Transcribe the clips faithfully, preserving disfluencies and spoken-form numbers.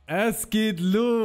Es geht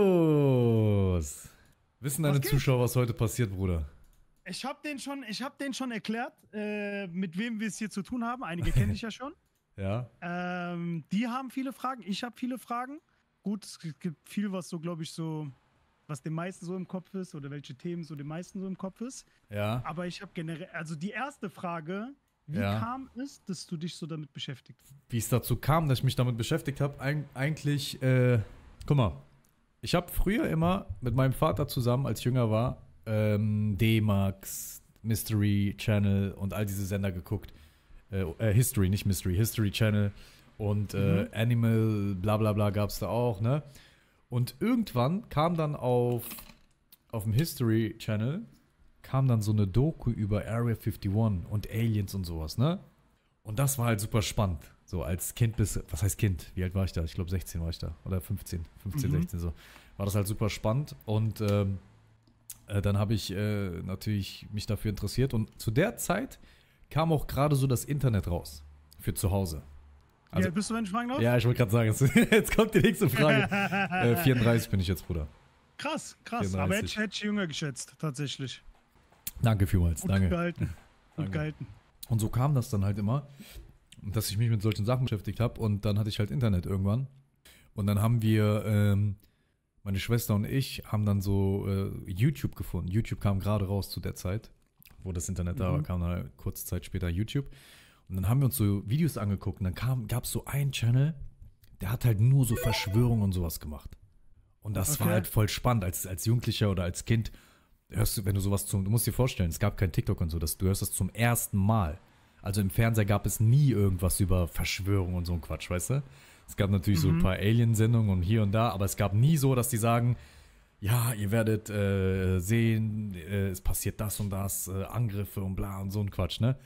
los! Wissen deine Was geht? Zuschauer, was heute passiert, Bruder? Ich habe den schon, ich habe den schon erklärt, äh, mit wem wir es hier zu tun haben. Einige kenne ich ja schon. Ja? Ähm, die haben viele Fragen, ich habe viele Fragen. Gut, es gibt viel, was so, glaube ich, so, was den meisten so im Kopf ist oder welche Themen so den meisten so im Kopf ist. Ja? Aber ich habe generell, also die erste Frage, wie Ja. kam es, dass du dich so damit beschäftigt? Wie es dazu kam, dass ich mich damit beschäftigt habe, eig eigentlich, äh, guck mal, ich habe früher immer mit meinem Vater zusammen, als ich jünger war, ähm, D-Max, Mystery Channel und all diese Sender geguckt. Äh, äh, History, nicht Mystery, History Channel und äh, Mhm. Animal, bla bla bla gab's da auch, ne? Und irgendwann kam dann auf, auf dem History Channel, kam dann so eine Doku über Area einundfünfzig und Aliens und sowas, ne? Und das war halt super spannend. So als Kind bis, was heißt Kind? Wie alt war ich da? Ich glaube sechzehn war ich da. Oder fünfzehn, fünfzehn, Mhm. sechzehn so. War das halt super spannend. Und ähm, äh, dann habe ich äh, natürlich mich dafür interessiert. Und zu der Zeit kam auch gerade so das Internet raus. Für zu Hause. Also, Ja, bist du, wenn ich fragen darf? ja, ich wollte gerade sagen, jetzt, jetzt kommt die nächste Frage. äh, vierunddreißig bin ich jetzt, Bruder. Krass, krass. vierunddreißig. Aber hätte ich, hätte ich jünger geschätzt, tatsächlich. Danke vielmals, Gut danke. gehalten. Gut Danke. gehalten. Und so kam das dann halt immer, dass ich mich mit solchen Sachen beschäftigt habe. Und dann hatte ich halt Internet irgendwann. Und dann haben wir, ähm, meine Schwester und ich, haben dann so äh, YouTube gefunden. YouTube kam gerade raus zu der Zeit, wo das Internet da war, Mhm. kam dann halt kurze Zeit später YouTube. Und dann haben wir uns so Videos angeguckt. Und dann gab es so einen Channel, der hat halt nur so Verschwörungen und sowas gemacht. Und das war Okay. halt voll spannend. Als, als Jugendlicher oder als Kind hörst du, wenn du sowas zum, du musst dir vorstellen, es gab kein TikTok und so, das, du hörst das zum ersten Mal. Also im Fernseher gab es nie irgendwas über Verschwörung und so ein Quatsch, weißt du? Es gab natürlich so ein Mhm. paar Alien-Sendungen und hier und da, aber es gab nie so, dass die sagen, ja, ihr werdet äh, sehen, äh, es passiert das und das, äh, Angriffe und bla und so ein Quatsch, ne?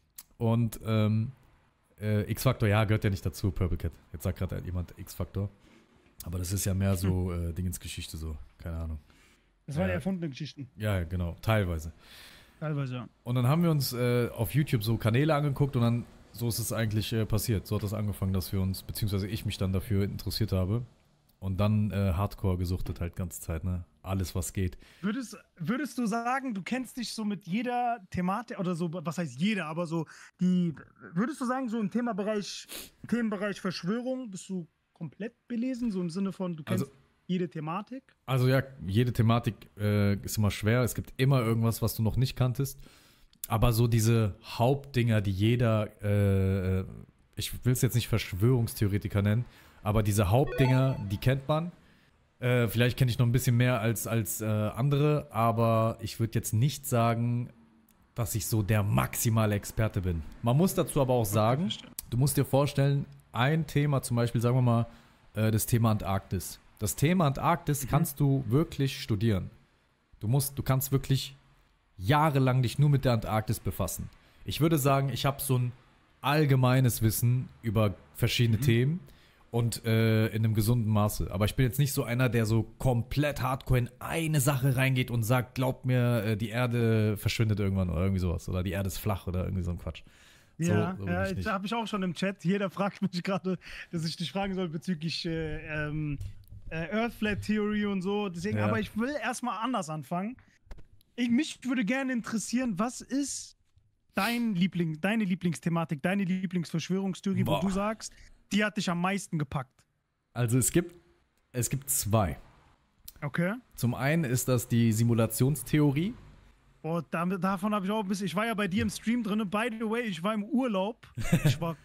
Und ähm, äh, X-Factor, ja, gehört ja nicht dazu, Purple Cat. Jetzt sagt gerade jemand X-Factor. Aber das ist ja mehr so äh, Dingensgeschichte, so, keine Ahnung. Das waren Ja. erfundene Geschichten. Ja, genau, teilweise. Teilweise, ja. Und dann haben wir uns äh, auf YouTube so Kanäle angeguckt und dann, so ist es eigentlich äh, passiert. So hat das angefangen, dass wir uns, beziehungsweise ich mich dann dafür interessiert habe. Und dann äh, Hardcore gesuchtet halt ganze Zeit, ne? Alles, was geht. Würdest, würdest du sagen, du kennst dich so mit jeder Thematik oder so, was heißt jeder, aber so die, würdest du sagen, so im Themabereich, Themenbereich Verschwörung bist du komplett belesen, so im Sinne von, du kennst Also- jede Thematik? Also ja, jede Thematik äh, ist immer schwer. Es gibt immer irgendwas, was du noch nicht kanntest. Aber so diese Hauptdinger, die jeder, äh, äh, ich will es jetzt nicht Verschwörungstheoretiker nennen, aber diese Hauptdinger, die kennt man. Äh, vielleicht kenne ich noch ein bisschen mehr als, als äh, andere, aber ich würde jetzt nicht sagen, dass ich so der maximale Experte bin. Man muss dazu aber auch sagen, verstehe. du musst dir vorstellen, ein Thema, zum Beispiel, sagen wir mal, äh, das Thema Antarktis. Das Thema Antarktis kannst du wirklich studieren. Du musst, du kannst wirklich jahrelang dich nur mit der Antarktis befassen. Ich würde sagen, ich habe so ein allgemeines Wissen über verschiedene Themen und äh, in einem gesunden Maße. Aber ich bin jetzt nicht so einer, der so komplett hardcore in eine Sache reingeht und sagt, glaubt mir, äh, die Erde verschwindet irgendwann oder irgendwie sowas. Oder die Erde ist flach oder irgendwie so ein Quatsch. So- Ja, so bin ja ich nicht. da habe ich auch schon im Chat. Jeder fragt mich gerade, dass ich dich fragen soll bezüglich äh, ähm, äh, Earth Flat Theory und so. Deswegen, Ja. aber ich will erstmal anders anfangen. Ich, mich würde gerne interessieren, was ist dein Liebling, deine Lieblingsthematik, deine Lieblingsverschwörungstheorie, Boah. wo du sagst, die hat dich am meisten gepackt. Also es gibt, es gibt zwei. Okay? Zum einen ist das die Simulationstheorie. Boah, damit, davon habe ich auch ein bisschen. Ich war ja bei dir im Stream drin. By the way, ich war im Urlaub. Ich war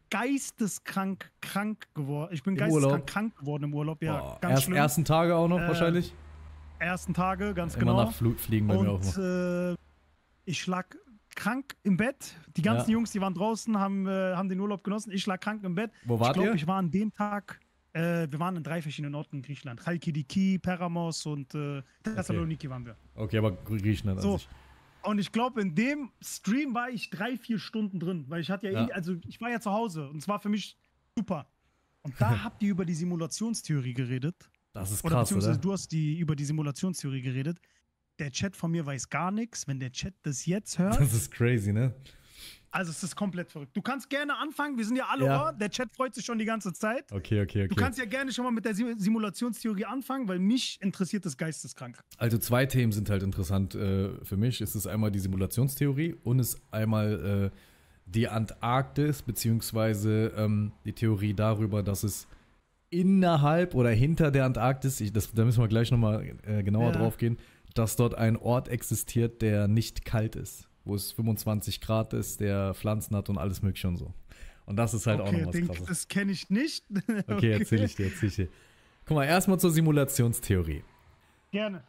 geisteskrank krank geworden. Ich bin Im geisteskrank Urlaub? krank geworden im Urlaub. Ja, Boah, ganz erst, schlimm. ersten Tage auch noch Äh, wahrscheinlich. Ersten Tage, ganz Immer genau. nach Fl Fliegen bei mir auch Und immer. äh, ich lag krank im Bett. Die ganzen Ja. Jungs, die waren draußen, haben, äh, haben den Urlaub genossen. Ich lag krank im Bett. Wo ich wart glaube, ihr? ich war an dem Tag, äh, wir waren in drei verschiedenen Orten in Griechenland. Chalkidiki, Peramos und äh, Thessaloniki waren wir. Okay, aber Griechenland So. an sich. Und ich glaube, in dem Stream war ich drei, vier Stunden drin, weil ich hatte ja, Ja. Eh, also ich war ja zu Hause und es war für mich super. Und da habt ihr über die Simulationstheorie geredet. Das ist Oder krass, beziehungsweise oder? du hast die, über die Simulationstheorie geredet. Der Chat von mir weiß gar nichts. Wenn der Chat das jetzt hört, Das ist crazy, ne? Also es ist komplett verrückt. Du kannst gerne anfangen, wir sind ja alle Ja. Ohr, der Chat freut sich schon die ganze Zeit. Okay, okay, okay. Du kannst ja gerne schon mal mit der Sim- Simulationstheorie anfangen, weil mich interessiert das geisteskrank. Also zwei Themen sind halt interessant äh, für mich. Es ist einmal die Simulationstheorie und es ist einmal äh, die Antarktis, beziehungsweise ähm, die Theorie darüber, dass es innerhalb oder hinter der Antarktis, ich, das, da müssen wir gleich nochmal äh, genauer Ja. drauf gehen, dass dort ein Ort existiert, der nicht kalt ist, wo es fünfundzwanzig Grad ist, der Pflanzen hat und alles mögliche und so. Und das ist halt auch Okay, noch was den, Krasses. das kenne ich nicht. Okay, erzähl ich dir, erzähl ich dir. Guck mal, erstmal zur Simulationstheorie. Gerne.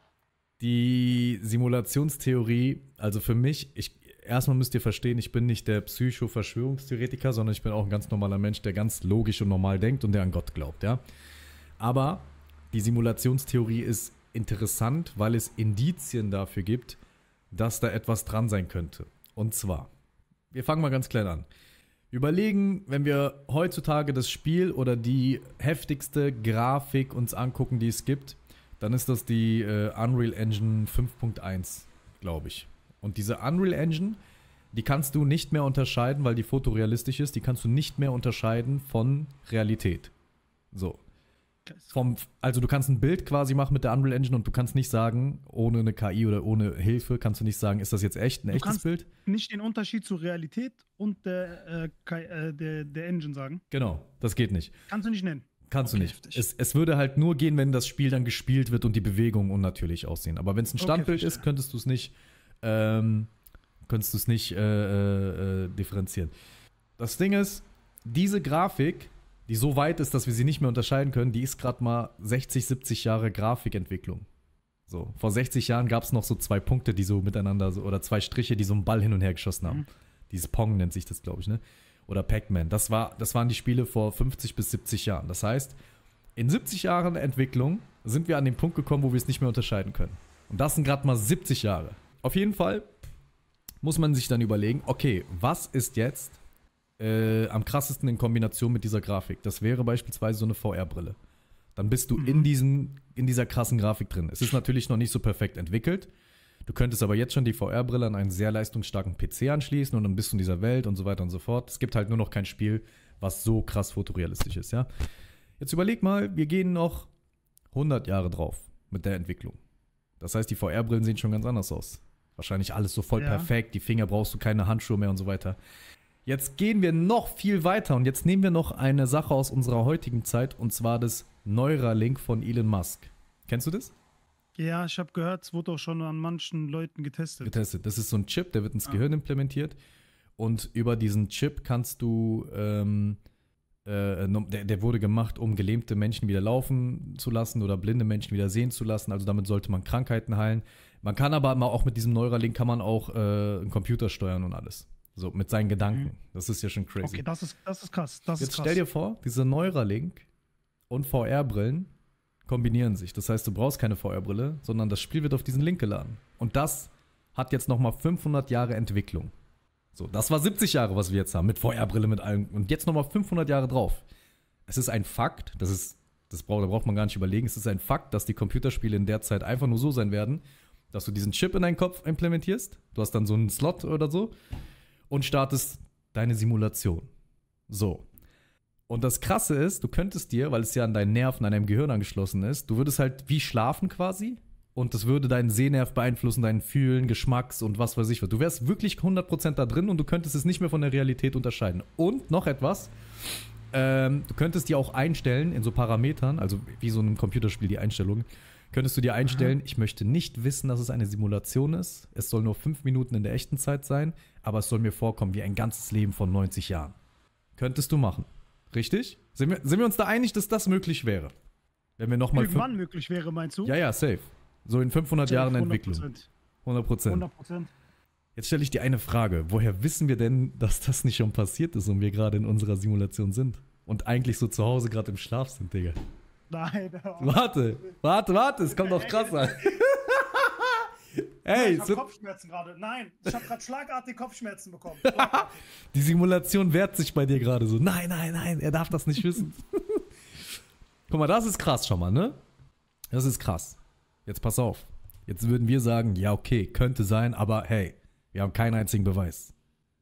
Die Simulationstheorie, also für mich, ich, erstmal müsst ihr verstehen, ich bin nicht der Psycho-Verschwörungstheoretiker, sondern ich bin auch ein ganz normaler Mensch, der ganz logisch und normal denkt und der an Gott glaubt, ja. Aber die Simulationstheorie ist interessant, weil es Indizien dafür gibt, dass da etwas dran sein könnte. Und zwar, wir fangen mal ganz klein an. Überlegen, wenn wir heutzutage das Spiel oder die heftigste Grafik uns angucken, die es gibt, dann ist das die äh, Unreal Engine fünf Punkt eins, glaube ich. Und diese Unreal Engine, die kannst du nicht mehr unterscheiden, weil die fotorealistisch ist, die kannst du nicht mehr unterscheiden von Realität. So. Vom, also du kannst ein Bild quasi machen mit der Unreal Engine und du kannst nicht sagen, ohne eine K I oder ohne Hilfe, kannst du nicht sagen, ist das jetzt echt, ein Du echtes kannst Bild? nicht den Unterschied zur Realität und der, äh, K- äh, der, der Engine sagen. Genau, das geht nicht. Kannst du nicht nennen. Kannst Okay, du nicht. heftig. Es, es würde halt nur gehen, wenn das Spiel dann gespielt wird und die Bewegungen unnatürlich aussehen. Aber wenn es ein Okay, Standbild verstehe. ist, könntest du es nicht, ähm, könntest du es nicht äh, äh, differenzieren. Das Ding ist, diese Grafik, die so weit ist, dass wir sie nicht mehr unterscheiden können, die ist gerade mal sechzig, siebzig Jahre Grafikentwicklung. So, vor sechzig Jahren gab es noch so zwei Punkte, die so miteinander, so, oder zwei Striche, die so einen Ball hin und her geschossen haben. Mhm. Dieses Pong nennt sich das, glaube ich, ne? Oder Pac-Man. Das, war, das waren die Spiele vor fünfzig bis siebzig Jahren. Das heißt, in siebzig Jahren Entwicklung sind wir an den Punkt gekommen, wo wir es nicht mehr unterscheiden können. Und das sind gerade mal siebzig Jahre. Auf jeden Fall muss man sich dann überlegen, okay, was ist jetzt äh, am krassesten in Kombination mit dieser Grafik? Das wäre beispielsweise so eine V R-Brille. Dann bist du Mhm. in, diesen, in dieser krassen Grafik drin. Es ist natürlich noch nicht so perfekt entwickelt. Du könntest aber jetzt schon die V R-Brille an einen sehr leistungsstarken P C anschließen und dann bist du in dieser Welt und so weiter und so fort. Es gibt halt nur noch kein Spiel, was so krass fotorealistisch ist, ja. Jetzt überleg mal, wir gehen noch hundert Jahre drauf mit der Entwicklung. Das heißt, die V R-Brillen sehen schon ganz anders aus. Wahrscheinlich alles so voll Ja. perfekt, die Finger brauchst du keine Handschuhe mehr und so weiter. Jetzt gehen wir noch viel weiter und jetzt nehmen wir noch eine Sache aus unserer heutigen Zeit und zwar das Neuralink von Elon Musk. Kennst du das? Ja, ich habe gehört, es wurde auch schon an manchen Leuten getestet. Getestet. Das ist so ein Chip, der wird ins Ah. Gehirn implementiert und über diesen Chip kannst du, ähm, äh, no- der, der wurde gemacht, um gelähmte Menschen wieder laufen zu lassen oder blinde Menschen wieder sehen zu lassen. Also damit sollte man Krankheiten heilen. Man kann aber mal auch mit diesem Neuralink kann man auch äh, einen Computer steuern und alles. So mit seinen Gedanken. Mhm. Das ist ja schon crazy. Okay, das ist, das ist krass. Das Jetzt ist krass. stell dir vor, diese Neuralink und V R-Brillen kombinieren sich. Das heißt, du brauchst keine V R-Brille, sondern das Spiel wird auf diesen Link geladen. Und das hat jetzt nochmal fünfhundert Jahre Entwicklung. So, das war siebzig Jahre, was wir jetzt haben, mit V R-Brille, mit allem. Und jetzt nochmal fünfhundert Jahre drauf. Es ist ein Fakt, das ist, das braucht, da braucht man gar nicht überlegen, es ist ein Fakt, dass die Computerspiele in der Zeit einfach nur so sein werden, dass du diesen Chip in deinen Kopf implementierst, du hast dann so einen Slot oder so und startest deine Simulation. So. Und das Krasse ist, du könntest dir, weil es ja an deinen Nerven, an deinem Gehirn angeschlossen ist, du würdest halt wie schlafen quasi und das würde deinen Sehnerv beeinflussen, deinen Fühlen, Geschmacks und was weiß ich was. Du wärst wirklich hundert Prozent da drin und du könntest es nicht mehr von der Realität unterscheiden. Und noch etwas, ähm, du könntest dir auch einstellen in so Parametern, also wie so in einem Computerspiel die Einstellungen, könntest du dir einstellen, ich möchte nicht wissen, dass es eine Simulation ist. Es soll nur fünf Minuten in der echten Zeit sein, aber es soll mir vorkommen wie ein ganzes Leben von neunzig Jahren. Könntest du machen. Richtig? Sind wir, sind wir uns da einig, dass das möglich wäre? Wenn wir nochmal. Irgendwann möglich wäre, meinst du? Ja, ja, safe. So in fünfhundert Jahren Entwicklung. hundert Prozent. hundert Prozent. Jetzt stelle ich dir eine Frage. Woher wissen wir denn, dass das nicht schon passiert ist und wir gerade in unserer Simulation sind? Und eigentlich so zu Hause gerade im Schlaf sind, Digga. Nein. Warte, warte, warte, es kommt noch krasser. Hey, ich hab so, Kopfschmerzen gerade. Nein, ich habe gerade schlagartig Kopfschmerzen bekommen. die Simulation wehrt sich bei dir gerade so. Nein, nein, nein, er darf das nicht wissen. Guck mal, das ist krass schon mal, ne? Das ist krass. Jetzt pass auf. Jetzt würden wir sagen, ja, okay, könnte sein, aber hey, wir haben keinen einzigen Beweis.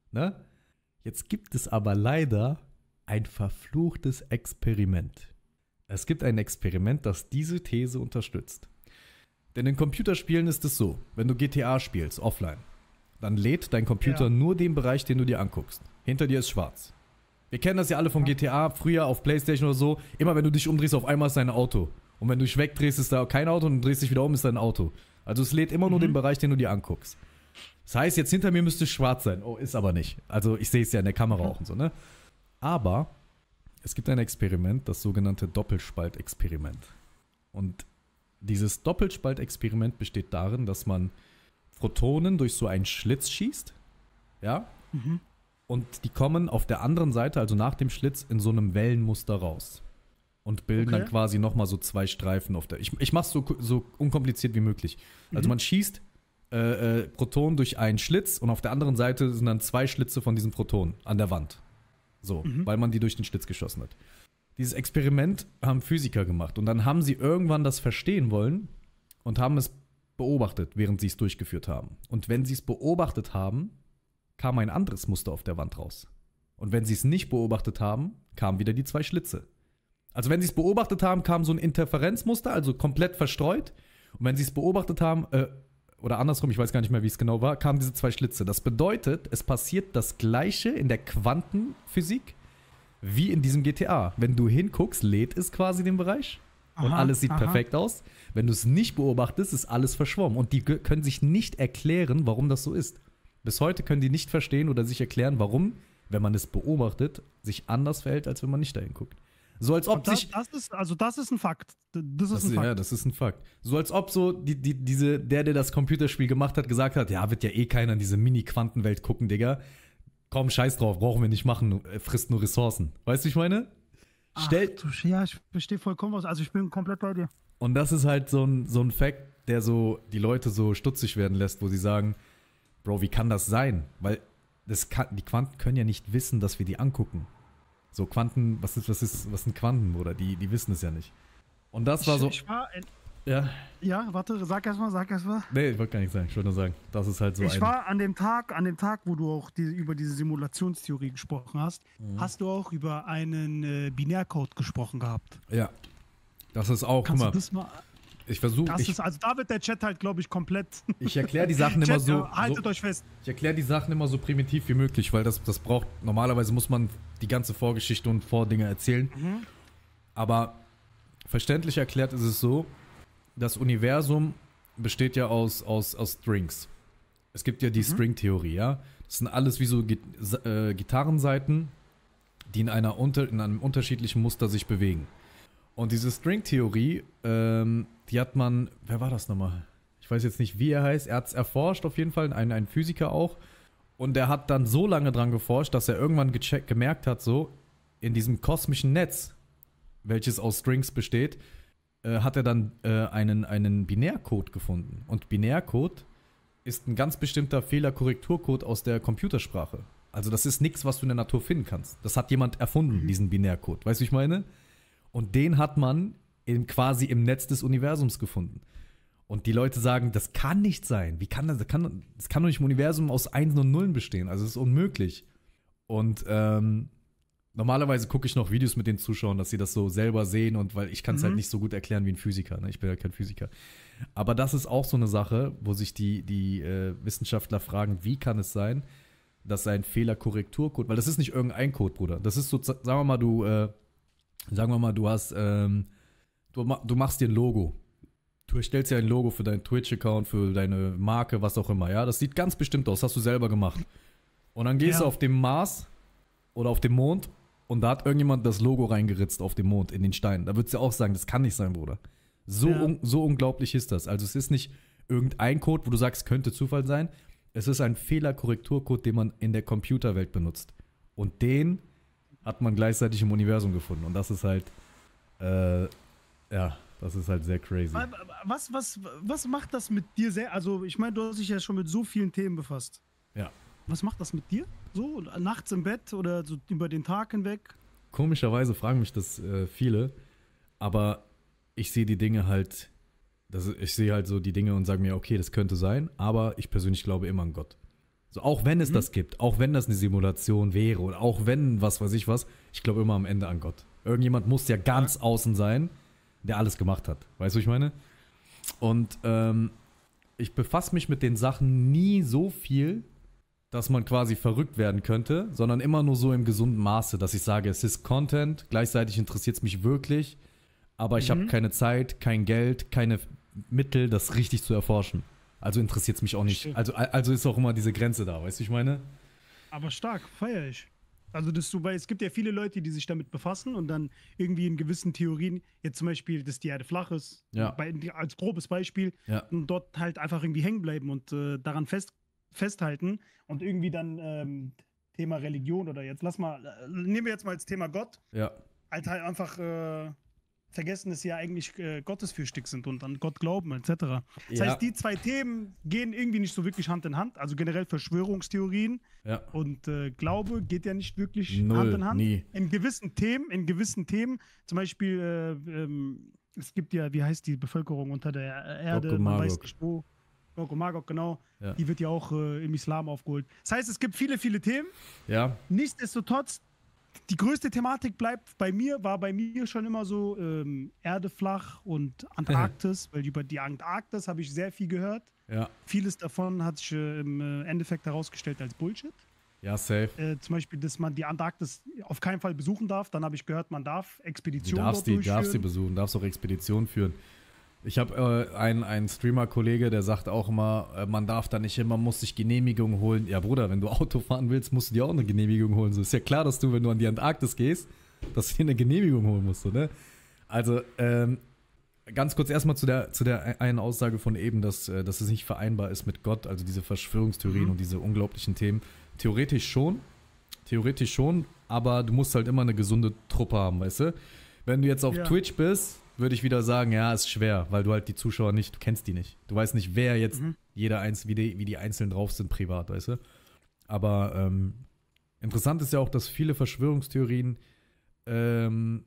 Ne? Jetzt gibt es aber leider ein verfluchtes Experiment. Es gibt ein Experiment, das diese These unterstützt. Denn in Computerspielen ist es so, wenn du G T A spielst, offline, dann lädt dein Computer ja. nur den Bereich, den du dir anguckst. Hinter dir ist schwarz. Wir kennen das ja alle von G T A, früher auf Playstation oder so. Immer wenn du dich umdrehst, auf einmal ist dein Auto. Und wenn du dich wegdrehst, ist da kein Auto und du drehst dich wieder um, ist dein Auto. Also es lädt immer nur mhm. den Bereich, den du dir anguckst. Das heißt, jetzt hinter mir müsste es schwarz sein. Oh, ist aber nicht. Also ich sehe es ja in der Kamera mhm. auch und so, ne? Aber es gibt ein Experiment, das sogenannte Doppelspaltexperiment. Und dieses Doppelspaltexperiment besteht darin, dass man Photonen durch so einen Schlitz schießt, ja? Mhm. Und die kommen auf der anderen Seite, also nach dem Schlitz, in so einem Wellenmuster raus. Und bilden okay. dann quasi nochmal so zwei Streifen auf der. Ich, ich mach's so, so unkompliziert wie möglich. Also mhm. man schießt äh, äh, Protonen durch einen Schlitz und auf der anderen Seite sind dann zwei Schlitze von diesen Protonen an der Wand. So, mhm. weil man die durch den Schlitz geschossen hat. Dieses Experiment haben Physiker gemacht und dann haben sie irgendwann das verstehen wollen und haben es beobachtet, während sie es durchgeführt haben. Und wenn sie es beobachtet haben, kam ein anderes Muster auf der Wand raus. Und wenn sie es nicht beobachtet haben, kamen wieder die zwei Schlitze. Also wenn sie es beobachtet haben, kam so ein Interferenzmuster, also komplett verstreut. Und wenn sie es beobachtet haben, äh, oder andersrum, ich weiß gar nicht mehr, wie es genau war, kamen diese zwei Schlitze. Das bedeutet, es passiert das Gleiche in der Quantenphysik wie in diesem G T A. Wenn du hinguckst, lädt es quasi den Bereich und aha, alles sieht aha. perfekt aus. Wenn du es nicht beobachtest, ist alles verschwommen. Und die können sich nicht erklären, warum das so ist. Bis heute können die nicht verstehen oder sich erklären, warum, wenn man es beobachtet, sich anders verhält, als wenn man nicht dahin guckt. So als ob das, sich. Das ist, also das ist ein Fakt. Das ist das, ein Fakt. Ja, das ist ein Fakt. So als ob so die, die, diese, der, der das Computerspiel gemacht hat, gesagt hat, ja, wird ja eh keiner in diese Mini-Quantenwelt gucken, Digga. Komm, scheiß drauf, brauchen wir nicht machen, frisst nur Ressourcen. Weißt du, ich meine? Stell Ach, ja, ich verstehe vollkommen was. Also ich bin komplett bei dir. Und das ist halt so ein, so ein Fact, der so die Leute so stutzig werden lässt, wo sie sagen, Bro, wie kann das sein? Weil das kann, die Quanten können ja nicht wissen, dass wir die angucken. So Quanten, was ist, was ist, was sind Quanten, oder? Die, die wissen es ja nicht. Und das war so. Ich, ich war in, ja. Ja, warte, sag erst mal, sag erst mal. Nee, ich wollte gar nicht sagen, ich wollte nur sagen, das ist halt so Ich ein. war an dem Tag, an dem Tag, wo du auch die, über diese Simulationstheorie gesprochen hast, mhm. hast du auch über einen äh, Binärcode gesprochen gehabt. Ja. Das ist auch, Kannst guck mal. Du das mal Ich versuche. Also da wird der Chat halt, glaube ich, komplett. Ich erkläre die Sachen Chat, immer so. Haltet so, euch fest. Ich erkläre die Sachen immer so primitiv wie möglich, weil das, das braucht. Normalerweise muss man die ganze Vorgeschichte und Vordinge erzählen. Mhm. Aber verständlich erklärt ist es so, das Universum besteht ja aus, aus, aus Strings. Es gibt ja die mhm. String-Theorie, ja. Das sind alles wie so äh, Gitarrenseiten, die in, einer unter, in einem unterschiedlichen Muster sich bewegen. Und diese String-Theorie, ähm, die hat man, wer war das nochmal? Ich weiß jetzt nicht, wie er heißt. Er hat es erforscht auf jeden Fall, ein, ein Physiker auch. Und der hat dann so lange dran geforscht, dass er irgendwann gecheckt, gemerkt hat, so, in diesem kosmischen Netz, welches aus Strings besteht, äh, hat er dann äh, einen, einen Binärcode gefunden. Und Binärcode ist ein ganz bestimmter Fehlerkorrekturcode aus der Computersprache. Also das ist nichts, was du in der Natur finden kannst. Das hat jemand erfunden, mhm. diesen Binärcode. Weißt du, wie ich meine? Und den hat man in, quasi im Netz des Universums gefunden. Und die Leute sagen, das kann nicht sein. Wie kann das? Das kann, das kann doch nicht im Universum aus Einsen und Nullen bestehen. Also es ist unmöglich. Und ähm, normalerweise gucke ich noch Videos mit den Zuschauern, dass sie das so selber sehen. Und weil ich kann es mhm. halt nicht so gut erklären wie ein Physiker. Ne? Ich bin ja kein Physiker. Aber das ist auch so eine Sache, wo sich die, die äh, Wissenschaftler fragen, wie kann es sein, dass ein Fehlerkorrekturcode, weil das ist nicht irgendein Code, Bruder. Das ist so, sagen wir mal, du, äh, sagen wir mal, du hast, ähm, du, du machst dir ein Logo. Du erstellst ja ein Logo für deinen Twitch-Account, für deine Marke, was auch immer, ja. Das sieht ganz bestimmt aus, hast du selber gemacht. Und dann gehst ja. du auf dem Mars oder auf dem Mond und da hat irgendjemand das Logo reingeritzt auf dem Mond, in den Stein. Da würdest du auch sagen, das kann nicht sein, Bruder. So, ja. un, so unglaublich ist das. Also es ist nicht irgendein Code, wo du sagst, könnte Zufall sein. Es ist ein Fehlerkorrekturcode, den man in der Computerwelt benutzt. Und den hat man gleichzeitig im Universum gefunden. Und das ist halt, äh, ja, das ist halt sehr crazy. Was, was, was macht das mit dir sehr? Also, ich meine, du hast dich ja schon mit so vielen Themen befasst. Ja. Was macht das mit dir? So, nachts im Bett oder so über den Tag hinweg? Komischerweise fragen mich das äh, viele, aber ich sehe die Dinge halt, das, ich sehe halt so die Dinge und sage mir, okay, das könnte sein, aber ich persönlich glaube immer an Gott. So, auch wenn es Mhm. das gibt, auch wenn das eine Simulation wäre oder auch wenn was weiß ich was, ich glaube immer am Ende an Gott. Irgendjemand muss ja ganz Ja. außen sein, der alles gemacht hat. Weißt du, was ich meine? Und ähm, ich befasse mich mit den Sachen nie so viel, dass man quasi verrückt werden könnte, sondern immer nur so im gesunden Maße, dass ich sage, es ist Content, gleichzeitig interessiert es mich wirklich, aber ich habe Mhm. keine Zeit, kein Geld, keine Mittel, das richtig zu erforschen. Also interessiert es mich auch nicht. Verstehe. Also, also ist auch immer diese Grenze da, weißt du, ich meine? Aber stark, feiere ich. Also, dass du, weil es gibt ja viele Leute, die sich damit befassen und dann irgendwie in gewissen Theorien, jetzt zum Beispiel, dass die Erde flach ist, Ja. bei, als grobes Beispiel, Ja. und dort halt einfach irgendwie hängen bleiben und äh, daran fest, festhalten und irgendwie dann ähm, Thema Religion oder jetzt lass mal, äh, nehmen wir jetzt mal das Thema Gott, Ja. halt halt einfach äh, vergessen, dass sie ja eigentlich äh, gottesfürchtig sind und an Gott glauben, et cetera. Das Ja. heißt, die zwei Themen gehen irgendwie nicht so wirklich Hand in Hand. Also generell Verschwörungstheorien Ja. und äh, Glaube geht ja nicht wirklich Null, Hand in Hand. nie. In gewissen Themen, in gewissen Themen, zum Beispiel, äh, ähm, es gibt ja, wie heißt die Bevölkerung unter der Erde? Gog und Man weiß Magog. nicht wo. Gog und Magog, genau. Ja. Die wird ja auch äh, im Islam aufgeholt. Das heißt, es gibt viele, viele Themen. Ja. Nichtsdestotrotz, die größte Thematik bleibt bei mir, war bei mir schon immer so ähm, Erde flach und Antarktis, weil über die Antarktis habe ich sehr viel gehört. Ja. Vieles davon hat sich äh, im äh, Endeffekt herausgestellt als Bullshit. Ja, safe. Äh, zum Beispiel, dass man die Antarktis auf keinen Fall besuchen darf. Dann habe ich gehört, man darf Du Expeditionen darfst dort die, durchführen. darfst die besuchen, darfst auch Expeditionen führen. Ich habe äh, einen, einen Streamer-Kollege, der sagt auch immer, äh, man darf da nicht hin, man muss sich Genehmigung holen. Ja, Bruder, wenn du Auto fahren willst, musst du dir auch eine Genehmigung holen. So ist ja klar, dass du, wenn du an die Antarktis gehst, dass du dir eine Genehmigung holen musst, so, ne? Also, ähm, ganz kurz erstmal zu der, zu der einen Aussage von eben, dass, äh, dass es nicht vereinbar ist mit Gott, also diese Verschwörungstheorien Mhm. und diese unglaublichen Themen. Theoretisch schon, theoretisch schon, aber du musst halt immer eine gesunde Truppe haben, weißt du? Wenn du jetzt auf Ja. Twitch bist, würde ich wieder sagen, ja, ist schwer, weil du halt die Zuschauer nicht, du kennst die nicht. Du weißt nicht, wer jetzt Mhm. jeder eins, wie die, wie die Einzelnen drauf sind privat, weißt du? Aber ähm, interessant ist ja auch, dass viele Verschwörungstheorien ähm,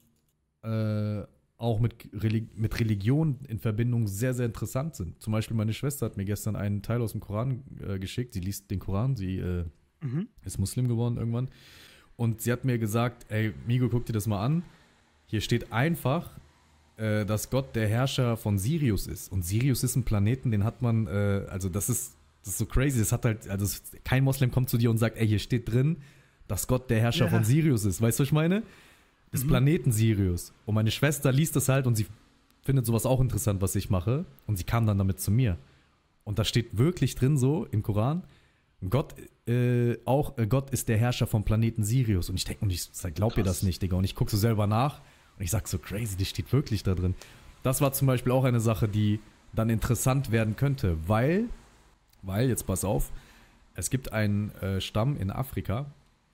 äh, auch mit, Reli mit Religion in Verbindung sehr, sehr interessant sind. Zum Beispiel meine Schwester hat mir gestern einen Teil aus dem Koran äh, geschickt. Sie liest den Koran, sie äh, Mhm. ist Muslim geworden irgendwann. Und sie hat mir gesagt, ey, Migo, guck dir das mal an. Hier steht einfach, äh, dass Gott der Herrscher von Sirius ist. Und Sirius ist ein Planeten, den hat man, äh, also das ist, das ist so crazy. Das hat halt, also es, kein Moslem kommt zu dir und sagt, ey, hier steht drin, dass Gott der Herrscher Ja. von Sirius ist. Weißt du, was ich meine? Des Mhm. Planeten Sirius. Und meine Schwester liest das halt und sie findet sowas auch interessant, was ich mache. Und sie kam dann damit zu mir. Und da steht wirklich drin so im Koran, Gott, äh, auch äh, Gott ist der Herrscher vom Planeten Sirius. Und ich denke, und ich sag, glaub ihr Krass. das nicht, Digga. Und ich gucke so selber nach und ich sag so, crazy, das steht wirklich da drin. Das war zum Beispiel auch eine Sache, die dann interessant werden könnte, weil, weil, jetzt pass auf, es gibt einen äh, Stamm in Afrika,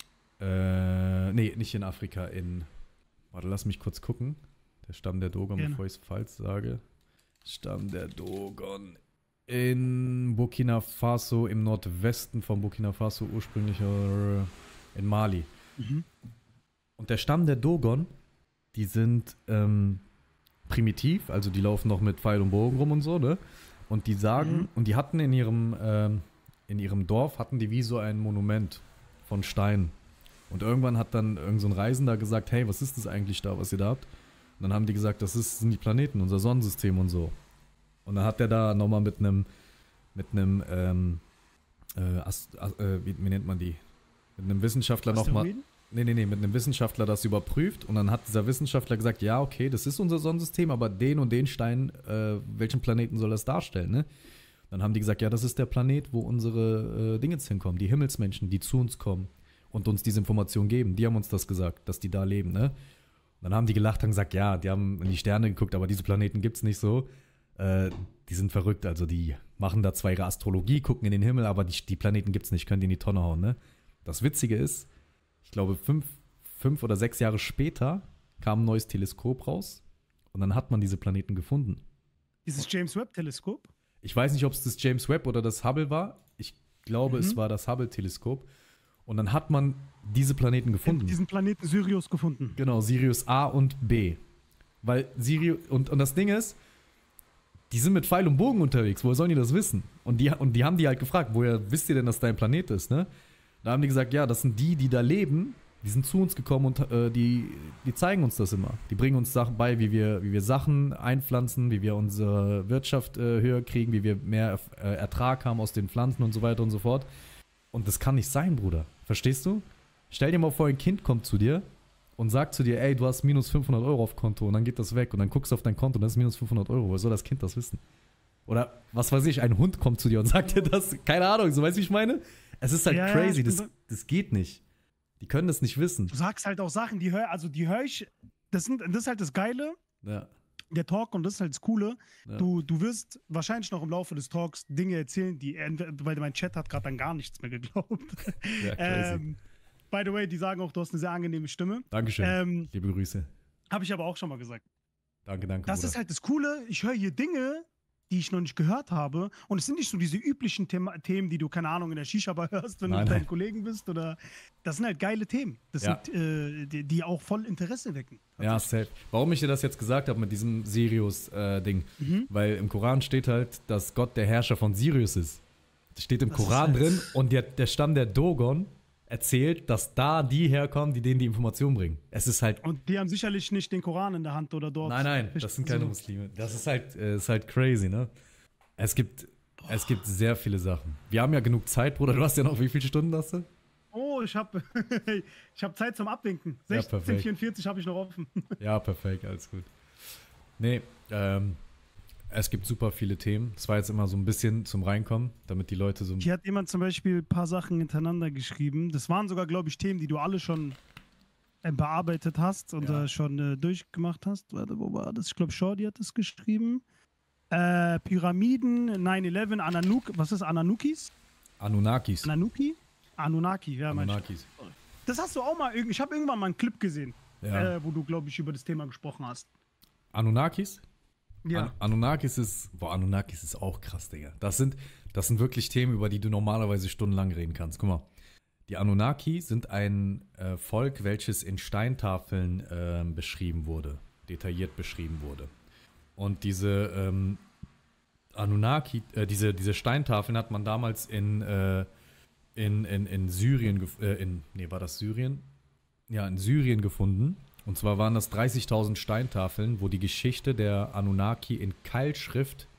äh, nee, nicht in Afrika, in, warte, lass mich kurz gucken. Der Stamm der Dogon, Gerne. bevor ich es falsch sage. Stamm der Dogon in Burkina Faso, im Nordwesten von Burkina Faso, ursprünglich äh, in Mali. Mhm. Und der Stamm der Dogon, die sind ähm, primitiv, also die laufen noch mit Pfeil und Bogen rum und so, ne? Und die sagen, Mhm. und die hatten in ihrem, ähm, in ihrem Dorf, hatten die wie so ein Monument von Stein. Und irgendwann hat dann irgend so ein Reisender gesagt, hey, was ist das eigentlich da, was ihr da habt? Und dann haben die gesagt, das ist, sind die Planeten, unser Sonnensystem und so. Und dann hat der da nochmal mit einem, mit einem, ähm, äh, Ast, Ast, äh, wie, wie nennt man die? Mit einem Wissenschaftler nochmal, Asteroiden? nee, nee, nee, mit einem Wissenschaftler das überprüft. Und dann hat dieser Wissenschaftler gesagt, ja, okay, das ist unser Sonnensystem, aber den und den Stein, äh, welchen Planeten soll das darstellen, ne? Dann haben die gesagt, ja, das ist der Planet, wo unsere äh, Dingens hinkommen, die Himmelsmenschen, die zu uns kommen und uns diese Information geben. Die haben uns das gesagt, dass die da leben, ne? Und dann haben die gelacht und gesagt, ja, die haben in die Sterne geguckt, aber diese Planeten gibt's nicht so. Äh, die sind verrückt, also die machen da zwar ihre Astrologie, gucken in den Himmel, aber die, die Planeten gibt's nicht, können die in die Tonne hauen, ne? Das Witzige ist, ich glaube, fünf, fünf oder sechs Jahre später kam ein neues Teleskop raus und dann hat man diese Planeten gefunden. Dieses James Webb-Teleskop? Ich weiß nicht, ob es das James Webb oder das Hubble war. Ich glaube, Mhm. es war das Hubble-Teleskop. Und dann hat man diese Planeten gefunden. Diesen Planeten Sirius gefunden. Genau, Sirius A und B. Weil Sirius, und, und das Ding ist, die sind mit Pfeil und Bogen unterwegs. Woher sollen die das wissen? Und die, und die haben die halt gefragt, woher wisst ihr denn, dass dein Planet ist, ne? Da haben die gesagt, ja, das sind die, die da leben. Die sind zu uns gekommen und äh, die, die zeigen uns das immer. Die bringen uns Sachen bei, wie wir, wie wir Sachen einpflanzen, wie wir unsere Wirtschaft äh, höher kriegen, wie wir mehr äh, Ertrag haben aus den Pflanzen und so weiter und so fort. Und das kann nicht sein, Bruder. Verstehst du? Stell dir mal vor, ein Kind kommt zu dir und sagt zu dir, ey, du hast minus fünfhundert Euro auf Konto und dann geht das weg und dann guckst du auf dein Konto und das ist minus fünfhundert Euro. Woher soll das Kind das wissen? Oder was weiß ich, ein Hund kommt zu dir und sagt dir das, keine Ahnung, so weißt du, wie ich meine? Es ist halt Ja, crazy, ja, das, das geht nicht. Die können das nicht wissen. Du sagst halt auch Sachen, die höre, also die höre ich, das, sind, das ist halt das Geile, Ja. der Talk, und das ist halt das Coole. Ja. Du, du wirst wahrscheinlich noch im Laufe des Talks Dinge erzählen, die, weil mein Chat hat gerade dann gar nichts mehr geglaubt. Ja, crazy. ähm, by the way, die sagen auch, du hast eine sehr angenehme Stimme. Dankeschön. Ähm, Liebe Grüße. Habe ich aber auch schon mal gesagt. Danke, danke. Das Bruder. ist halt das Coole. Ich höre hier Dinge, die ich noch nicht gehört habe. Und es sind nicht so diese üblichen Thema Themen, die du, keine Ahnung, in der Shisha-Bar hörst, wenn Nein, du mit deinen nein. Kollegen bist. Oder das sind halt geile Themen. Das Ja. sind, äh, die, die auch voll Interesse wecken. Ja, safe. Warum ich dir das jetzt gesagt habe mit diesem Sirius-Ding, Mhm. weil im Koran steht halt, dass Gott der Herrscher von Sirius ist. Das steht im Das ist Koran halt- drin und der, der Stamm der Dogon erzählt, dass da die herkommen, die denen die Information bringen. Es ist halt, Und die haben sicherlich nicht den Koran in der Hand oder dort. nein, nein, das sind keine Also, Muslime. Das ist halt, äh, ist halt crazy, ne? Es gibt, es gibt sehr viele Sachen. Wir haben ja genug Zeit, Bruder. Du hast ja noch, wie viele Stunden hast du? Oh, ich habe ich hab Zeit zum Abwinken. Ja, sechzehn perfekt. vierundvierzig habe ich noch offen. Ja, perfekt, alles gut. Nee, ähm, es gibt super viele Themen. Das war jetzt immer so ein bisschen zum Reinkommen, damit die Leute so. Hier hat jemand zum Beispiel ein paar Sachen hintereinander geschrieben. Das waren sogar, glaube ich, Themen, die du alle schon äh, bearbeitet hast und Ja. äh, schon äh, durchgemacht hast. Warte, wo war das? Ich glaube, Shorty hat das geschrieben. Äh, Pyramiden, neun elf, Ananuk, was ist Ananukis? Anunnakis. Ananuki? Anunnaki, ja, mein Anunnakis. Das hast du auch mal, irgend- ich habe irgendwann mal einen Clip gesehen, Ja. äh, wo du, glaube ich, über das Thema gesprochen hast. Anunnakis? Ja. An Anunnakis ist, boah, Anunnakis ist auch krass, Digga. Das sind, das sind wirklich Themen, über die du normalerweise stundenlang reden kannst. Guck mal, die Anunnaki sind ein äh, Volk, welches in Steintafeln ähm, beschrieben wurde, detailliert beschrieben wurde. Und diese ähm, Anunnaki, äh, diese, diese Steintafeln hat man damals in, äh, in, in, in Syrien, gef- äh, in, nee, war das Syrien? Ja, in Syrien gefunden. Und zwar waren das dreißigtausend Steintafeln, wo die Geschichte der Anunnaki in Keilschrift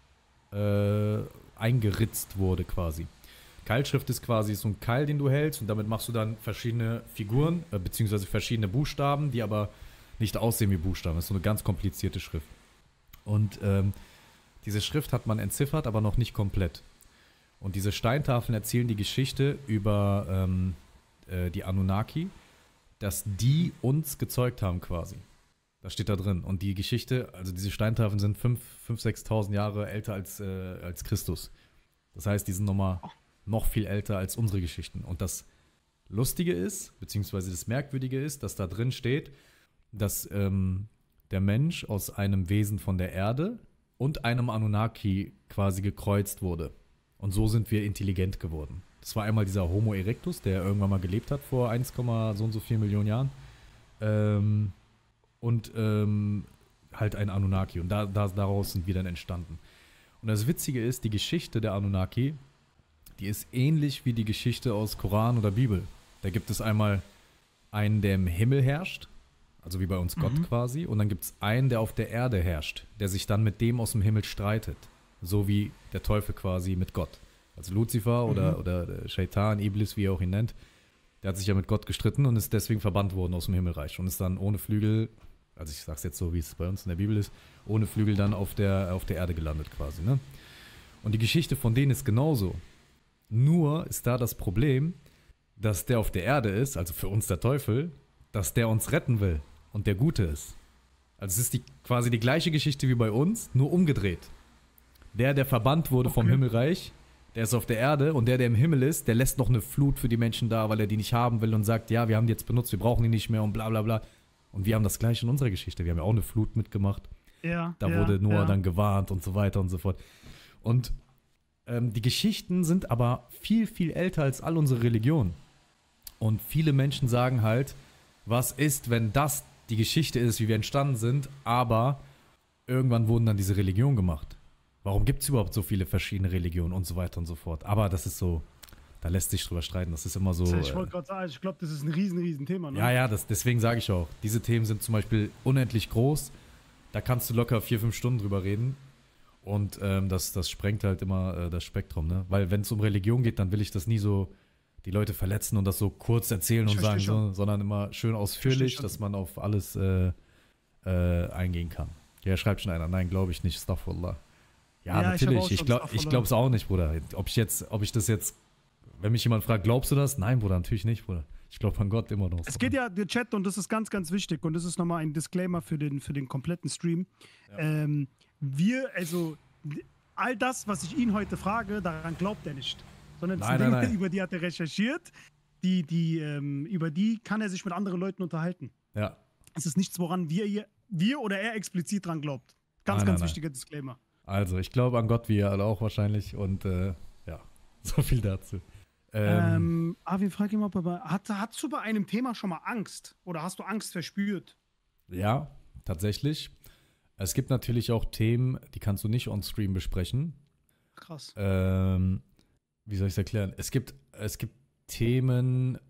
äh, eingeritzt wurde quasi. Keilschrift ist quasi so ein Keil, den du hältst und damit machst du dann verschiedene Figuren, äh, beziehungsweise verschiedene Buchstaben, die aber nicht aussehen wie Buchstaben. Das ist so eine ganz komplizierte Schrift. Und ähm, diese Schrift hat man entziffert, aber noch nicht komplett. Und diese Steintafeln erzählen die Geschichte über ähm, äh, die Anunnaki, dass die uns gezeugt haben quasi. Das steht da drin. Und die Geschichte, also diese Steintafeln sind fünftausend, sechstausend Jahre älter als, äh, als Christus. Das heißt, die sind nochmal noch viel älter als unsere Geschichten. Und das Lustige ist, beziehungsweise das Merkwürdige ist, dass da drin steht, dass ähm, der Mensch aus einem Wesen von der Erde und einem Anunnaki quasi gekreuzt wurde. Und so sind wir intelligent geworden. Das war einmal dieser Homo erectus, der irgendwann mal gelebt hat vor eins, so und so vier Millionen Jahren. Ähm, und ähm, halt ein Anunnaki. Und da, da, daraus sind wir dann entstanden. Und das Witzige ist, die Geschichte der Anunnaki, die ist ähnlich wie die Geschichte aus Koran oder Bibel. Da gibt es einmal einen, der im Himmel herrscht, also wie bei uns Gott Mhm. quasi. Und dann gibt es einen, der auf der Erde herrscht, der sich dann mit dem aus dem Himmel streitet. So wie der Teufel quasi mit Gott. Also Luzifer oder, Mhm. oder der Shaitan, Iblis, wie er auch ihn nennt, der hat sich ja mit Gott gestritten und ist deswegen verbannt worden aus dem Himmelreich und ist dann ohne Flügel, also ich sag's jetzt so, wie es bei uns in der Bibel ist, ohne Flügel dann auf der, auf der Erde gelandet quasi. Ne? Und die Geschichte von denen ist genauso. Nur ist da das Problem, dass der auf der Erde ist, also für uns der Teufel, dass der uns retten will und der Gute ist. Also es ist die, quasi die gleiche Geschichte wie bei uns, nur umgedreht. Der, der verbannt wurde vom Okay. Himmelreich, der ist auf der Erde und der, der im Himmel ist, der lässt noch eine Flut für die Menschen da, weil er die nicht haben will und sagt, ja, wir haben die jetzt benutzt, wir brauchen die nicht mehr und bla bla bla. Und wir haben das gleiche in unserer Geschichte. Wir haben ja auch eine Flut mitgemacht. Ja, Da ja, wurde Noah ja. dann gewarnt und so weiter und so fort. Und ähm, die Geschichten sind aber viel, viel älter als all unsere Religionen. Und viele Menschen sagen halt, was ist, wenn das die Geschichte ist, wie wir entstanden sind, aber irgendwann wurden dann diese Religionen gemacht. warum gibt es überhaupt so viele verschiedene Religionen und so weiter und so fort. Aber das ist so, da lässt sich drüber streiten. Das ist immer so. Ich wollte gerade sagen, ich glaube, das ist ein riesen, riesen Thema. Ne? Ja, ja, das, deswegen sage ich auch, diese Themen sind zum Beispiel unendlich groß. Da kannst du locker vier, fünf Stunden drüber reden. Und ähm, das, das sprengt halt immer äh, das Spektrum, ne? Weil wenn es um Religion geht, dann will ich das nie so die Leute verletzen und das so kurz erzählen Ich und sagen, verstehe so, sondern immer schön ausführlich, schon. dass man auf alles äh, äh, eingehen kann. Ja, schreibt schon einer, nein, glaube ich nicht, Astaghfirullah. Ja, Ja, ich hab natürlich, auch ich, schon glaub, ich Astaghfirullah. glaube es auch nicht, Bruder. Ob ich jetzt, ob ich das jetzt, wenn mich jemand fragt, glaubst du das? Nein, Bruder, natürlich nicht, Bruder. Ich glaube an Gott immer noch. Es geht ja, der Chat, und das ist ganz, ganz wichtig, und das ist nochmal ein Disclaimer für den, für den kompletten Stream. Ja. Ähm, wir, also, all das, was ich ihn heute frage, daran glaubt er nicht. Sondern das Nein, sind nein, Dinge, nein. über die hat er recherchiert, die, die, ähm, über die kann er sich mit anderen Leuten unterhalten. Ja. Es ist nichts, woran wir, hier, wir oder er explizit dran glaubt. Ganz, Nein, ganz nein, wichtiger Disclaimer. Also, ich glaube an Gott, wie ihr alle auch wahrscheinlich. Und äh, ja, so viel dazu. Ähm, Ähm, Avi, frag ihn mal, aber hat, hast du bei einem Thema schon mal Angst? Oder hast du Angst verspürt? ja, tatsächlich. Es gibt natürlich auch Themen, die kannst du nicht on-stream besprechen. Krass. Ähm, wie soll ich es erklären? Es gibt, es gibt Themen,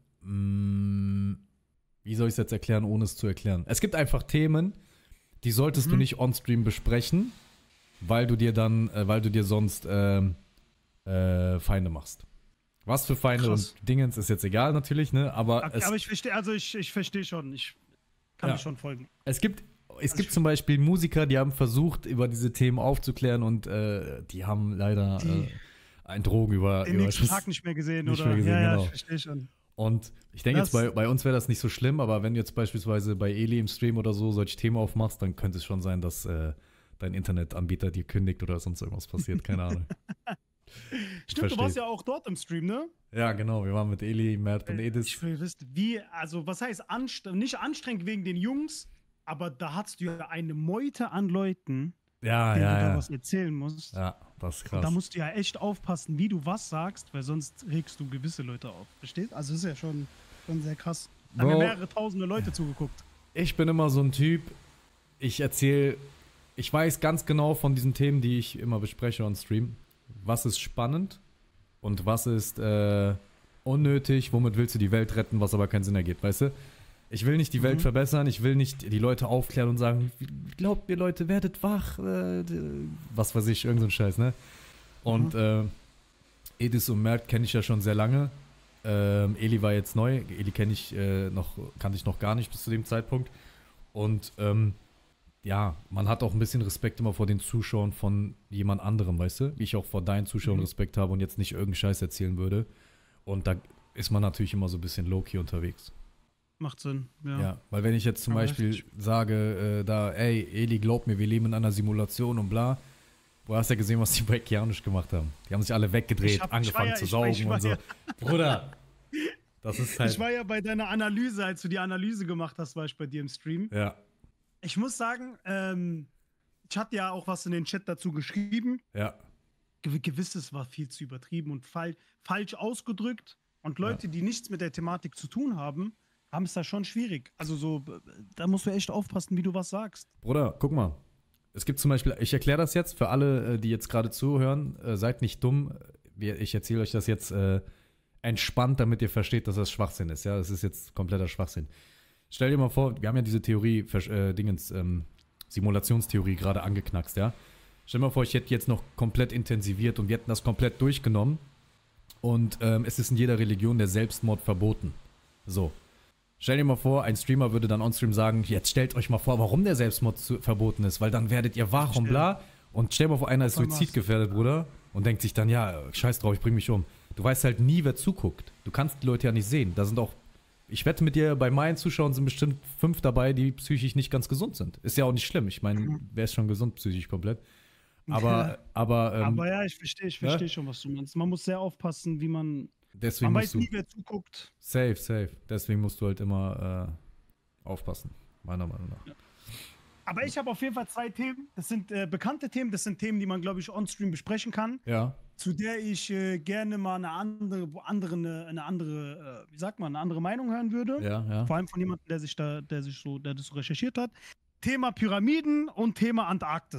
mh, wie soll ich es jetzt erklären, ohne es zu erklären? Es gibt einfach Themen, die solltest Mhm. du nicht on-stream besprechen, weil du dir dann, äh, weil du dir sonst ähm, äh, Feinde machst. Was für Feinde Krass. und Dingens ist jetzt egal natürlich, ne? Aber, Okay, es, aber ich verstehe, also ich, ich verstehe schon. Ich kann Ja. dir schon folgen. es gibt, es Also gibt ich- zum Beispiel Musiker, die haben versucht, über diese Themen aufzuklären und äh, die haben leider Die- äh, einen Drogen über, Den nächsten Überschuss. Tag nicht mehr gesehen, nicht oder? mehr gesehen, ja, ja, genau. ich verstehe schon. Und ich denke jetzt, Das- bei, bei uns wäre das nicht so schlimm, aber wenn du jetzt beispielsweise bei Eli im Stream oder so solche Themen aufmachst, dann könnte es schon sein, dass äh, dein Internetanbieter dir kündigt oder sonst irgendwas passiert. Keine Ahnung. Stimmt, versteh. du warst ja auch dort im Stream, ne? Ja, genau. Wir waren mit Eli, Mert und Äh, Edis. Ich will wissen, wie, also was heißt anstrengend, nicht anstrengend wegen den Jungs, aber da hast du ja eine Meute an Leuten, Ja, denen du ja, da ja. was erzählen musst. Ja, das ist Und da krass. musst du ja echt aufpassen, wie du was sagst, weil sonst regst du gewisse Leute auf. Verstehst? Also das ist ja schon, schon sehr krass. Da haben ja Bro. mehrere tausende Leute zugeguckt. Ich bin immer so ein Typ, ich erzähle, ich weiß ganz genau von diesen Themen, die ich immer bespreche on Stream, was ist spannend und was ist äh, unnötig, womit willst du die Welt retten, was aber keinen Sinn ergibt, weißt du? Ich will nicht die Welt Mhm. verbessern, ich will nicht die Leute aufklären und sagen, glaubt mir Leute, werdet wach, äh, d- was weiß ich, irgend so ein Scheiß, ne? Und äh, Edis und Mert kenne ich ja schon sehr lange. Ähm, Eli war jetzt neu, Eli kenne ich äh, noch, kannte ich noch gar nicht bis zu dem Zeitpunkt. Und ähm, ja, man hat auch ein bisschen Respekt immer vor den Zuschauern von jemand anderem, weißt du? Wie ich auch vor deinen Zuschauern Mhm. Respekt habe und jetzt nicht irgendeinen Scheiß erzählen würde. Und da ist man natürlich immer so ein bisschen low-key unterwegs. Macht Sinn, ja. Ja, weil wenn ich jetzt zum Aber Beispiel richtig. sage, äh, da, ey, Eli, glaub mir, wir leben in einer Simulation und bla. Du hast ja gesehen, was die bei Kianisch gemacht haben. Die haben sich alle weggedreht, Ich hab- ich angefangen war ja- zu ich war- saugen ich war und so. ja- Bruder, das ist halt... Ich war ja bei deiner Analyse, als du die Analyse gemacht hast, war ich bei dir im Stream. ja, Ich muss sagen, ähm, ich hatte ja auch was in den Chat dazu geschrieben. ja, Ge Gewisses war viel zu übertrieben und fal falsch ausgedrückt. Und Leute, die nichts mit der Thematik zu tun haben, haben es da schon schwierig. Also so, b- da musst du echt aufpassen, wie du was sagst. Bruder, guck mal. Es gibt zum Beispiel, ich erkläre das jetzt für alle, äh, die jetzt gerade zuhören, äh, seid nicht dumm. Wir- Ich erzähle euch das jetzt äh, entspannt, damit ihr versteht, dass das Schwachsinn ist. Ja, das ist jetzt kompletter Schwachsinn. Stell dir mal vor, wir haben ja diese Theorie, Versch- äh, Dingens, ähm, Simulationstheorie gerade angeknackst, ja. Stell dir mal vor, ich hätte jetzt noch komplett intensiviert und wir hätten das komplett durchgenommen und ähm, es ist in jeder Religion der Selbstmord verboten. So. Stell dir mal vor, ein Streamer würde dann on-stream sagen, jetzt stellt euch mal vor, warum der Selbstmord zu, verboten ist, weil dann werdet ihr wach und bla. Und stell dir mal vor, einer ist Voll Maß. suizidgefährdet, Bruder, und denkt sich dann, ja, scheiß drauf, ich bring mich um. Du weißt halt nie, wer zuguckt. Du kannst die Leute ja nicht sehen. Da sind auch, ich wette mit dir, bei meinen Zuschauern sind bestimmt fünf dabei, die psychisch nicht ganz gesund sind. Ist ja auch nicht schlimm. Ich meine, wer ist schon gesund psychisch komplett? Aber, aber, ähm, Aber ja, ich verstehe, ich ja? verstehe schon, was du meinst. Man muss sehr aufpassen, wie man. deswegen Man musst weiß du, nie, wer zuguckt. safe, safe. Deswegen musst du halt immer äh, aufpassen, meiner Meinung nach. Aber ich habe auf jeden Fall zwei Themen. Das sind äh, bekannte Themen. Das sind Themen, die man, glaube ich, on-stream besprechen kann. Ja, Zu der ich äh, gerne mal eine andere, wo andere eine, eine andere, äh, wie sagt man, eine andere Meinung hören würde. ja, ja. Vor allem von jemandem, der sich da, der sich so, der das so recherchiert hat. Thema Pyramiden und Thema Antarktis.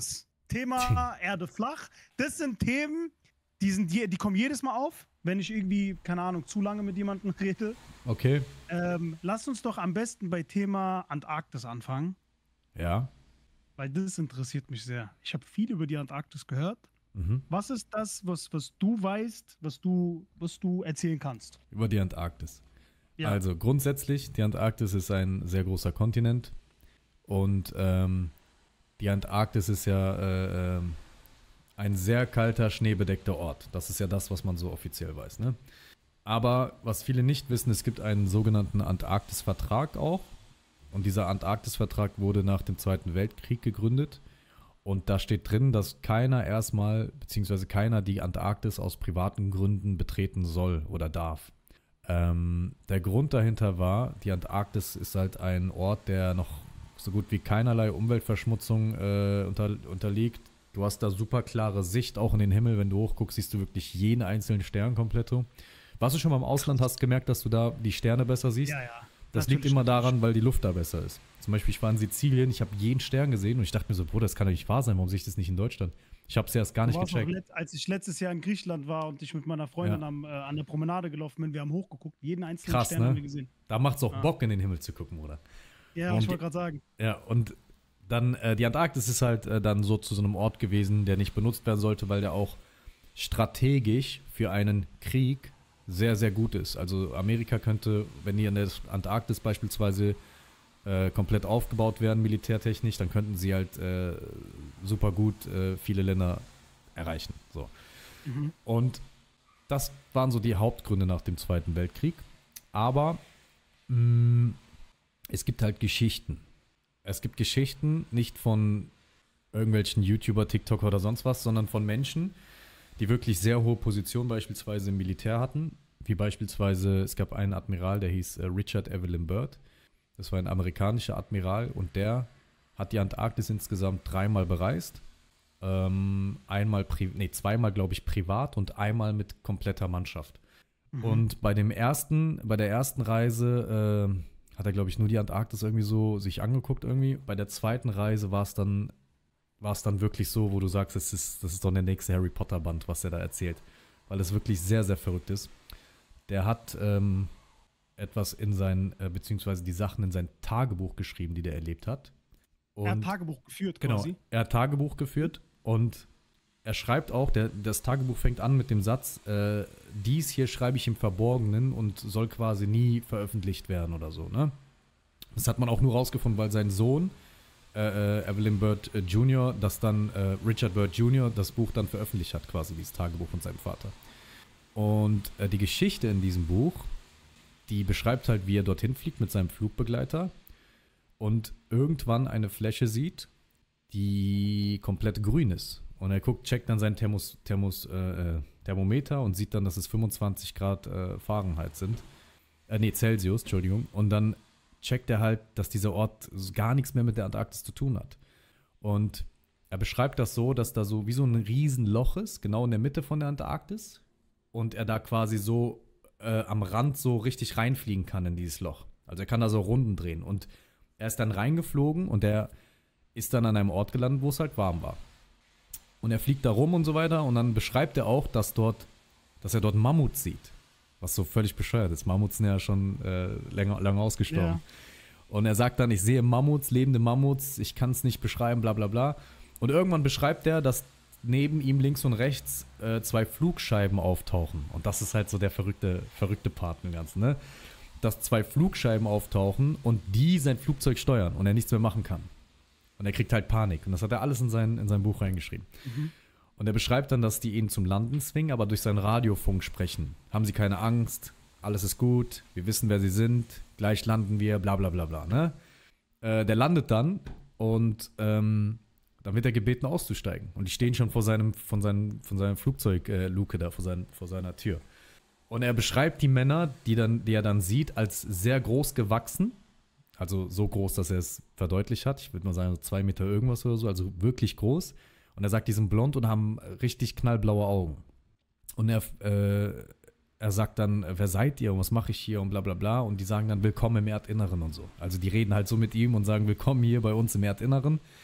Thema Erde flach. Das sind Themen, die, sind, die, die kommen jedes Mal auf, wenn ich irgendwie, keine Ahnung, zu lange mit jemandem rede. Okay. Ähm, lass uns doch am besten bei Thema Antarktis anfangen. Ja. Weil das interessiert mich sehr. Ich habe viel über die Antarktis gehört. Mhm. Was ist das, was, was du weißt, was du, was du erzählen kannst? Über die Antarktis. Ja. Also grundsätzlich, die Antarktis ist ein sehr großer Kontinent und ähm, die Antarktis ist ja äh, äh, ein sehr kalter, schneebedeckter Ort. Das ist ja das, was man so offiziell weiß, ne? Aber was viele nicht wissen, es gibt einen sogenannten Antarktis-Vertrag auch. Und dieser Antarktis-Vertrag wurde nach dem Zweiten Weltkrieg gegründet. Und da steht drin, dass keiner erstmal, beziehungsweise keiner die Antarktis aus privaten Gründen betreten soll oder darf. Ähm, der Grund dahinter war, die Antarktis ist halt ein Ort, der noch so gut wie keinerlei Umweltverschmutzung äh, unter, unterliegt. Du hast da super klare Sicht, auch in den Himmel. Wenn du hochguckst, siehst du wirklich jeden einzelnen Stern komplett. Warst du schon mal im Ausland, hast gemerkt, dass du da die Sterne besser siehst? Ja, ja. Das Natürlich, liegt immer natürlich. daran, weil die Luft da besser ist. Zum Beispiel, ich war in Sizilien, ich habe jeden Stern gesehen und ich dachte mir so, Bruder, das kann doch nicht wahr sein, warum sehe ich das nicht in Deutschland? Ich habe es erst gar Du nicht warst noch gecheckt. let- als ich letztes Jahr in Griechenland war und ich mit meiner Freundin Ja. am, äh, an der Promenade gelaufen bin, wir haben hochgeguckt, jeden einzelnen Krass, Stern ne? haben wir gesehen. Da macht es auch Ja. Bock, in den Himmel zu gucken, Bruder. Ja, Und ich wollte gerade sagen. Ja, und dann, äh, die Antarktis ist halt äh, dann so zu so einem Ort gewesen, der nicht benutzt werden sollte, weil der auch strategisch für einen Krieg sehr, sehr gut ist. Also Amerika könnte, wenn die in der Antarktis beispielsweise äh, komplett aufgebaut werden, militärtechnisch, dann könnten sie halt äh, super gut äh, viele Länder erreichen. So. Mhm. Und das waren so die Hauptgründe nach dem Zweiten Weltkrieg. Aber mh, es gibt halt Geschichten. Es gibt Geschichten nicht von irgendwelchen YouTuber, TikToker oder sonst was, sondern von Menschen, die wirklich sehr hohe Positionen beispielsweise im Militär hatten. Wie beispielsweise, es gab einen Admiral, der hieß äh, Richard Evelyn Byrd. Das war ein amerikanischer Admiral und der hat die Antarktis insgesamt dreimal bereist. Ähm, einmal, pri- nee, zweimal, glaube ich, privat und einmal mit kompletter Mannschaft. Mhm. Und bei dem ersten, bei der ersten Reise äh, hat er, glaube ich, nur die Antarktis irgendwie so sich angeguckt irgendwie. Bei der zweiten Reise war es dann, war es dann wirklich so, wo du sagst, das ist, das ist doch der nächste Harry Potter Band, was er da erzählt. Weil es wirklich sehr, sehr verrückt ist. Der hat ähm, etwas in sein, äh, beziehungsweise die Sachen in sein Tagebuch geschrieben, die der erlebt hat. Und Er hat Tagebuch geführt genau, quasi. er hat Tagebuch geführt und er schreibt auch, der, das Tagebuch fängt an mit dem Satz, äh, dies hier schreibe ich im Verborgenen und soll quasi nie veröffentlicht werden oder so, ne? Das hat man auch nur rausgefunden, weil sein Sohn, äh, äh, Evelyn Byrd äh, Junior, das dann, äh, Richard Byrd Junior, das Buch dann veröffentlicht hat, quasi dieses Tagebuch von seinem Vater. Und äh, die Geschichte in diesem Buch, die beschreibt halt, wie er dorthin fliegt mit seinem Flugbegleiter und irgendwann eine Fläche sieht, die komplett grün ist. Und er guckt, checkt dann sein Thermos, Thermos, äh, Thermometer und sieht dann, dass es fünfundzwanzig Grad äh, Fahrenheit sind. Äh, nee, Celsius, Entschuldigung. Und dann checkt er halt, dass dieser Ort gar nichts mehr mit der Antarktis zu tun hat. Und er beschreibt das so, dass da so wie so ein Riesenloch ist, genau in der Mitte von der Antarktis. Und er da quasi so äh, am Rand so richtig reinfliegen kann in dieses Loch. Also er kann da so Runden drehen. Und er ist dann reingeflogen und er ist dann an einem Ort gelandet, wo es halt warm war. Und er fliegt da rum und so weiter. Und dann beschreibt er auch, dass dort, dass er dort Mammuts sieht. Was so völlig bescheuert ist. Mammuts sind ja schon äh, länger, lange ausgestorben. Ja. Und er sagt dann, ich sehe Mammuts, lebende Mammuts, ich kann es nicht beschreiben, bla bla bla. Und irgendwann beschreibt er, dass neben ihm links und rechts äh, zwei Flugscheiben auftauchen. Und das ist halt so der verrückte, verrückte Part im Ganzen, ne? Dass zwei Flugscheiben auftauchen und die sein Flugzeug steuern und er nichts mehr machen kann. Und er kriegt halt Panik. Und das hat er alles in sein, in sein Buch reingeschrieben. Mhm. Und er beschreibt dann, dass die ihn zum Landen zwingen, aber durch seinen Radiofunk sprechen. Haben sie keine Angst, alles ist gut, wir wissen, wer sie sind, gleich landen wir, bla bla bla bla. Ne? Äh, der landet dann und ähm, dann wird er gebeten auszusteigen. Und die stehen schon vor seinem, von seinem, von seinem Flugzeugluke äh, da, vor, sein, vor seiner Tür. Und er beschreibt die Männer, die, dann, die er dann sieht, als sehr groß gewachsen. Also so groß, dass er es verdeutlicht hat. Ich würde mal sagen, so zwei Meter irgendwas oder so, also wirklich groß. Und er sagt, die sind blond und haben richtig knallblaue Augen. Und er, äh, er sagt dann, wer seid ihr und was mache ich hier und bla bla bla. Und die sagen dann, willkommen im Erdinneren und so. Also die reden halt so mit ihm und sagen, willkommen hier bei uns im Erdinneren.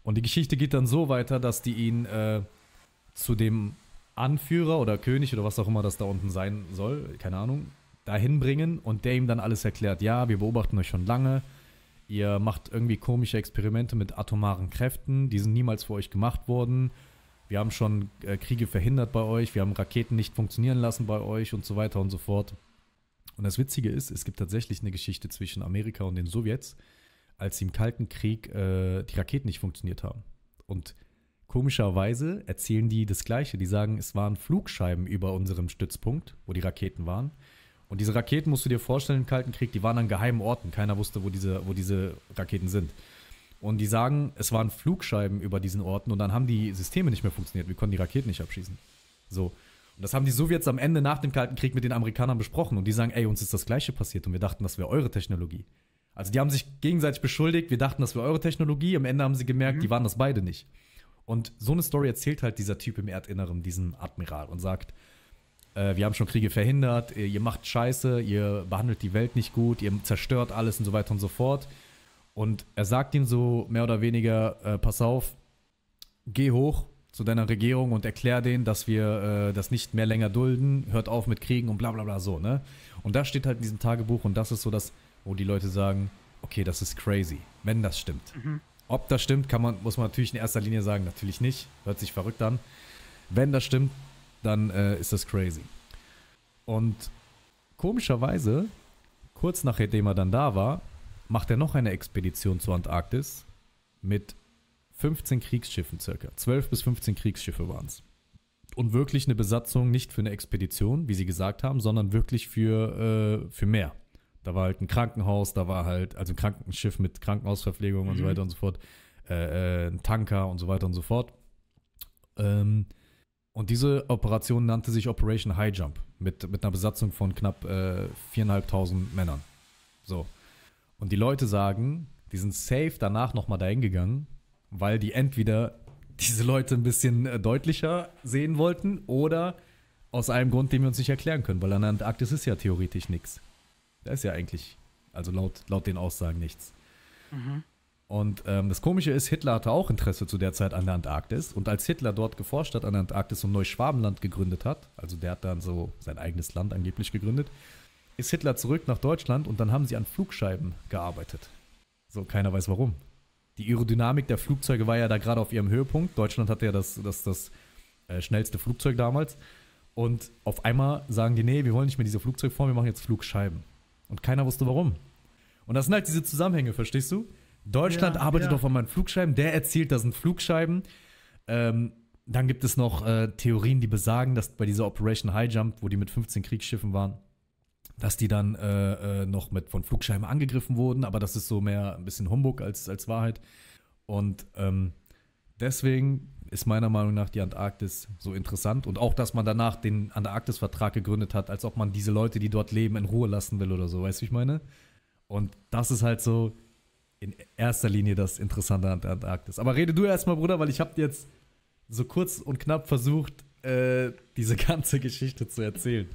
Und die Geschichte geht dann so weiter, dass die ihn äh, zu dem Anführer oder König oder was auch immer das da unten sein soll, keine Ahnung, dahin bringen und der ihm dann alles erklärt. Ja, wir beobachten euch schon lange. Ihr macht irgendwie komische Experimente mit atomaren Kräften, die sind niemals für euch gemacht worden. Wir haben schon äh, Kriege verhindert bei euch, wir haben Raketen nicht funktionieren lassen bei euch und so weiter und so fort. Und das Witzige ist, es gibt tatsächlich eine Geschichte zwischen Amerika und den Sowjets, als sie im Kalten Krieg äh, die Raketen nicht funktioniert haben. Und komischerweise erzählen die das Gleiche. Die sagen, es waren Flugscheiben über unserem Stützpunkt, wo die Raketen waren. Und diese Raketen, musst du dir vorstellen, im Kalten Krieg, die waren an geheimen Orten. Keiner wusste, wo diese, wo diese Raketen sind. Und die sagen, es waren Flugscheiben über diesen Orten und dann haben die Systeme nicht mehr funktioniert. Wir konnten die Raketen nicht abschießen. So. Und das haben die Sowjets am Ende nach dem Kalten Krieg mit den Amerikanern besprochen. Und die sagen, ey, uns ist das Gleiche passiert und wir dachten, das wäre eure Technologie. Also die haben sich gegenseitig beschuldigt, wir dachten, das wäre eure Technologie. Am Ende haben sie gemerkt, mhm. die waren das beide nicht. Und so eine Story erzählt halt dieser Typ im Erdinneren, diesen Admiral, und sagt, äh, wir haben schon Kriege verhindert, ihr macht Scheiße, ihr behandelt die Welt nicht gut, ihr zerstört alles und so weiter und so fort. Und er sagt ihm so mehr oder weniger, äh, pass auf, geh hoch zu deiner Regierung und erklär denen, dass wir äh, das nicht mehr länger dulden, hört auf mit Kriegen und bla bla bla so, ne? Und das steht halt in diesem Tagebuch und das ist so das, wo die Leute sagen, okay, das ist crazy, wenn das stimmt. Mhm. Ob das stimmt, kann man, muss man natürlich in erster Linie sagen, natürlich nicht, hört sich verrückt an. Wenn das stimmt, dann äh, ist das crazy. Und komischerweise, kurz nachdem er dann da war, macht er noch eine Expedition zur Antarktis mit fünfzehn Kriegsschiffen circa. zwölf bis fünfzehn Kriegsschiffe waren es. Und wirklich eine Besatzung nicht für eine Expedition, wie sie gesagt haben, sondern wirklich für, äh, für mehr. Da war halt ein Krankenhaus, da war halt, also ein Krankenschiff mit Krankenhausverpflegung und mhm. so weiter und so fort, äh, äh, ein Tanker und so weiter und so fort. Ähm, und diese Operation nannte sich Operation High Jump mit, mit einer Besatzung von knapp äh, viertausendfünfhundert Männern. So. Und die Leute sagen, die sind safe danach nochmal dahin gegangen, weil die entweder diese Leute ein bisschen äh, deutlicher sehen wollten oder aus einem Grund, den wir uns nicht erklären können, weil an der Antarktis ist ja theoretisch nichts. Da ist ja eigentlich, also laut, laut den Aussagen nichts. Mhm. Und ähm, das Komische ist, Hitler hatte auch Interesse zu der Zeit an der Antarktis. Und als Hitler dort geforscht hat an der Antarktis und Neuschwabenland gegründet hat, also der hat dann so sein eigenes Land angeblich gegründet, ist Hitler zurück nach Deutschland und dann haben sie an Flugscheiben gearbeitet. So, keiner weiß warum. Die Aerodynamik der Flugzeuge war ja da gerade auf ihrem Höhepunkt. Deutschland hatte ja das, das, das äh, schnellste Flugzeug damals. Und auf einmal sagen die, nee, wir wollen nicht mehr diese Flugzeugform, wir machen jetzt Flugscheiben. Und keiner wusste warum. Und das sind halt diese Zusammenhänge, verstehst du? Deutschland ja, arbeitet ja. auf einmal an Flugscheiben, der erzählt, das sind Flugscheiben. Ähm, dann gibt es noch äh, Theorien, die besagen, dass bei dieser Operation High Jump, wo die mit fünfzehn Kriegsschiffen waren, dass die dann äh, äh, noch mit von Flugscheiben angegriffen wurden, aber das ist so mehr ein bisschen Humbug als, als Wahrheit. Und ähm, deswegen ist meiner Meinung nach die Antarktis so interessant und auch, dass man danach den Antarktis-Vertrag gegründet hat, als ob man diese Leute, die dort leben, in Ruhe lassen will oder so, weißt du, wie ich meine? Und das ist halt so in erster Linie das Interessante an der Antarktis. Aber rede du erstmal, Bruder, weil ich habe jetzt so kurz und knapp versucht, äh, diese ganze Geschichte zu erzählen.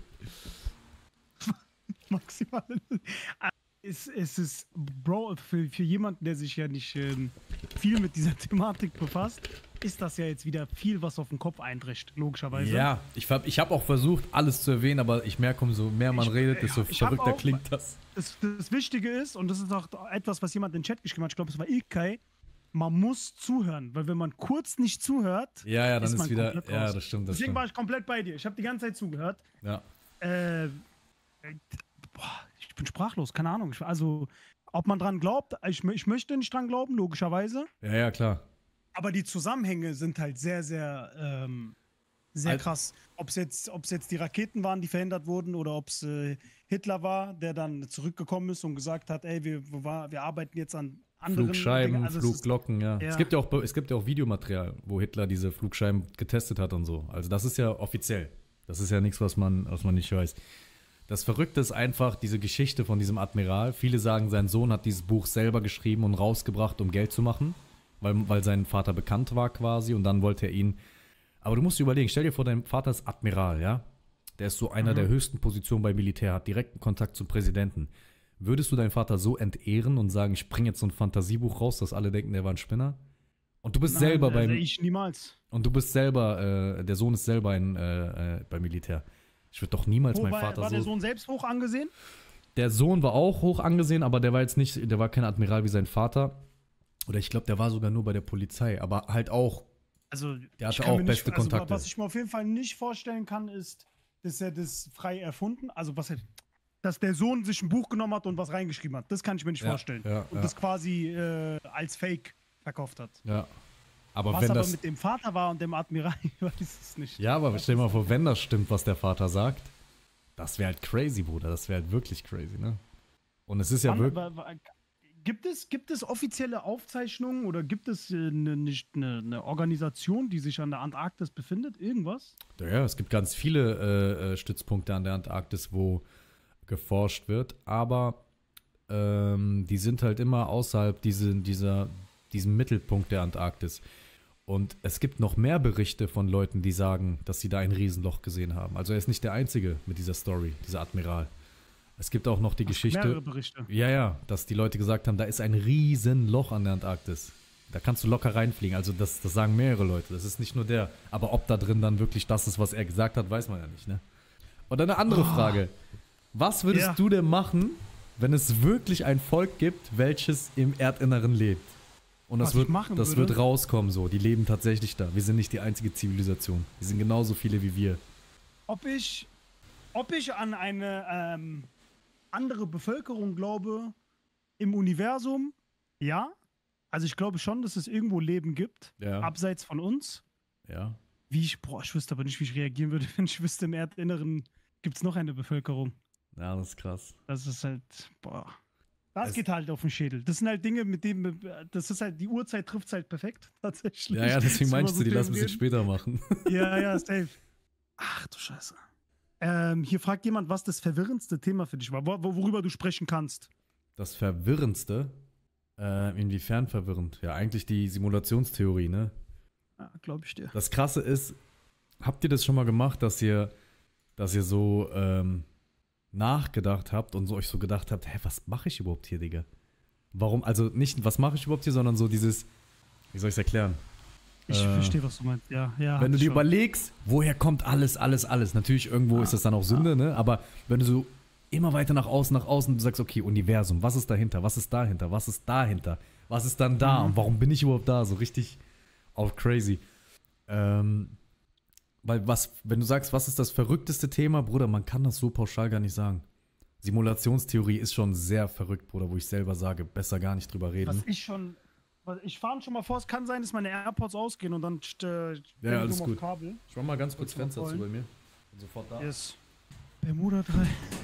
Maximal. Es, es ist, Bro, für, für jemanden, der sich ja nicht ähm, viel mit dieser Thematik befasst, ist das ja jetzt wieder viel, was auf den Kopf eindrischt, logischerweise. Ja, ich habe ich hab auch versucht, alles zu erwähnen, aber ich merke, umso mehr man ich, redet, desto ja, verrückter auch, klingt das. das. Das Wichtige ist, und das ist auch etwas, was jemand in den Chat geschrieben hat, ich glaube, es war Ilkay, man muss zuhören, weil wenn man kurz nicht zuhört, ja, ja, dann ist, ist man wieder, ja, raus. Das stimmt, das Deswegen stimmt. war ich komplett bei dir. Ich habe die ganze Zeit zugehört. Ja. Äh, boah, ich bin sprachlos, keine Ahnung. Also, ob man dran glaubt, ich, ich möchte nicht dran glauben, logischerweise. Ja, ja, klar. Aber die Zusammenhänge sind halt sehr, sehr, ähm, sehr Al- krass. Ob es jetzt, ob's jetzt die Raketen waren, die verhindert wurden, oder ob es äh, Hitler war, der dann zurückgekommen ist und gesagt hat, ey, wir, wir, wir arbeiten jetzt an anderen Flugscheiben, also Flugglocken, ja. ja. Es gibt ja, auch, es gibt ja auch Videomaterial, wo Hitler diese Flugscheiben getestet hat und so. Also das ist ja offiziell. Das ist ja nichts, was man, was man nicht weiß. Das Verrückte ist einfach diese Geschichte von diesem Admiral. Viele sagen, sein Sohn hat dieses Buch selber geschrieben und rausgebracht, um Geld zu machen, weil, weil sein Vater bekannt war quasi und dann wollte er ihn. Aber du musst dir überlegen, stell dir vor, dein Vater ist Admiral, ja? Der ist so einer mhm. der höchsten Positionen beim Militär, hat direkten Kontakt zum Präsidenten. Würdest du deinen Vater so entehren und sagen, ich bringe jetzt so ein Fantasiebuch raus, dass alle denken, der war ein Spinner? Und du bist Nein, selber also beim. ich niemals. Und du bist selber, äh, der Sohn ist selber ein, äh, äh, beim Militär. Ich würde doch niemals Wo, meinen war, Vater war so. der Sohn selbst hoch angesehen? Der Sohn war auch hoch angesehen, aber der war jetzt nicht, der war kein Admiral wie sein Vater. Oder ich glaube, der war sogar nur bei der Polizei, aber halt auch, Also, der ich hatte kann auch mir beste nicht, also, Kontakte. was ich mir auf jeden Fall nicht vorstellen kann, ist, dass er das frei erfunden, also was er, dass der Sohn sich ein Buch genommen hat und was reingeschrieben hat. Das kann ich mir nicht Ja, vorstellen. ja, und ja. das quasi äh, als Fake verkauft hat. Ja. Aber Was wenn aber das. mit dem Vater war und dem Admiral, ich weiß es nicht. Ja, aber stell dir mal vor, wenn das stimmt, was der Vater sagt, das wäre halt crazy, Bruder. Das wäre halt wirklich crazy, ne? Und es ist ja Wann, wirklich. wa- wa- gibt, es, gibt es offizielle Aufzeichnungen oder gibt es äh, ne, nicht eine, eine Organisation, die sich an der Antarktis befindet? Irgendwas? Ja, es gibt ganz viele äh, äh, Stützpunkte an der Antarktis, wo geforscht wird, aber ähm, die sind halt immer außerhalb diese, dieser, diesem Mittelpunkt der Antarktis. Und es gibt noch mehr Berichte von Leuten, die sagen, dass sie da ein Riesenloch gesehen haben. Also er ist nicht der Einzige mit dieser Story, dieser Admiral. Es gibt auch noch die Ach, Geschichte. mehrere Berichte. Ja, ja, dass die Leute gesagt haben, da ist ein Riesenloch an der Antarktis. Da kannst du locker reinfliegen. Also das, das sagen mehrere Leute. Das ist nicht nur der. Aber ob da drin dann wirklich das ist, was er gesagt hat, weiß man ja nicht, ne? Und eine andere Oh. Frage. Was würdest Ja. du denn machen, wenn es wirklich ein Volk gibt, welches im Erdinneren lebt? Und das Was wird, ich machen das würde? wird rauskommen so. Die leben tatsächlich da. Wir sind nicht die einzige Zivilisation. Wir sind genauso viele wie wir. Ob ich, ob ich an eine ähm, andere Bevölkerung glaube im Universum? Ja. Also ich glaube schon, dass es irgendwo Leben gibt, Ja. abseits von uns. Ja. Wie ich, boah, ich wüsste aber nicht, wie ich reagieren würde, wenn ich wüsste, im Erdinneren gibt es noch eine Bevölkerung. Ja, das ist krass. Das ist halt, boah. Das Es- geht halt auf den Schädel. Das sind halt Dinge, mit denen, das ist halt, die Uhrzeit trifft es halt perfekt, tatsächlich. Ja, ja, deswegen So meinst über du, die so lassen ein Themen bisschen später machen. reden. Ja, ja, safe. Ach du Scheiße. Ähm, hier fragt jemand, was das verwirrendste Thema für dich war, wo, worüber du sprechen kannst. Das Verwirrendste, äh, inwiefern verwirrend? Ja, eigentlich die Simulationstheorie, ne? Ja, glaube ich dir. Das Krasse ist, habt ihr das schon mal gemacht, dass ihr, dass ihr so ähm, nachgedacht habt und so euch so gedacht habt, hä, was mache ich überhaupt hier, Digga? Warum, also nicht, was mache ich überhaupt hier, sondern so dieses, wie soll ich es erklären? Ich Äh, verstehe, was du meinst. Ja, ja. Wenn du hab dir ich schon. überlegst, woher kommt alles, alles, alles. Natürlich, irgendwo ist das dann auch Sünde, ne? Aber wenn du so immer weiter nach außen, nach außen, du sagst, okay, Universum, was ist dahinter, was ist dahinter, was ist dahinter, was ist dann da Mhm. und warum bin ich überhaupt da? So richtig auf crazy. Ähm, weil was, wenn du sagst, was ist das verrückteste Thema, Bruder, man kann das so pauschal gar nicht sagen. Simulationstheorie ist schon sehr verrückt, Bruder, wo ich selber sage, besser gar nicht drüber reden. Was ich schon, was- ich fahre schon mal vor, es kann sein, dass meine AirPods ausgehen und dann äh, bin ich alles um gut. auf Kabel. Ich mach mal ganz kurz Kurz Fenster zu vorholen. bei mir. Bin sofort da. Yes. Bermuda drei.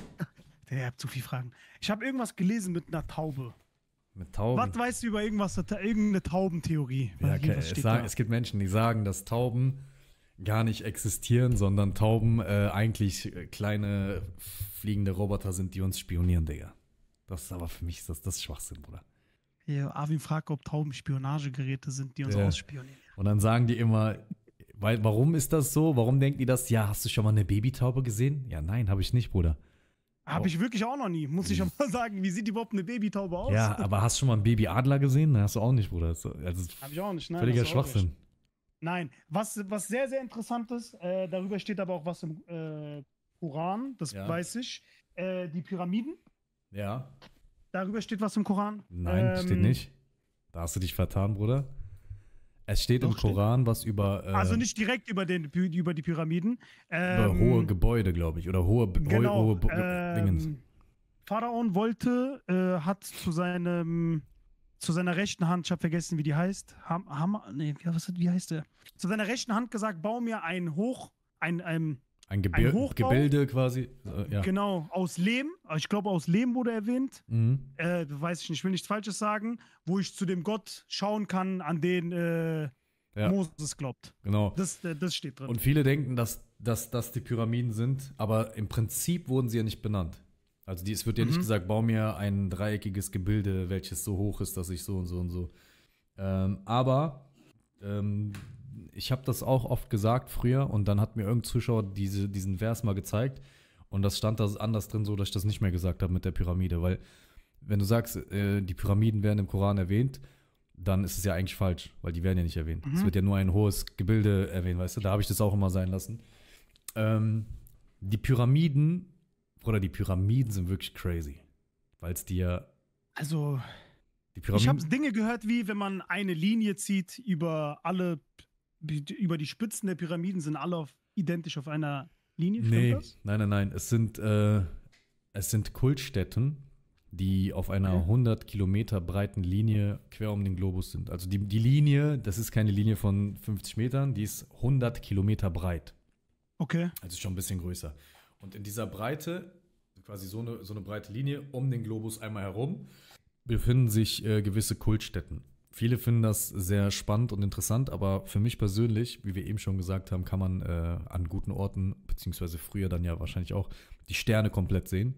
Der hat zu viel Fragen. Ich habe irgendwas gelesen mit einer Taube. Mit Tauben. Was weißt du über irgendwas, irgendeine Taubentheorie? Ja, Weil hier, okay. was es, steht sagen, da? es gibt Menschen, die sagen, dass Tauben gar nicht existieren, sondern Tauben äh, eigentlich äh, kleine fliegende Roboter sind, die uns spionieren, Digga. Das ist aber für mich ist das, das ist Schwachsinn, Bruder. Hier, Arvin fragt, ob Tauben Spionagegeräte sind, die uns Ja. ausspionieren. Und dann sagen die immer, weil, warum ist das so? Warum denken die das? Ja, hast du schon mal eine Babytaube gesehen? Ja, nein, habe ich nicht, Bruder. Habe Oh. ich wirklich auch noch nie. Muss ich ja mal sagen, wie sieht überhaupt eine Babytaube aus? Ja, aber hast du schon mal einen Babyadler gesehen? Nein, hast du auch nicht, Bruder. Das ist, also, das ist Habe ich auch nicht. Nein, völliger hast du auch Schwachsinn. recht. Nein, was, was sehr, sehr interessant ist, äh, darüber steht aber auch was im äh, Koran, das Ja. weiß ich. Äh, die Pyramiden, Ja. darüber steht was im Koran. Nein, Ähm, steht nicht. Da hast du dich vertan, Bruder. Es steht im Doch, steht. Koran was über, äh, Also nicht direkt über, den, über die Pyramiden. über Ähm, hohe Gebäude, glaube ich. Oder hohe, hohe, genau, hohe Bo- Dingens. ähm, Pharaon wollte, äh, hat zu seinem, zu seiner rechten Hand, ich habe vergessen, wie die heißt, Ham, Ham, nee, wie, was, wie heißt der? Zu seiner rechten Hand gesagt, bau mir ein Hoch, ein, ein Ein, Gebir Hochbau? Gebilde quasi. Äh, ja. genau, aus Lehm, ich glaube aus Lehm wurde erwähnt, Mhm. äh, weiß ich nicht, ich will nichts Falsches sagen, wo ich zu dem Gott schauen kann, an den äh, Ja. Moses glaubt. Genau. Das, äh, das steht drin. Und viele denken, dass, dass das die Pyramiden sind, aber im Prinzip wurden sie ja nicht benannt. Also die, es wird ja nicht Mhm. gesagt, bau mir ein dreieckiges Gebilde, welches so hoch ist, dass ich so und so und so. Ähm, aber ähm, ich habe das auch oft gesagt früher und dann hat mir irgendein Zuschauer diese, diesen Vers mal gezeigt und das stand da anders drin, so dass ich das nicht mehr gesagt habe mit der Pyramide, weil wenn du sagst, äh, die Pyramiden werden im Koran erwähnt, dann ist es ja eigentlich falsch, weil die werden ja nicht erwähnt. Es Mhm. wird ja nur ein hohes Gebilde erwähnt, weißt du? Da habe ich das auch immer sein lassen. Ähm, die Pyramiden, oder die Pyramiden sind wirklich crazy. Weil es dir, Also, die ich habe Pyramiden, Dinge gehört, wie wenn man eine Linie zieht über alle, über die Spitzen der Pyramiden, sind alle auf, identisch auf einer Linie. Stimmt nee, das? nein, nein, nein, es sind, äh, es sind Kultstätten, die auf einer Okay. hundert Kilometer breiten Linie quer um den Globus sind. Also die, die Linie, das ist keine Linie von fünfzig Metern, die ist hundert Kilometer breit. Okay. Also schon ein bisschen größer. Und in dieser Breite, quasi so eine, so eine breite Linie um den Globus einmal herum, befinden sich äh, gewisse Kultstätten. Viele finden das sehr spannend und interessant, aber für mich persönlich, wie wir eben schon gesagt haben, kann man äh, an guten Orten, beziehungsweise früher dann ja wahrscheinlich auch, die Sterne komplett sehen.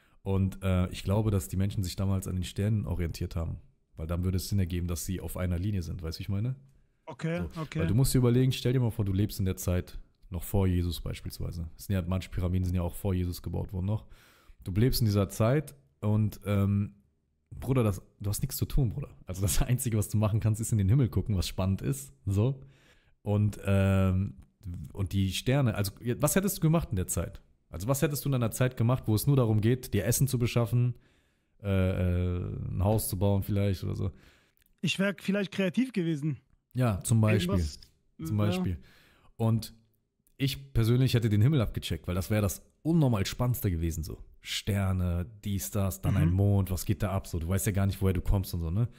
Und äh, ich glaube, dass die Menschen sich damals an den Sternen orientiert haben. Weil dann würde es Sinn ergeben, dass sie auf einer Linie sind, weißt du, wie ich meine? Okay, So. okay. Weil du musst dir überlegen, stell dir mal vor, du lebst in der Zeit, noch vor Jesus beispielsweise. Es sind ja, manche Pyramiden sind ja auch vor Jesus gebaut worden noch. Du lebst in dieser Zeit und ähm, Bruder, das, du hast nichts zu tun, Bruder. Also das Einzige, was du machen kannst, ist in den Himmel gucken, was spannend ist. So. Und, ähm, und die Sterne, also was hättest du gemacht in der Zeit? Also was hättest du in einer Zeit gemacht, wo es nur darum geht, dir Essen zu beschaffen, äh, äh, ein Haus zu bauen vielleicht oder so? Ich wäre vielleicht kreativ gewesen. Ja, zum Beispiel. Irgendwas- Zum ja. Beispiel. Und ich persönlich hätte den Himmel abgecheckt, weil das wäre das unnormal Spannendste gewesen so. Sterne, dies, das, dann Mhm. ein Mond, was geht da ab so? Du weißt ja gar nicht, woher du kommst und so, ne?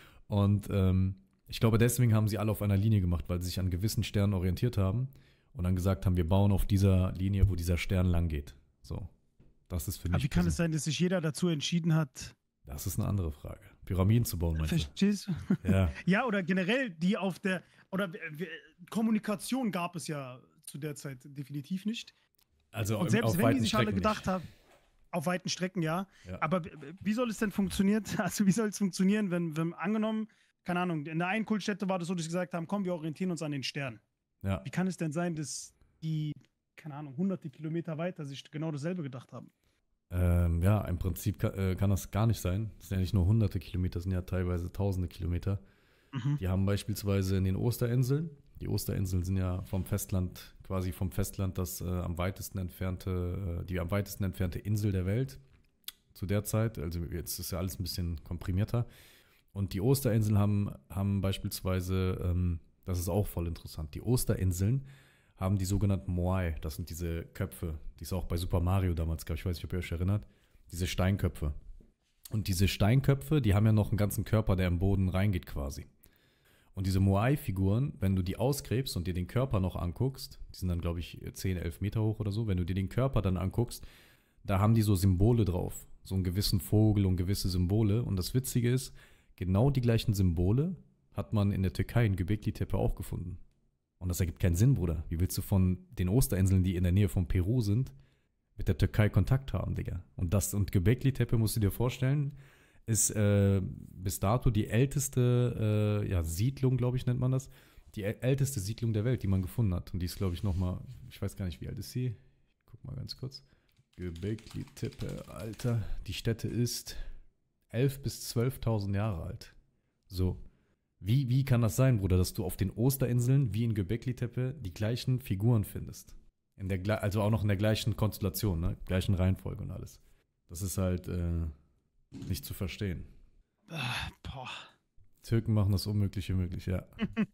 Und ähm, ich glaube, deswegen haben sie alle auf einer Linie gemacht, weil sie sich an gewissen Sternen orientiert haben und dann gesagt haben, wir bauen auf dieser Linie, wo dieser Stern lang geht. So. Das ist für mich. Aber wie kann es persönlich- sein, dass sich jeder dazu entschieden hat? Das ist eine andere Frage. Pyramiden zu bauen, meinst du? Verstehst du? Ja. Ja, oder generell die auf der, oder äh, Kommunikation gab es ja zu der Zeit definitiv nicht. Also Und auf selbst wenn die weiten sich alle Strecken gedacht nicht. haben, auf weiten Strecken ja, Ja. aber wie soll es denn funktionieren? Also wie soll es funktionieren, wenn, wenn angenommen, keine Ahnung, in der einen Kultstätte war das so, dass sie gesagt haben, komm, wir orientieren uns an den Sternen. Ja. Wie kann es denn sein, dass die, keine Ahnung, hunderte Kilometer weiter sich genau dasselbe gedacht haben? Ähm, ja, im Prinzip kann, äh, kann das gar nicht sein. Das sind ja nicht nur hunderte Kilometer, das sind ja teilweise tausende Kilometer. Mhm. Die haben beispielsweise in den Osterinseln, die Osterinseln sind ja vom Festland, quasi vom Festland das äh, am weitesten entfernte, äh, die am weitesten entfernte Insel der Welt zu der Zeit. Also jetzt ist ja alles ein bisschen komprimierter. Und die Osterinseln haben, haben beispielsweise, ähm, das ist auch voll interessant, die Osterinseln haben die sogenannten Moai, das sind diese Köpfe, die es auch bei Super Mario damals gab, ich weiß nicht, ob ihr euch erinnert, diese Steinköpfe. Und diese Steinköpfe, die haben ja noch einen ganzen Körper, der im Boden reingeht quasi. Und diese Moai-Figuren, wenn du die ausgräbst und dir den Körper noch anguckst, die sind dann, glaube ich, zehn, elf Meter hoch oder so, wenn du dir den Körper dann anguckst, da haben die so Symbole drauf, so einen gewissen Vogel und gewisse Symbole. Und das Witzige ist, genau die gleichen Symbole hat man in der Türkei in Göbekli-Tepe auch gefunden. Und das ergibt keinen Sinn, Bruder. Wie willst du von den Osterinseln, die in der Nähe von Peru sind, mit der Türkei Kontakt haben, Digga? Und das und Göbekli-Tepe, musst du dir vorstellen, ist äh, bis dato die älteste äh, ja, Siedlung, glaube ich, nennt man das. Die äl- älteste Siedlung der Welt, die man gefunden hat. Und die ist, glaube ich, nochmal, ich weiß gar nicht, wie alt ist sie? Ich guck mal ganz kurz. Göbekli-Tepe, Alter. Die Stätte ist elftausend bis zwölftausend Jahre alt. So. Wie, wie kann das sein, Bruder, dass du auf den Osterinseln wie in Göbekli-Tepe die gleichen Figuren findest? In der, gle- also auch noch in der gleichen Konstellation, ne? Gleichen Reihenfolge und alles. Das ist halt äh, nicht zu verstehen. Ah, boah, Türken machen das Unmögliche möglich, ja.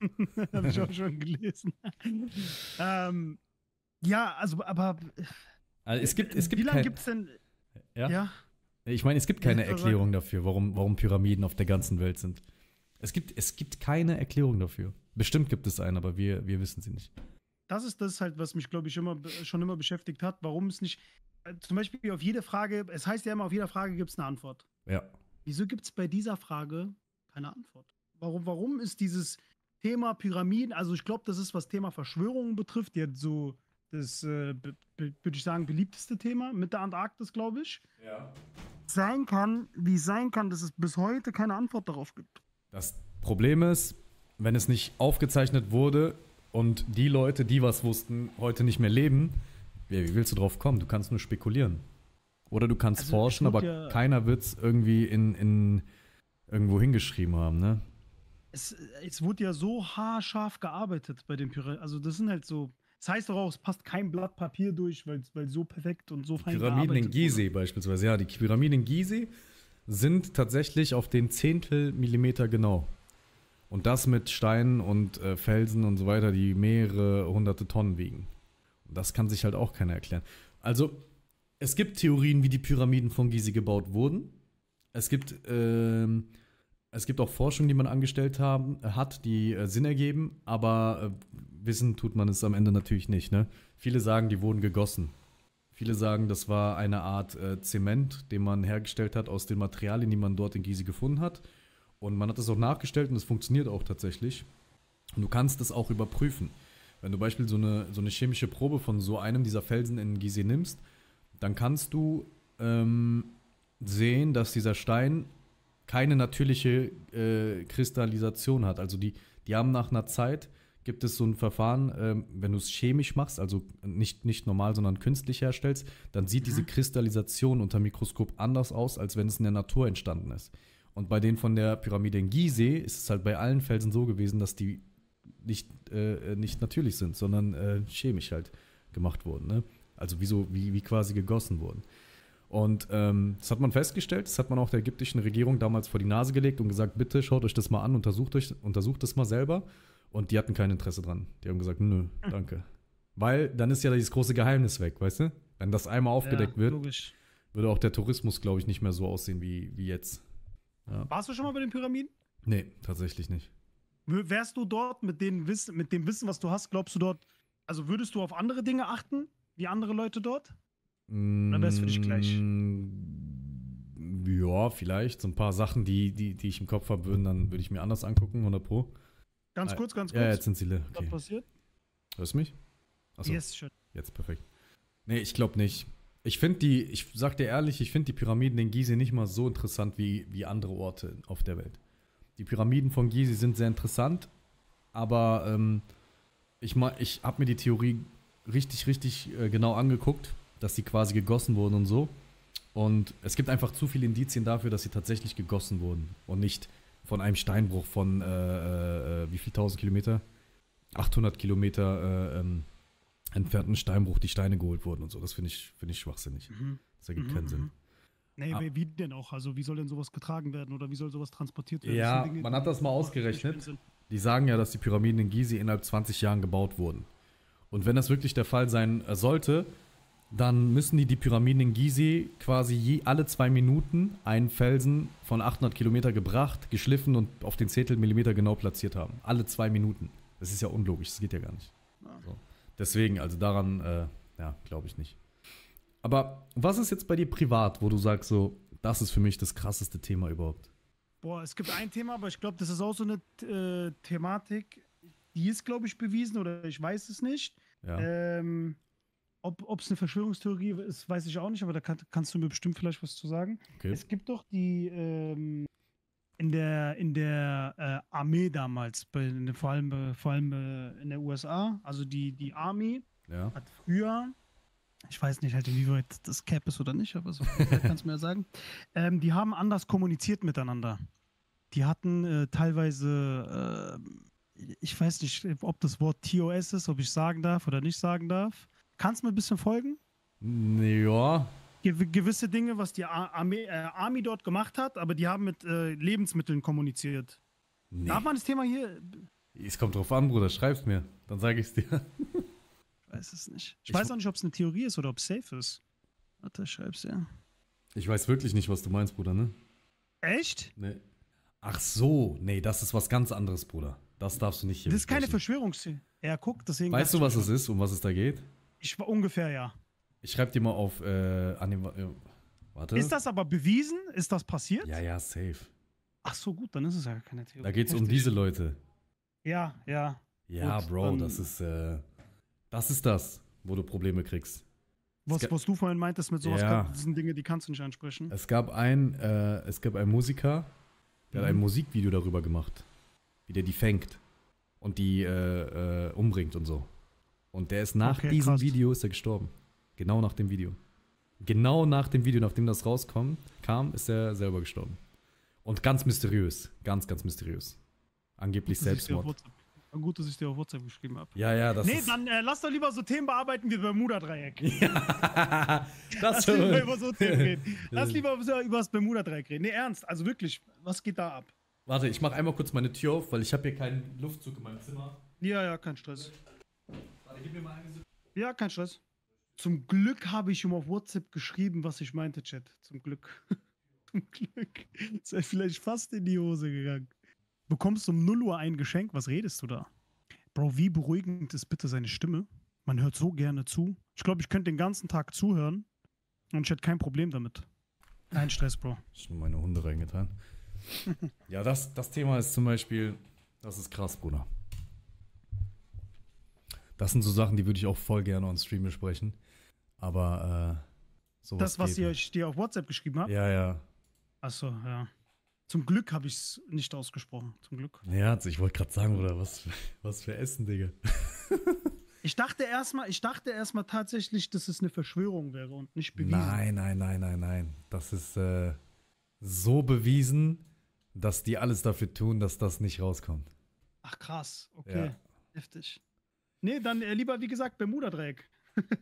habe ich auch schon gelesen. ähm, ja, also, aber Also es gibt, es gibt wie lange kein, gibt es denn? ja? Ja, Ich meine, es gibt keine Ja, sag. Erklärung dafür, warum, warum Pyramiden auf der ganzen Welt sind. Es gibt, es gibt keine Erklärung dafür. Bestimmt gibt es eine, aber wir, wir wissen sie nicht. das ist das halt, was mich, glaube ich, immer, schon immer beschäftigt hat. Warum es nicht, äh, zum Beispiel auf jede Frage, es heißt ja immer, auf jeder Frage gibt es eine Antwort. Ja. Wieso gibt es bei dieser Frage keine Antwort? Warum, warum ist dieses Thema Pyramiden, also ich glaube, das ist, was Thema Verschwörungen betrifft, jetzt so das, äh, be- be- würde ich sagen, beliebteste Thema mit der Antarktis, glaube ich. Ja. Sein kann, wie es sein kann, dass es bis heute keine Antwort darauf gibt. Das Problem ist, wenn es nicht aufgezeichnet wurde und die Leute, die was wussten, heute nicht mehr leben, ja, wie willst du drauf kommen? Du kannst nur spekulieren. Oder du kannst Also, forschen, es aber wird ja- keiner wird es irgendwie in, in irgendwo hingeschrieben haben, ne? es, es wurde ja so haarscharf gearbeitet bei den Pyramiden. Also das sind halt so, das heißt doch auch, es passt kein Blatt Papier durch, weil, weil so perfekt und so Die fein Pyramiden in gearbeitet wurde. Gizeh beispielsweise, ja, die Pyramiden in Gizeh sind tatsächlich auf den Zehntel Millimeter genau. Und das mit Steinen und äh, Felsen und so weiter, die mehrere hunderte Tonnen wiegen. Und das kann sich halt auch keiner erklären. Also, es gibt Theorien, wie die Pyramiden von Gizeh gebaut wurden. Es gibt, ähm, es gibt auch Forschung, die man angestellt haben, hat, die äh, Sinn ergeben, aber äh, wissen tut man es am Ende natürlich nicht. Ne? Viele sagen, die wurden gegossen. Viele sagen, das war eine Art äh, Zement, den man hergestellt hat aus den Materialien, die man dort in Gizeh gefunden hat. Und man hat das auch nachgestellt und es funktioniert auch tatsächlich. Und du kannst das auch überprüfen. Wenn du beispielsweise so eine, so eine chemische Probe von so einem dieser Felsen in Gizeh nimmst, dann kannst du ähm, sehen, dass dieser Stein keine natürliche äh, Kristallisation hat. Also die, die haben nach einer Zeit, gibt es so ein Verfahren, ähm, wenn du es chemisch machst, also nicht, nicht normal, sondern künstlich herstellst, dann sieht Mhm. diese Kristallisation unter dem Mikroskop anders aus, als wenn es in der Natur entstanden ist. Und bei denen von der Pyramide in Gizeh ist es halt bei allen Felsen so gewesen, dass die nicht, äh, nicht natürlich sind, sondern äh, chemisch halt gemacht wurden. Ne? Also wie, so, wie, wie quasi gegossen wurden. Und ähm, das hat man festgestellt, das hat man auch der ägyptischen Regierung damals vor die Nase gelegt und gesagt, bitte schaut euch das mal an, untersucht, euch, untersucht das mal selber. Und die hatten kein Interesse dran. Die haben gesagt, nö, danke. Weil dann ist ja dieses große Geheimnis weg, weißt du? Wenn das einmal aufgedeckt Ja, wird, logisch. würde auch der Tourismus, glaube ich, nicht mehr so aussehen wie, wie jetzt. Ja. Warst du schon mal bei den Pyramiden? Nee, tatsächlich nicht. W- Wärst du dort mit, den Wissen, mit dem Wissen, was du hast, glaubst du dort, also würdest du auf andere Dinge achten, wie andere Leute dort? Oder wär's für dich gleich? Mm, Ja, vielleicht. So ein paar Sachen, die, die, die ich im Kopf habe, würden dann würde ich mir anders angucken, hundert Pro. Ganz Ah, kurz, ganz Ja, kurz. jetzt sind sie leer. Was Okay. passiert? Hörst du mich? Achso, Yes, schon. jetzt perfekt. Nee, ich glaube nicht. Ich finde die, ich sag dir ehrlich, ich finde die Pyramiden in Gizeh nicht mal so interessant wie, wie andere Orte auf der Welt. Die Pyramiden von Gizeh sind sehr interessant, aber ähm, ich, ma- ich habe mir die Theorie richtig, richtig äh, genau angeguckt, dass sie quasi gegossen wurden und so. Und es gibt einfach zu viele Indizien dafür, dass sie tatsächlich gegossen wurden und nicht von einem Steinbruch von, äh, äh, wie viel tausend Kilometer? achthundert Kilometer äh, ähm, entfernten Steinbruch die Steine geholt wurden und so. Das finde ich, finde ich schwachsinnig. Mhm. Das ergibt Mhm, keinen Sinn. mhm. Nee, Ah. wie, wie denn auch? Also, wie soll denn sowas getragen werden oder wie soll sowas transportiert werden? Ja, Das sind Dinge, man hat die- das mal die ausgerechnet. nicht sind. Die sagen ja, dass die Pyramiden in Gizeh innerhalb zwanzig Jahren gebaut wurden. Und wenn das wirklich der Fall sein äh, sollte, dann müssen die die Pyramiden in Gizeh quasi je, alle zwei Minuten einen Felsen von achthundert Kilometer gebracht, geschliffen und auf den Zehntel Millimeter genau platziert haben. Alle zwei Minuten. Das ist ja unlogisch, das geht ja gar nicht. Ja. So. Deswegen, also daran, äh, ja, glaube ich nicht. Aber was ist jetzt bei dir privat, wo du sagst so, das ist für mich das krasseste Thema überhaupt? Boah, es gibt ein Thema, aber ich glaube, das ist auch so eine äh, Thematik, die ist, glaube ich, bewiesen oder ich weiß es nicht. Ja. Ähm, ob es eine Verschwörungstheorie ist, weiß ich auch nicht, aber da kann, kannst du mir bestimmt vielleicht was zu sagen. Okay. Es gibt doch die ähm, in der in der äh, Armee damals, bei, in der, vor allem, äh, vor allem äh, in der U S A, also die, die Army Ja. hat früher, ich weiß nicht halt, inwieweit das Cap ist oder nicht, aber so vielleicht kannst du mir ja sagen, ähm, die haben anders kommuniziert miteinander. Die hatten äh, teilweise, äh, ich weiß nicht, ob das Wort T O S ist, ob ich sagen darf oder nicht sagen darf. Kannst du mir ein bisschen folgen? Ja. Ge gewisse Dinge, was die Ar Armee, äh, Army dort gemacht hat, aber die haben mit äh, Lebensmitteln kommuniziert. Nee. Darf man das Thema hier? Es kommt drauf an, Bruder, schreib's mir. Dann sage ich's dir. Ich weiß es nicht. Ich, Ich weiß auch nicht, ob es eine Theorie ist oder ob es safe ist. Warte, schreib's ja. Ich weiß wirklich nicht, was du meinst, Bruder, ne? Echt? Nee. Ach so, nee, das ist was ganz anderes, Bruder. Das darfst du nicht hier Das ist keine besprechen. Verschwörungstheorie. Ja, guck, deswegen. Weißt du, dachte was ich es schon. ist, um was es da geht? Ich war ungefähr, ja. Ich schreib dir mal auf, äh, an dem, äh, warte. Ist das aber bewiesen? Ist das passiert? Ja, ja, safe. Ach so, gut, dann ist es ja keine Theorie. Da geht's um Heftig. diese Leute. Ja, ja. Ja, Gut, Bro, dann- das ist, äh, das ist das, wo du Probleme kriegst. Was, ga- was du vorhin meintest mit sowas, Ja. kann, das sind Dinge, die kannst du nicht ansprechen. Es gab ein, äh, es gab einen Musiker, der hat ein Mhm. Musikvideo darüber gemacht, wie der die fängt und die äh, äh, umbringt und so. Und der ist nach Okay, diesem krass. Video ist er gestorben. Genau nach dem Video. Genau nach dem Video, nachdem das rauskommt, kam, ist er selber gestorben. Und ganz mysteriös. Ganz, ganz mysteriös. Angeblich Gut, dass ich dir auf Selbstmord. WhatsApp- Gut, dass ich dir auf WhatsApp geschrieben habe. Ja, ja, das Nee, ist... dann äh, lass doch lieber so Themen bearbeiten wie Bermuda-Dreieck. Ja, Lass das lieber über so Themen reden. Lass lieber über über das Bermuda-Dreieck reden. Nee, ernst, also wirklich, was geht da ab? Warte, ich mach einmal kurz meine Tür auf, weil ich habe hier keinen Luftzug in meinem Zimmer. Ja, ja, kein Stress. Warte, gib mir mal eine Sekunde. Ja, kein Stress. Zum Glück habe ich ihm auf WhatsApp geschrieben, was ich meinte, Chat. Zum Glück. Zum Glück. Ist ja vielleicht fast in die Hose gegangen. Bekommst um null Uhr ein Geschenk, was redest du da? Bro, wie beruhigend ist bitte seine Stimme? Man hört so gerne zu. Ich glaube, ich könnte den ganzen Tag zuhören und ich hätte kein Problem damit. Kein Stress, Bro. Ich habe meine Hunde reingetan. Ja, das, das Thema ist zum Beispiel, das ist krass, Bruder. Das sind so Sachen, die würde ich auch voll gerne on Stream besprechen. Aber, äh, sowas Das, was geht ihr, nicht. ich dir auf WhatsApp geschrieben habe? Ja, ja. Achso, ja. Zum Glück habe ich es nicht ausgesprochen. Zum Glück. Ja, also ich wollte gerade sagen, Bruder, was, was für Essen, Digga. Ich dachte erstmal, ich dachte erstmal tatsächlich, dass es eine Verschwörung wäre und nicht bewiesen. Nein, nein, nein, nein, nein. Das ist äh, so bewiesen, dass die alles dafür tun, dass das nicht rauskommt. Ach krass, okay. Ja. Heftig. Nee, dann äh, lieber, wie gesagt, Bermuda-Dreieck.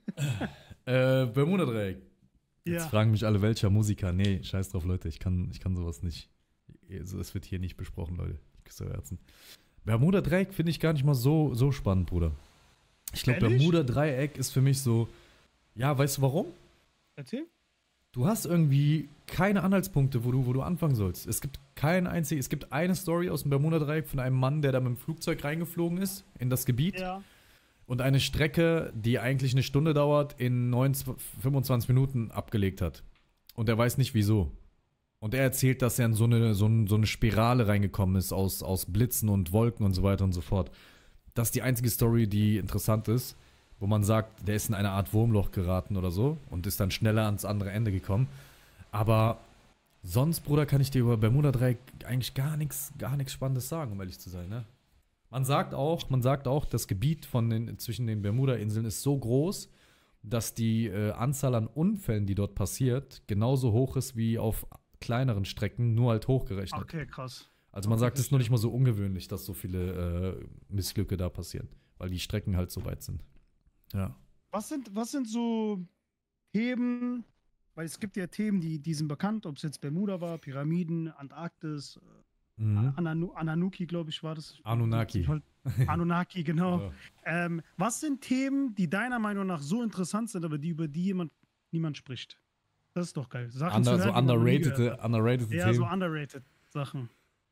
Äh, Bermuda-Dreieck. Jetzt Ja. fragen mich alle, welcher Musiker. Nee, scheiß drauf, Leute. Ich kann, ich kann sowas nicht. Also, es wird hier nicht besprochen, Leute. Ich küsse euer Herzen. Bermuda-Dreieck finde ich gar nicht mal so, so spannend, Bruder. Ich glaube, Ehrlich? Bermuda-Dreieck ist für mich so. Ja, weißt du warum? Erzähl. Du hast irgendwie keine Anhaltspunkte, wo du, wo du anfangen sollst. Es gibt kein einziges. Es gibt eine Story aus dem Bermuda-Dreieck von einem Mann, der da mit dem Flugzeug reingeflogen ist in das Gebiet. Ja. Und eine Strecke, die eigentlich eine Stunde dauert, in neunundzwanzig, fünfundzwanzig Minuten abgelegt hat. Und er weiß nicht wieso. Und er erzählt, dass er in so eine, so ein, so eine Spirale reingekommen ist aus, aus Blitzen und Wolken und so weiter und so fort. Das ist die einzige Story, die interessant ist, wo man sagt, der ist in eine Art Wurmloch geraten oder so und ist dann schneller ans andere Ende gekommen. Aber sonst, Bruder, kann ich dir über Bermuda-Dreieck eigentlich gar nichts, gar nichts Spannendes sagen, um ehrlich zu sein, ne? Man sagt auch, man sagt auch, das Gebiet von den, zwischen den Bermuda-Inseln ist so groß, dass die äh, Anzahl an Unfällen, die dort passiert, genauso hoch ist wie auf kleineren Strecken, nur halt hochgerechnet. Okay, krass. Also man sagt, Okay, es ist nur nicht mal so ungewöhnlich, dass so viele äh, Missglücke da passieren, weil die Strecken halt so weit sind. Ja. Was sind, was sind so Themen, weil es gibt ja Themen, die, die sind bekannt, ob es jetzt Bermuda war, Pyramiden, Antarktis, Mhm. Ananu Ananuki, glaube ich, war das. Anunnaki. Anunnaki, genau. Ja. Ähm, was sind Themen, die deiner Meinung nach so interessant sind, aber die über die jemand, niemand spricht? Das ist doch geil. Sachen Under, zu so hören, die man noch nie gehört underrated, hat. underrated Ja, so Themen. underrated Sachen.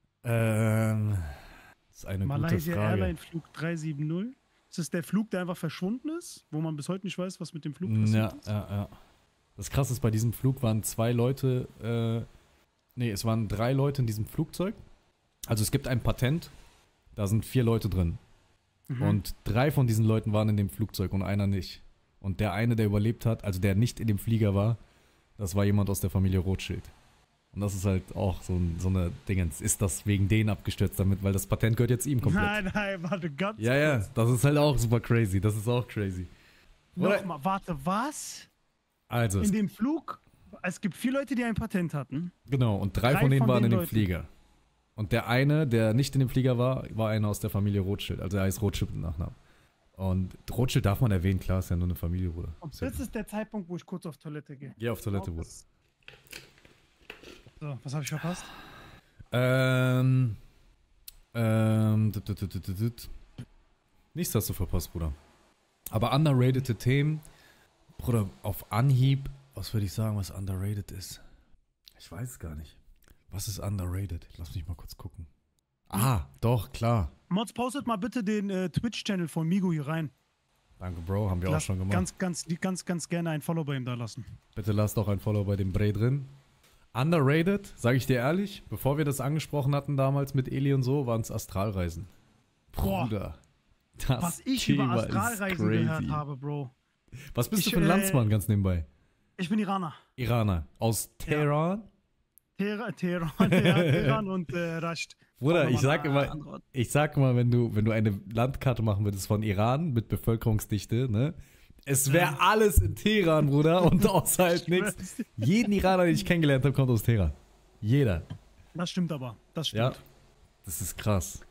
Ähm, das ist eine Malaysia gute Frage. Airline Flug drei sieben null. Ist das der Flug, der einfach verschwunden ist, wo man bis heute nicht weiß, was mit dem Flug passiert Ja, ist? ja, ja. Das Krasse ist, bei diesem Flug waren zwei Leute, äh, nee, es waren drei Leute in diesem Flugzeug. Also es gibt ein Patent, da sind vier Leute drin. Mhm. Und drei von diesen Leuten waren in dem Flugzeug und einer nicht. Und der eine, der überlebt hat, also der nicht in dem Flieger war, das war jemand aus der Familie Rothschild. Und das ist halt auch so, ein, so eine Dingens. Ist das wegen denen abgestürzt damit, weil das Patent gehört jetzt ihm komplett. Nein, nein, warte, ganz Ja, ja, das ist halt auch super crazy. Das ist auch crazy. Oder- Nochmal, warte, was? Also, In es, dem Flug, es gibt vier Leute, die ein Patent hatten. genau, und drei, drei von denen von waren den in dem Leuten. Flieger. Und der eine, der nicht in dem Flieger war, war einer aus der Familie Rothschild. Also er heißt Rothschild mit Nachnamen. Und Rothschild darf man erwähnen, klar, ist ja nur eine Familie, Bruder. Und Ist ja- das ist der Zeitpunkt, wo ich kurz auf Toilette gehe. Geh auf Toilette, Bruder. So, was habe ich verpasst? Ähm. Ähm. tut, tut, tut, tut, tut. Nichts hast du verpasst, Bruder. Aber underrated Themen, Bruder, auf Anhieb, was würde ich sagen, was underrated ist? Ich weiß es gar nicht. Was ist underrated? Lass mich mal kurz gucken. Ah, doch, klar. Mods, postet mal bitte den äh, Twitch-Channel von Migo hier rein. Danke, Bro, haben wir auch Lass schon gemacht. Ganz, ganz, ganz, ganz gerne ein Follow bei ihm da lassen. Bitte lasst auch ein Follow bei dem Bre drin. Underrated, sage ich dir ehrlich, bevor wir das angesprochen hatten damals mit Eli und so, waren es Astralreisen. Boah. Bruder, das Was ich Thema über ist Astralreisen crazy. gehört habe, Bro. Was bist Ich, du für ein äh, Landsmann ganz nebenbei? Ich bin Iraner. Iraner. Aus Teheran? Teheran, Teheran, ja, Teheran und äh, Rasht. Bruder, Auch ich nochmal sag eine immer, andere Ort. ich sag immer, wenn du, wenn du eine Landkarte machen würdest von Iran mit Bevölkerungsdichte, ne? Es wäre alles in Teheran, Bruder, und außer halt nichts. Jeden Iraner, den ich kennengelernt habe, kommt aus Teheran. Jeder. Das stimmt aber. Das Ja. stimmt. Das ist krass.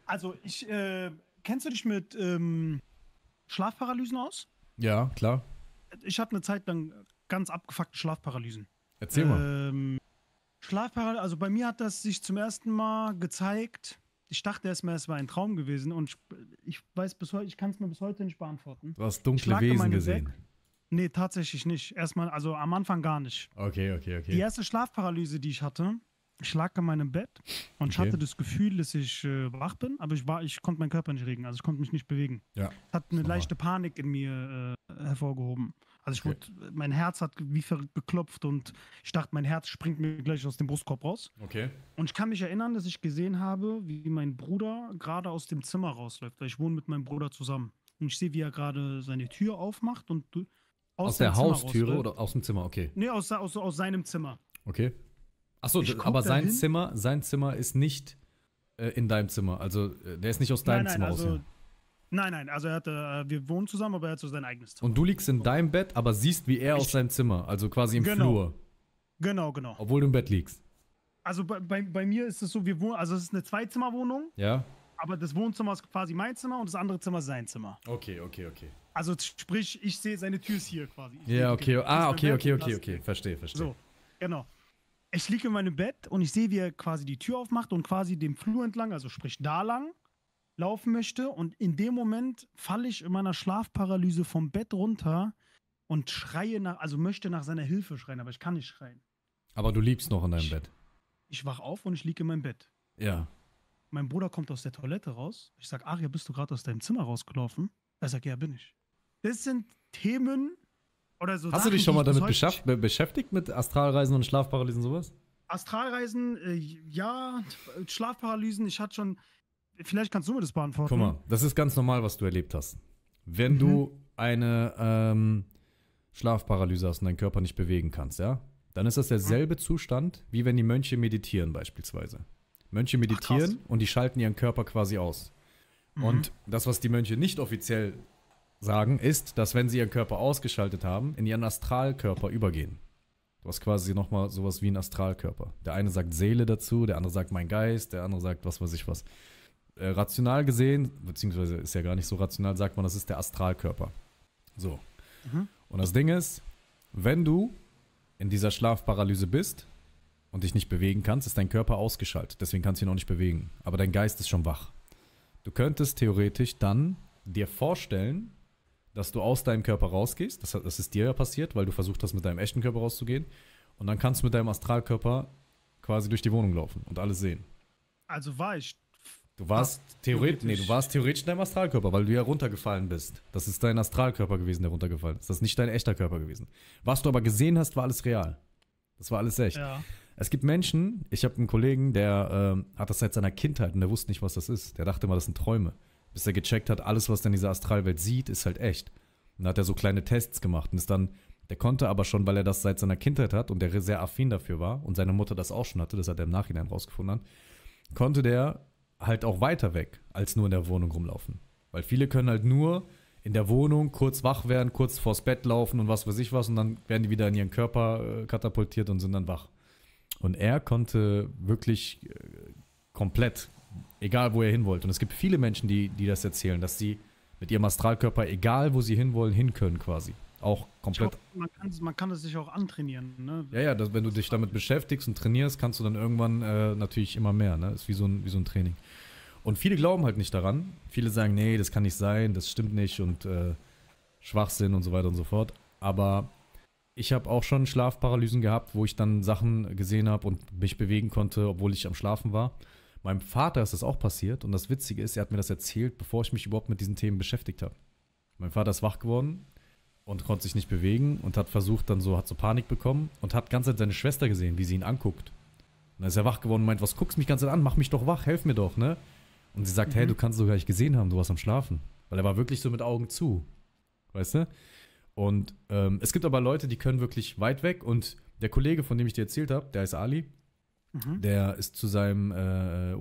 Also, ich, äh, kennst du dich mit ähm, Schlafparalysen aus? Ja, klar. Ich hatte eine Zeit lang ganz abgefuckte Schlafparalysen. Erzähl mal. Ähm, Schlafparalyse, also bei mir hat das sich zum ersten Mal gezeigt. Ich dachte erstmal, es war ein Traum gewesen und ich, ich weiß bis heute, ich kann es mir bis heute nicht beantworten. Du hast Ich dunkle lag in Wesen meinem gesehen. Bett. Nee, tatsächlich nicht. Erstmal, also am Anfang gar nicht. Okay, okay, okay. Die erste Schlafparalyse, die ich hatte, ich lag in meinem Bett und ich Okay. hatte das Gefühl, dass ich äh, wach bin, aber ich war, ich konnte meinen Körper nicht regen, also ich konnte mich nicht bewegen. Ja. Es hat eine Normal. leichte Panik in mir äh, hervorgehoben. Also ich Okay. wurde, mein Herz hat wie verrückt geklopft und ich dachte, mein Herz springt mir gleich aus dem Brustkorb raus. Okay. Und ich kann mich erinnern, dass ich gesehen habe, wie mein Bruder gerade aus dem Zimmer rausläuft, weil ich wohne mit meinem Bruder zusammen. Und ich sehe, wie er gerade seine Tür aufmacht und du- Aus, seinem der Zimmer Haustüre rausläuft. oder aus dem Zimmer? Okay. Nee, aus, aus, aus seinem Zimmer. Okay. Achso, Ich guck aber sein dahin. Zimmer, sein Zimmer ist nicht äh, in deinem Zimmer. Also äh, der ist nicht aus deinem nein, nein, Zimmer also, raus. nein, nein, also er hatte, äh, wir wohnen zusammen, aber er hat so sein eigenes Zimmer. Und du liegst in deinem Bett, aber siehst, wie er aus Ich- seinem Zimmer, also quasi im Genau. Flur, Genau, genau. obwohl du im Bett liegst. Also bei, bei, bei mir ist es so, wir wohnen, also es ist eine Zweizimmerwohnung, Ja? aber das Wohnzimmer ist quasi mein Zimmer und das andere Zimmer ist sein Zimmer. Okay, okay, okay. Also sprich, ich sehe, seine Tür ist hier quasi. Ich sehe Ja, die okay. Tür. Das Ah, ist mein okay, Bett okay, und okay, das- okay. Verstehe, verstehe. So, genau. Ich liege in meinem Bett und ich sehe, wie er quasi die Tür aufmacht und quasi dem Flur entlang, also sprich da lang, laufen möchte. Und in dem Moment falle ich in meiner Schlafparalyse vom Bett runter und schreie nach, also möchte nach seiner Hilfe schreien, aber ich kann nicht schreien. Aber du liegst noch in deinem Ich- Bett. Ich wach auf und ich liege in meinem Bett. Ja. Mein Bruder kommt aus der Toilette raus. Ich sag, Aria, bist du gerade aus deinem Zimmer rausgelaufen? Er sagt, ja, bin ich. Das sind Themen oder so Hast Sachen, du dich schon mal die ich bis damit heute beschäft, be beschäftigt, mit Astralreisen und Schlafparalysen und sowas? Astralreisen, äh, ja, Schlafparalysen, ich hatte schon. Vielleicht kannst du mir das beantworten. Guck mal, das ist ganz normal, was du erlebt hast. Wenn Mhm. du eine ähm, Schlafparalyse hast und deinen Körper nicht bewegen kannst, ja, dann ist das derselbe Zustand, wie wenn die Mönche meditieren beispielsweise. Mönche meditieren krass. und die schalten ihren Körper quasi aus. Mhm. Und das, was die Mönche nicht offiziell sagen, ist, dass wenn sie ihren Körper ausgeschaltet haben, in ihren Astralkörper übergehen. Du hast quasi nochmal sowas wie einen Astralkörper. Der eine sagt Seele dazu, der andere sagt mein Geist, der andere sagt was weiß ich was. Äh, rational gesehen, beziehungsweise ist ja gar nicht so rational, sagt man, das ist der Astralkörper. So. Mhm. Und das Ding ist, wenn du in dieser Schlafparalyse bist und dich nicht bewegen kannst, ist dein Körper ausgeschaltet. Deswegen kannst du ihn auch nicht bewegen. Aber dein Geist ist schon wach. Du könntest theoretisch dann dir vorstellen, dass du aus deinem Körper rausgehst. Das, hat- das ist dir ja passiert, weil du versucht hast, mit deinem echten Körper rauszugehen. Und dann kannst du mit deinem Astralkörper quasi durch die Wohnung laufen und alles sehen. Also war ich. Du warst Fast theoretisch, nee, theoretisch. du warst theoretisch in deinem Astralkörper, weil du ja runtergefallen bist. Das ist dein Astralkörper gewesen, der runtergefallen ist. Das ist nicht dein echter Körper gewesen. Was du aber gesehen hast, war alles real. Das war alles echt. Ja. Es gibt Menschen, ich habe einen Kollegen, der ähm, hat das seit seiner Kindheit und der wusste nicht, was das ist. Der dachte immer, das sind Träume. Bis er gecheckt hat, alles, was er in dieser Astralwelt sieht, ist halt echt. Und dann hat er so kleine Tests gemacht und ist dann, der konnte aber schon, weil er das seit seiner Kindheit hat und der sehr affin dafür war und seine Mutter das auch schon hatte, das hat er im Nachhinein rausgefunden, hat, konnte der halt auch weiter weg, als nur in der Wohnung rumlaufen. Weil viele können halt nur in der Wohnung kurz wach werden, kurz vors Bett laufen und was weiß ich was und dann werden die wieder in ihren Körper äh, katapultiert und sind dann wach. Und er konnte wirklich äh, komplett, egal wo er hin wollte. Und es gibt viele Menschen, die, die das erzählen, dass sie mit ihrem Astralkörper, egal wo sie hinwollen, hin können quasi. Auch Ich komplett. glaub, man, kann, man kann es sich auch antrainieren. Ne? Ja, ja, das, wenn du dich damit beschäftigst und trainierst, kannst du dann irgendwann äh, natürlich immer mehr. Ne? Ist wie so, ein, wie so ein Training. Und viele glauben halt nicht daran. Viele sagen, nee, das kann nicht sein, das stimmt nicht und äh, Schwachsinn und so weiter und so fort. Aber ich habe auch schon Schlafparalysen gehabt, wo ich dann Sachen gesehen habe und mich bewegen konnte, obwohl ich am Schlafen war. Meinem Vater ist das auch passiert und das Witzige ist, er hat mir das erzählt, bevor ich mich überhaupt mit diesen Themen beschäftigt habe. Mein Vater ist wach geworden und konnte sich nicht bewegen und hat versucht dann so, hat so Panik bekommen und hat ganz Zeit seine Schwester gesehen, wie sie ihn anguckt. Und dann ist er wach geworden und meint, was guckst du mich ganz Zeit an, mach mich doch wach, helf mir doch, ne? Und sie sagt, Mhm. hey, du kannst es doch gar nicht gesehen haben, du warst am Schlafen. Weil er war wirklich so mit Augen zu, weißt du? Und ähm, es gibt aber Leute, die können wirklich weit weg und der Kollege, von dem ich dir erzählt habe, der ist Ali, Mhm. der ist zu seinem äh,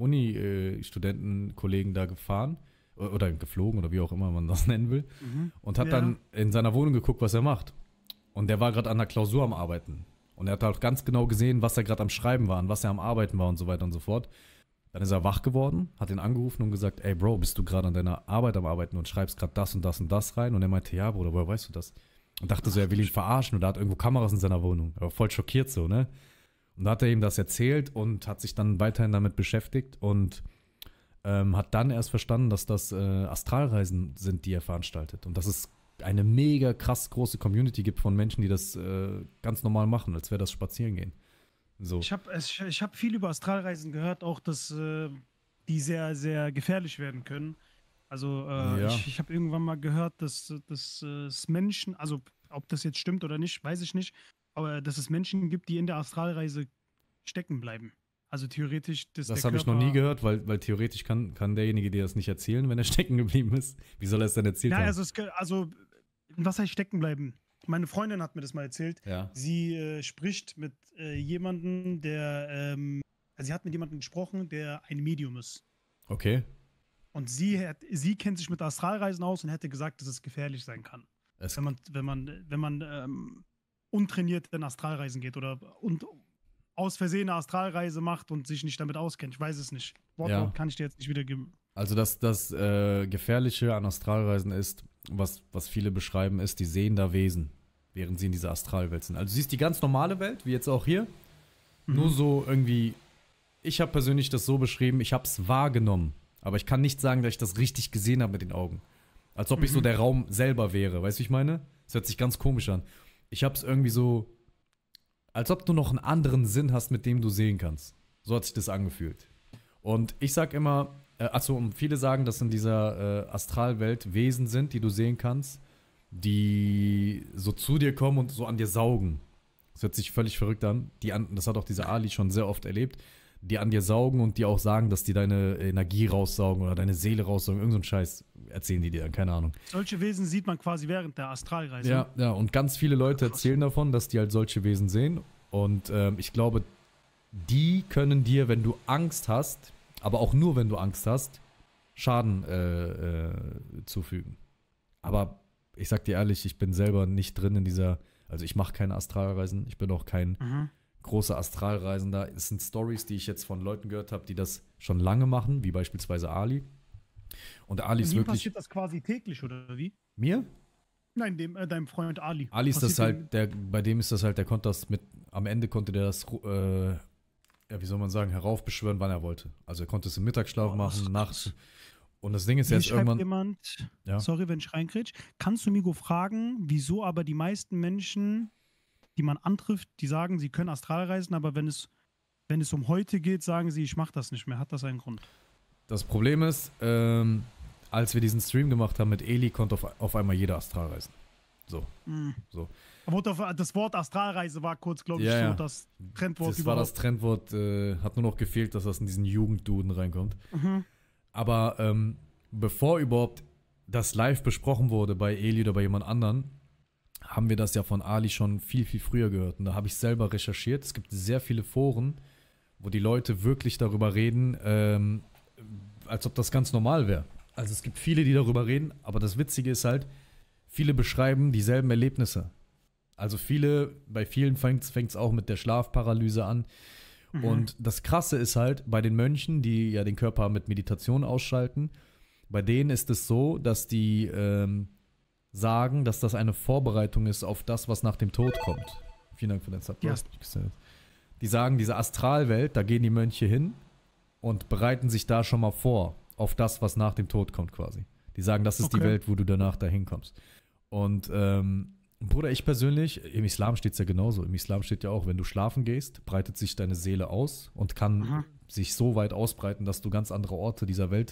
Uni-Studentenkollegen da gefahren o- oder geflogen oder wie auch immer man das nennen will Mhm. und hat Ja. dann in seiner Wohnung geguckt, was er macht. Und der war gerade an der Klausur am Arbeiten. Und er hat halt ganz genau gesehen, was er gerade am Schreiben war und was er am Arbeiten war und so weiter und so fort. Dann ist er wach geworden, hat ihn angerufen und gesagt, ey Bro, bist du gerade an deiner Arbeit am Arbeiten und schreibst gerade das und das und das rein? Und er meinte, ja Bruder, woher weißt du das? Und dachte so, er will ihn verarschen und er hat irgendwo Kameras in seiner Wohnung. Er war voll schockiert so, ne? Und da hat er ihm das erzählt und hat sich dann weiterhin damit beschäftigt und ähm, hat dann erst verstanden, dass das äh, Astralreisen sind, die er veranstaltet. Und dass es eine mega krass große Community gibt von Menschen, die das äh, ganz normal machen, als wäre das Spazierengehen. So. Ich habe ich, ich hab viel über Astralreisen gehört, auch dass äh, die sehr, sehr gefährlich werden können. Also äh, Ja. ich, ich habe irgendwann mal gehört, dass, dass äh, es Menschen, also ob das jetzt stimmt oder nicht, weiß ich nicht, aber dass es Menschen gibt, die in der Astralreise stecken bleiben. Also theoretisch, dass Das der habe ich noch Körper- nie gehört, weil, weil theoretisch kann, kann derjenige dir das nicht erzählen, wenn er stecken geblieben ist. Wie soll er es denn erzählt Nein, haben? also, es, ge- also was heißt stecken bleiben? Meine Freundin hat mir das mal erzählt. Ja. Sie äh, spricht mit äh, jemandem, der, ähm, also sie hat mit jemandem gesprochen, der ein Medium ist. Okay. Und sie, hat, sie kennt sich mit Astralreisen aus und hätte gesagt, dass es gefährlich sein kann. Es, Wenn man, wenn man, wenn man ähm, untrainiert in Astralreisen geht oder und aus Versehen eine Astralreise macht und sich nicht damit auskennt. Ich weiß es nicht. Wortlaut Ja. kann ich dir jetzt nicht wiedergeben. Also das, das äh, Gefährliche an Astralreisen ist, was, was viele beschreiben, ist, die sehen da Wesen, während sie in dieser Astralwelt sind. Also du siehst die ganz normale Welt, wie jetzt auch hier, Mhm. nur so irgendwie, ich habe persönlich das so beschrieben, ich habe es wahrgenommen, aber ich kann nicht sagen, dass ich das richtig gesehen habe mit den Augen. Als ob ich so Mhm. der Raum selber wäre, weißt du, wie ich meine? Das hört sich ganz komisch an. Ich habe es irgendwie so, als ob du noch einen anderen Sinn hast, mit dem du sehen kannst. So hat sich das angefühlt. Und ich sag immer, äh, achso, und viele sagen, dass in dieser äh, Astralwelt Wesen sind, die du sehen kannst, die so zu dir kommen und so an dir saugen. Das hört sich völlig verrückt an. Die an das hat auch dieser Ali schon sehr oft erlebt. Die an dir saugen und die auch sagen, dass die deine Energie raussaugen oder deine Seele raussaugen. Irgend so einen Scheiß erzählen die dir dann, keine Ahnung. Solche Wesen sieht man quasi während der Astralreise. Ja, ja, und ganz viele Leute Krass. erzählen davon, dass die halt solche Wesen sehen. Und ähm, ich glaube, die können dir, wenn du Angst hast, aber auch nur, wenn du Angst hast, Schaden äh, äh, zufügen. Aber ich sag dir ehrlich, ich bin selber nicht drin in dieser, also ich mache keine Astralreisen, ich bin auch kein Mhm. großer Astralreisender. Es sind Stories, die ich jetzt von Leuten gehört habe, die das schon lange machen, wie beispielsweise Ali. Und Ali Und ist ihm wirklich. passiert das quasi täglich, oder wie? Mir? Nein, dem, äh, deinem Freund Ali. Ali ist das Passiert halt, der, bei dem ist das halt, der konnte das mit, am Ende konnte der das, äh, ja, wie soll man sagen, heraufbeschwören, wann er wollte. Also er konnte es im Mittagsschlaf Boah, das machen, ist nachts. krass. Und das Ding ist, Hier er ist schreibt irgendwann. jemand, Ja. sorry, wenn ich reingrätsch, kannst du Migo fragen, wieso aber die meisten Menschen, die man antrifft, die sagen, sie können Astralreisen, aber wenn es, wenn es um heute geht, sagen sie, ich mache das nicht mehr. Hat das einen Grund? Das Problem ist, ähm, als wir diesen Stream gemacht haben mit Eli, konnte auf, auf einmal jeder Astralreisen. So. Mhm. So. Aber auf- das Wort Astralreise war kurz, glaube ich, Ja, so ja. das Trendwort Das war das überhaupt. Trendwort, äh, hat nur noch gefehlt, dass das in diesen Jugendduden reinkommt. Mhm. Aber ähm, bevor überhaupt das live besprochen wurde bei Eli oder bei jemand anderen, haben wir das ja von Ali schon viel, viel früher gehört. Und da habe ich selber recherchiert. Es gibt sehr viele Foren, wo die Leute wirklich darüber reden, ähm, als ob das ganz normal wäre. Also es gibt viele, die darüber reden, aber das Witzige ist halt, viele beschreiben dieselben Erlebnisse. Also viele, bei vielen fängt es auch mit der Schlafparalyse an. Mhm. Und das Krasse ist halt, bei den Mönchen, die ja den Körper mit Meditation ausschalten, bei denen ist es so, dass die ähm, sagen, dass das eine Vorbereitung ist auf das, was nach dem Tod kommt. Vielen Dank für dein Support. Ja. Die sagen, diese Astralwelt, da gehen die Mönche hin und bereiten sich da schon mal vor auf das, was nach dem Tod kommt quasi. Die sagen, das ist die Okay. Welt, wo du danach dahin kommst. Und ähm, Bruder, ich persönlich, im Islam steht es ja genauso. Im Islam steht ja auch, wenn du schlafen gehst, breitet sich deine Seele aus und kann Aha. sich so weit ausbreiten, dass du ganz andere Orte dieser Welt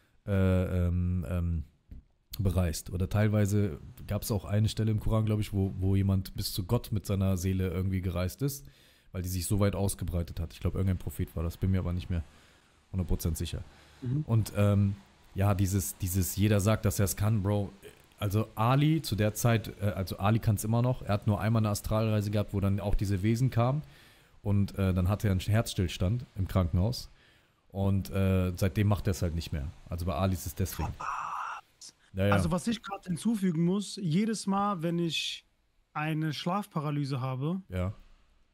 äh, ähm, ähm, bereist. Oder teilweise gab es auch eine Stelle im Koran, glaube ich, wo, wo jemand bis zu Gott mit seiner Seele irgendwie gereist ist, weil die sich so weit ausgebreitet hat. Ich glaube, irgendein Prophet war das, bin mir aber nicht mehr hundert Prozent sicher. Mhm. Und ähm, ja, dieses, dieses, jeder sagt, dass er es kann, Bro. Also Ali zu der Zeit, äh, also Ali kann es immer noch. Er hat nur einmal eine Astralreise gehabt, wo dann auch diese Wesen kamen. Und äh, dann hatte er einen Herzstillstand im Krankenhaus. Und äh, seitdem macht er es halt nicht mehr. Also bei Ali ist es deswegen. Ja, ja. Also was ich gerade hinzufügen muss, jedes Mal, wenn ich eine Schlafparalyse habe, ja.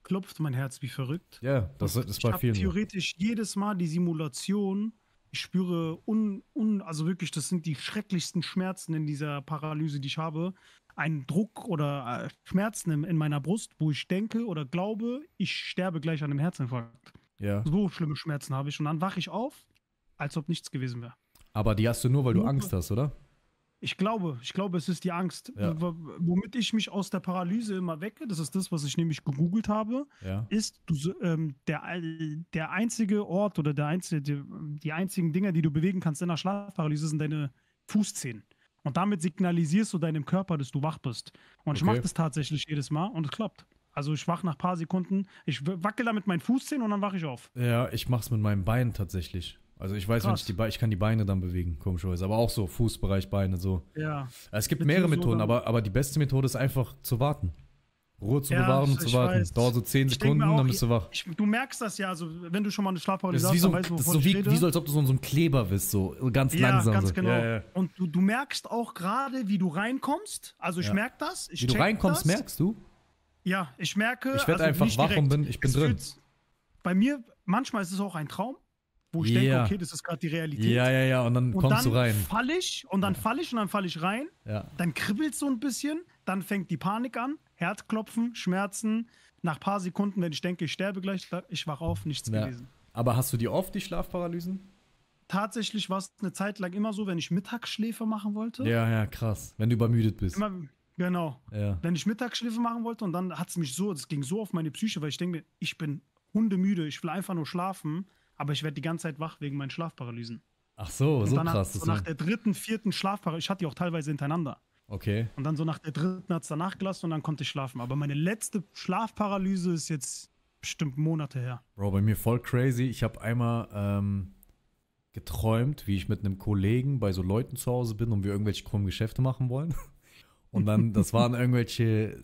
klopft mein Herz wie verrückt. Ja, das, das ist bei Ich habe vielen so. theoretisch jedes Mal die Simulation, ich spüre un, un, also wirklich, das sind die schrecklichsten Schmerzen in dieser Paralyse, die ich habe. Ein Druck oder äh, Schmerzen in, in meiner Brust, wo ich denke oder glaube, ich sterbe gleich an einem Herzinfarkt. Ja. So schlimme Schmerzen habe ich. Und dann wache ich auf, als ob nichts gewesen wäre. Aber die hast du nur, weil du Nur- Angst hast, oder? Ich glaube, ich glaube, es ist die Angst. Ja. W- Womit ich mich aus der Paralyse immer wecke, das ist das, was ich nämlich gegoogelt habe, Ja. ist du, so- ähm, der, äh, der einzige Ort oder der einzige, die, die einzigen Dinge, die du bewegen kannst in der Schlafparalyse, sind deine Fußzehen. Und damit signalisierst du deinem Körper, dass du wach bist. Und ich Okay. mache das tatsächlich jedes Mal und es klappt. Also ich wach nach ein paar Sekunden, ich w- wackel da mit meinen Fußzehen und dann wache ich auf. Ja, ich mach's mit meinem Bein tatsächlich. Also ich weiß, wenn Krass. ich die Beine, ich kann die Beine dann bewegen, komischerweise. Aber auch so, Fußbereich, Beine, so. Ja. Es gibt Mit mehrere so Methoden, dann- aber, aber die beste Methode ist einfach zu warten. Ruhe zu Ja, bewahren und ich zu warten. weiß. Dauert so zehn Ich denk Sekunden, mir auch, dann bist du wach. Ich, du merkst das ja, also wenn du schon mal eine Das Schlafparalyse ist hast, wie so, dann ein, weißt du, das ist wovon so ich wie, rede. wie so, als ob du so in so einem Kleber bist, so ganz Ja, langsam. ganz so. genau. Ja, ja. Und du, du merkst auch gerade, wie du reinkommst. Also ich Ja. merke das. Ich Wie du check reinkommst, das. merkst du? Ja, ich merke. Ich werd also einfach nicht wach direkt. und bin- ich bin Es drin. fühlt- Bei mir, manchmal ist es auch ein Traum, wo ich Ja. denke, okay, das ist gerade die Realität. Ja, ja, ja, und dann Und kommst dann du rein. falle ich und dann falle ich und dann falle ich rein. Ja. Dann kribbelt so ein bisschen, dann fängt die Panik an, Herzklopfen, Schmerzen. Nach ein paar Sekunden, wenn ich denke, ich sterbe gleich, ich wach auf, nichts Ja. gewesen. Aber hast du die oft, die Schlafparalysen? Tatsächlich war es eine Zeit lang immer so, wenn ich Mittagsschläfe machen wollte. Ja, ja, krass. Wenn du übermüdet bist. Immer, genau. Ja. Wenn ich Mittagsschläfe machen wollte und dann hat es mich so, es ging so auf meine Psyche, weil ich denke mir, ich bin hundemüde, ich will einfach nur schlafen, aber ich werde die ganze Zeit wach wegen meinen Schlafparalysen. Ach so, Und so dann krass. Hat, so das nach ist- der dritten, vierten Schlafparalyse, ich hatte die auch teilweise hintereinander. Okay. Und dann so nach der dritten hat es danach gelassen und dann konnte ich schlafen. Aber meine letzte Schlafparalyse ist jetzt bestimmt Monate her. Bro, bei mir voll crazy. Ich habe einmal ähm, geträumt, wie ich mit einem Kollegen bei so Leuten zu Hause bin und wir irgendwelche krummen Geschäfte machen wollen. Und dann, das waren irgendwelche,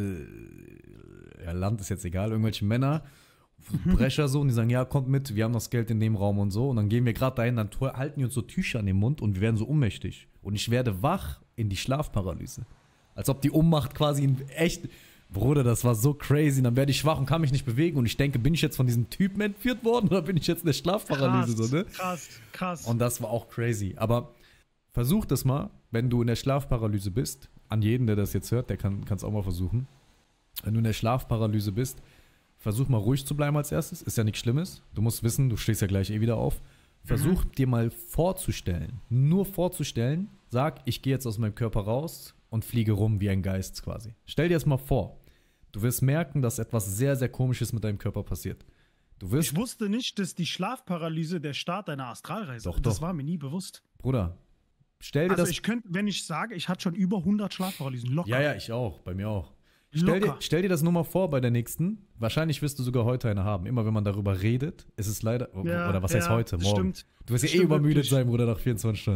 äh, ja, Land ist jetzt egal, irgendwelche Männer, Brecher so, und die sagen, ja, kommt mit, wir haben das Geld in dem Raum und so. Und dann gehen wir gerade dahin, dann tu- halten die uns so Tücher an den Mund und wir werden so ohnmächtig. Und ich werde wach in die Schlafparalyse. Als ob die Ohnmacht quasi in echt, Bruder, das war so crazy. Und dann werde ich wach und kann mich nicht bewegen. Und ich denke, bin ich jetzt von diesem Typen entführt worden oder bin ich jetzt in der Schlafparalyse? Krass, So, ne? krass, krass. Und das war auch crazy. Aber versuch das mal, wenn du in der Schlafparalyse bist. An jeden, der das jetzt hört, der kann es auch mal versuchen. Wenn du in der Schlafparalyse bist, versuch mal ruhig zu bleiben als erstes. Ist ja nichts Schlimmes. Du musst wissen, du stehst ja gleich eh wieder auf. Versuch dir mal vorzustellen, nur vorzustellen, sag, ich gehe jetzt aus meinem Körper raus und fliege rum wie ein Geist quasi. Stell dir das mal vor. Du wirst merken, dass etwas sehr, sehr Komisches mit deinem Körper passiert. Du wirst, Ich wusste nicht, dass die Schlafparalyse der Start einer Astralreise Doch, ist. Das doch. war mir nie bewusst. Bruder, stell dir Also das... ich könnte, wenn ich sage, ich hatte schon über hundert Schlafparalysen, locker. Ja, ja, ich auch, bei mir auch. Stell dir, Locker. stell dir das nur mal vor bei der nächsten. Wahrscheinlich wirst du sogar heute eine haben. Immer wenn man darüber redet, ist es leider. Ja, oder was heißt ja, heute? Morgen. stimmt. Du wirst ja eh Stimmt übermüdet wirklich. sein, Bruder, nach vierundzwanzig Stunden.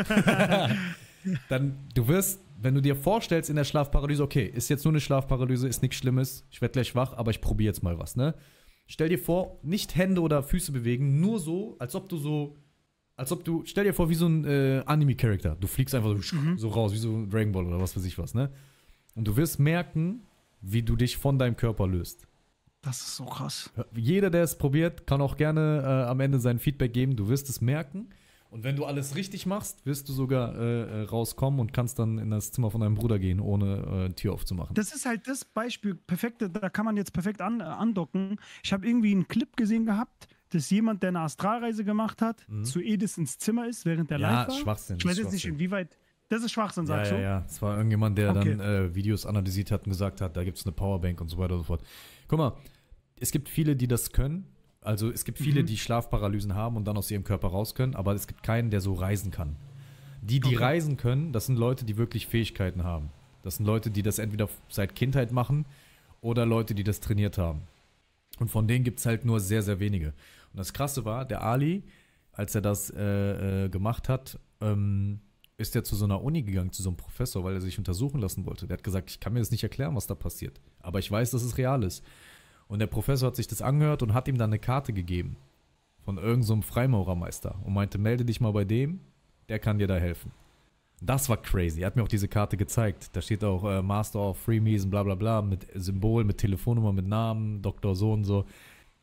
Dann, du wirst, wenn du dir vorstellst in der Schlafparalyse, okay, ist jetzt nur eine Schlafparalyse, ist nichts Schlimmes, ich werde gleich wach, aber ich probiere jetzt mal was, ne? Stell dir vor, nicht Hände oder Füße bewegen, nur so, als ob du so, als ob du, stell dir vor, wie so ein äh, Anime-Charakter. Du fliegst einfach so, Mhm. so raus, wie so ein Dragon Ball oder was weiß ich was, ne? Und du wirst merken, wie du dich von deinem Körper löst. Das ist so krass. Jeder, der es probiert, kann auch gerne äh, am Ende sein Feedback geben. Du wirst es merken. Und wenn du alles richtig machst, wirst du sogar äh, äh, rauskommen und kannst dann in das Zimmer von deinem Bruder gehen, ohne äh, Tür aufzumachen. Das ist halt das Beispiel, perfekte, da kann man jetzt perfekt an, äh, andocken. Ich habe irgendwie einen Clip gesehen gehabt, dass jemand, der eine Astralreise gemacht hat, zu Edis ins Zimmer ist, während der Mhm. Ja, live war. Schwachsinn, Ich weiß das ist jetzt nicht, Schwachsinn. inwieweit. Das ist Schwachsinn, Ja, sagst ja, du? ja. Es war irgendjemand, der Okay. dann äh, Videos analysiert hat und gesagt hat, da gibt es eine Powerbank und so weiter und so fort. Guck mal, es gibt viele, die das können. Also es gibt viele, Mhm. die Schlafparalysen haben und dann aus ihrem Körper raus können, aber es gibt keinen, der so reisen kann. Die, die Okay. reisen können, das sind Leute, die wirklich Fähigkeiten haben. Das sind Leute, die das entweder seit Kindheit machen oder Leute, die das trainiert haben. Und von denen gibt es halt nur sehr, sehr wenige. Und das Krasse war, der Ali, als er das äh, äh, gemacht hat, ähm, ist er zu so einer Uni gegangen, zu so einem Professor, weil er sich untersuchen lassen wollte. Der hat gesagt, ich kann mir das nicht erklären, was da passiert. Aber ich weiß, dass es real ist. Und der Professor hat sich das angehört und hat ihm dann eine Karte gegeben von irgendeinem so einem Freimaurermeister und meinte, melde dich mal bei dem, der kann dir da helfen. Das war crazy. Er hat mir auch diese Karte gezeigt. Da steht auch äh, Master of Freemason, bla bla bla, mit Symbol, mit Telefonnummer, mit Namen, Doktor so und so.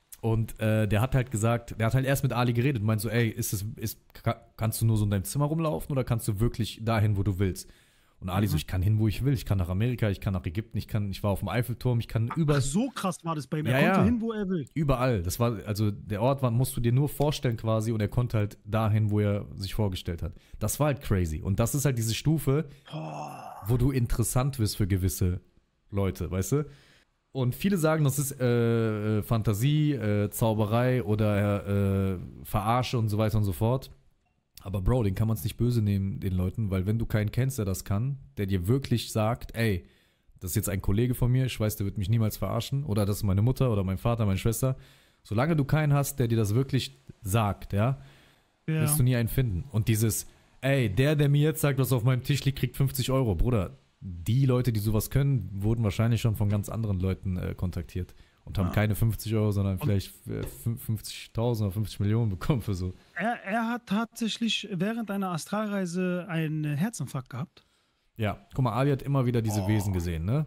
Und äh, der hat halt gesagt, der hat halt erst mit Ali geredet und meint so, ey, ist es, ist, kannst du nur so in deinem Zimmer rumlaufen oder kannst du wirklich dahin, wo du willst? Und Ali mhm. so, ich kann hin, wo ich will. Ich kann nach Amerika, ich kann nach Ägypten, ich kann, ich war auf dem Eiffelturm, ich kann überall. Ach, so krass war das bei ihm. Er ja, konnte ja. hin, wo er will. Überall. Das war, also der Ort war, musst du dir nur vorstellen quasi und er konnte halt dahin, wo er sich vorgestellt hat. Das war halt crazy. Und das ist halt diese Stufe, oh. wo du interessant wirst für gewisse Leute, weißt du? Und viele sagen, das ist äh, Fantasie, äh, Zauberei oder äh, Verarsche und so weiter und so fort. Aber Bro, den kann man es nicht böse nehmen, den Leuten, weil wenn du keinen kennst, der das kann, der dir wirklich sagt, ey, das ist jetzt ein Kollege von mir, ich weiß, der wird mich niemals verarschen, oder das ist meine Mutter oder mein Vater, meine Schwester. Solange du keinen hast, der dir das wirklich sagt, ja, ja. wirst du nie einen finden. Und dieses, ey, der, der mir jetzt sagt, was auf meinem Tisch liegt, kriegt fünfzig Euro, Bruder. Die Leute, die sowas können, wurden wahrscheinlich schon von ganz anderen Leuten äh, kontaktiert und haben ja. keine fünfzig Euro, sondern vielleicht äh, fünfzigtausend oder fünfzig Millionen bekommen für so. Er, er hat tatsächlich während einer Astralreise einen Herzinfarkt gehabt. Ja, guck mal, Ali hat immer wieder diese oh. Wesen gesehen, ne?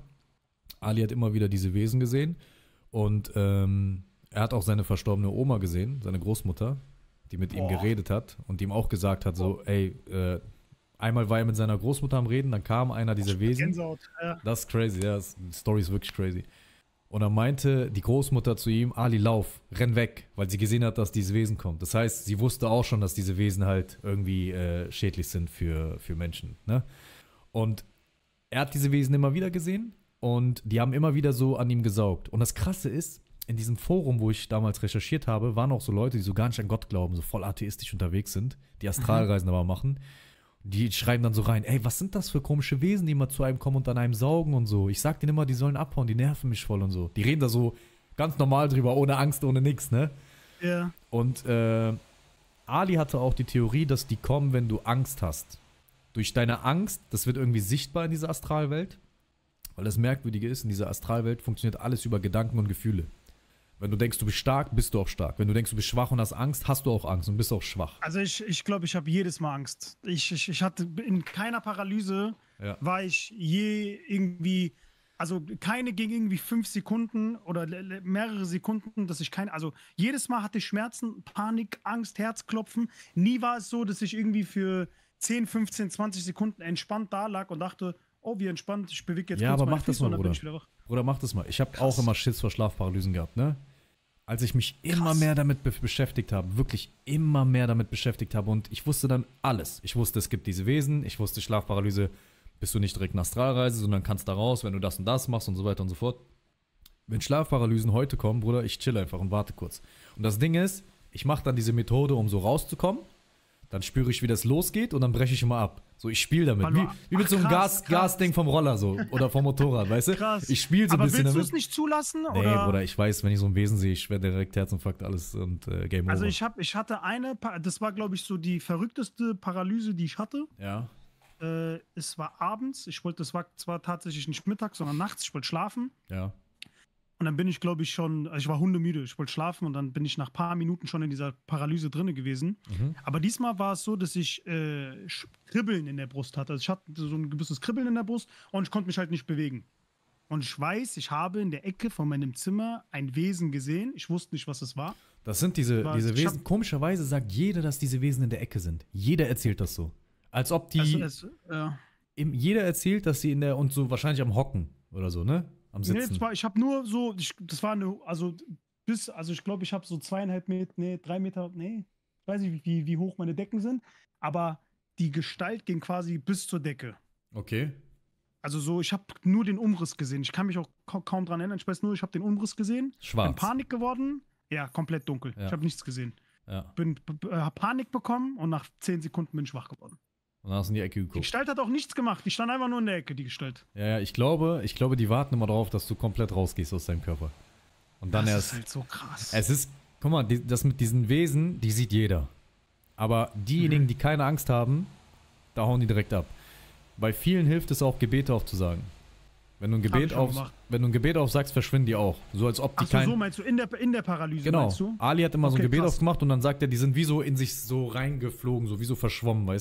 Ali hat immer wieder diese Wesen gesehen und ähm, er hat auch seine verstorbene Oma gesehen, seine Großmutter, die mit oh. ihm geredet hat und ihm auch gesagt hat, so, ey, äh, einmal war er mit seiner Großmutter am Reden, dann kam einer dieser Wesen. Gänsehaut, ja. Das ist crazy, ja, das, die Story ist wirklich crazy. Und dann meinte die Großmutter zu ihm, Ali, lauf, renn weg, weil sie gesehen hat, dass dieses Wesen kommt. Das heißt, sie wusste auch schon, dass diese Wesen halt irgendwie äh, schädlich sind für, für Menschen, ne? Und er hat diese Wesen immer wieder gesehen und die haben immer wieder so an ihm gesaugt. Und das Krasse ist, in diesem Forum, wo ich damals recherchiert habe, waren auch so Leute, die so gar nicht an Gott glauben, so voll atheistisch unterwegs sind, die Astralreisen mhm. aber machen. Die schreiben dann so rein, ey, was sind das für komische Wesen, die immer zu einem kommen und an einem saugen und so. Ich sag denen immer, die sollen abhauen, die nerven mich voll und so. Die reden da so ganz normal drüber, ohne Angst, ohne nix, ne? Ja. Und äh, Ali hatte auch die Theorie, dass die kommen, wenn du Angst hast. Durch deine Angst, das wird irgendwie sichtbar in dieser Astralwelt, weil das Merkwürdige ist, in dieser Astralwelt funktioniert alles über Gedanken und Gefühle. Wenn du denkst, du bist stark, bist du auch stark. Wenn du denkst, du bist schwach und hast Angst, hast du auch Angst und bist auch schwach. Also ich glaube, ich, glaub, ich habe jedes Mal Angst. Ich, ich, ich hatte in keiner Paralyse, ja. war ich je irgendwie, also keine ging irgendwie fünf Sekunden oder mehrere Sekunden, dass ich keine, also jedes Mal hatte ich Schmerzen, Panik, Angst, Herzklopfen. Nie war es so, dass ich irgendwie für zehn, fünfzehn, zwanzig Sekunden entspannt da lag und dachte, oh, wie entspannt, ich bewege jetzt ja, kurz aber meine mach das Füße mal, und dann Bruder. bin ich wieder wach. Bruder, mach das mal. Ich habe auch immer Schiss vor Schlafparalysen gehabt, ne? Als ich mich immer Krass. mehr damit be beschäftigt habe, wirklich immer mehr damit beschäftigt habe und ich wusste dann alles. Ich wusste, es gibt diese Wesen, ich wusste, Schlafparalyse bist du nicht direkt in Astralreise, sondern kannst da raus, wenn du das und das machst und so weiter und so fort. Wenn Schlafparalysen heute kommen, Bruder, ich chill einfach und warte kurz. Und das Ding ist, ich mache dann diese Methode, um so rauszukommen. Dann spüre ich, wie das losgeht und dann breche ich immer ab. So, ich spiele damit. Wie, wie mit Ach, so einem krass, Gas, krass. Gasding vom Roller so oder vom Motorrad, weißt du? Krass. Ich spiele so ein Aber bisschen willst damit. willst du es nicht zulassen? Nee, oder? Bruder, ich weiß, wenn ich so ein Wesen sehe, ich werde direkt Herzinfarkt, alles und äh, Game Over. Also ich, hab, ich hatte eine, das war glaube ich so die verrückteste Paralyse, die ich hatte. Ja. Äh, es war abends, ich wollte, das war zwar tatsächlich nicht mittags, sondern nachts, ich wollte schlafen. Ja. Und dann bin ich, glaube ich, schon, also ich war hundemüde, ich wollte schlafen und dann bin ich nach ein paar Minuten schon in dieser Paralyse drinne gewesen. Mhm. Aber diesmal war es so, dass ich äh, Kribbeln in der Brust hatte. Also ich hatte so ein gewisses Kribbeln in der Brust und ich konnte mich halt nicht bewegen. Und ich weiß, ich habe in der Ecke von meinem Zimmer ein Wesen gesehen. Ich wusste nicht, was es war. Das sind diese, war, diese Wesen. Komischerweise sagt jeder, dass diese Wesen in der Ecke sind. Jeder erzählt das so. Als ob die. Also es, ja. im, jeder erzählt, dass sie in der. Und so wahrscheinlich am Hocken oder so, ne? Am Sitzen. Nee, das war, ich habe nur so. Ich, das war eine. Also, bis. Also, ich glaube, ich habe so zweieinhalb Meter. Nee, drei Meter. Nee. Ich weiß nicht, wie, wie hoch meine Decken sind. Aber die Gestalt ging quasi bis zur Decke. Okay. Also so, ich habe nur den Umriss gesehen. Ich kann mich auch ka kaum dran erinnern. Ich weiß nur, ich habe den Umriss gesehen. Schwarz. Bin Panik geworden. Ja, komplett dunkel. Ja. Ich habe nichts gesehen. Ja. Bin, habe Panik bekommen und nach zehn Sekunden bin ich wach geworden. Und dann hast du in die Ecke geguckt. Die Gestalt hat auch nichts gemacht. Die stand einfach nur in der Ecke, die Gestalt. Ja, ja, ich glaube, ich glaube, die warten immer darauf, dass du komplett rausgehst aus deinem Körper. Und dann das erst. Das ist halt so krass. Es ist, guck mal, die, das mit diesen Wesen, die sieht jeder. Aber diejenigen, mhm. die keine Angst haben, da hauen die direkt ab. Bei vielen hilft es auch, Gebete aufzusagen. Wenn du ein Gebet, auf, wenn du ein Gebet aufsagst, verschwinden die auch. So als ob die Ach so, kein... so meinst du, in der, in der Paralyse genau. meinst du? Ali hat immer okay, so ein Gebet krass. aufgemacht und dann sagt er, die sind wie so in sich so reingeflogen, so wie so verschwommen, weißt du?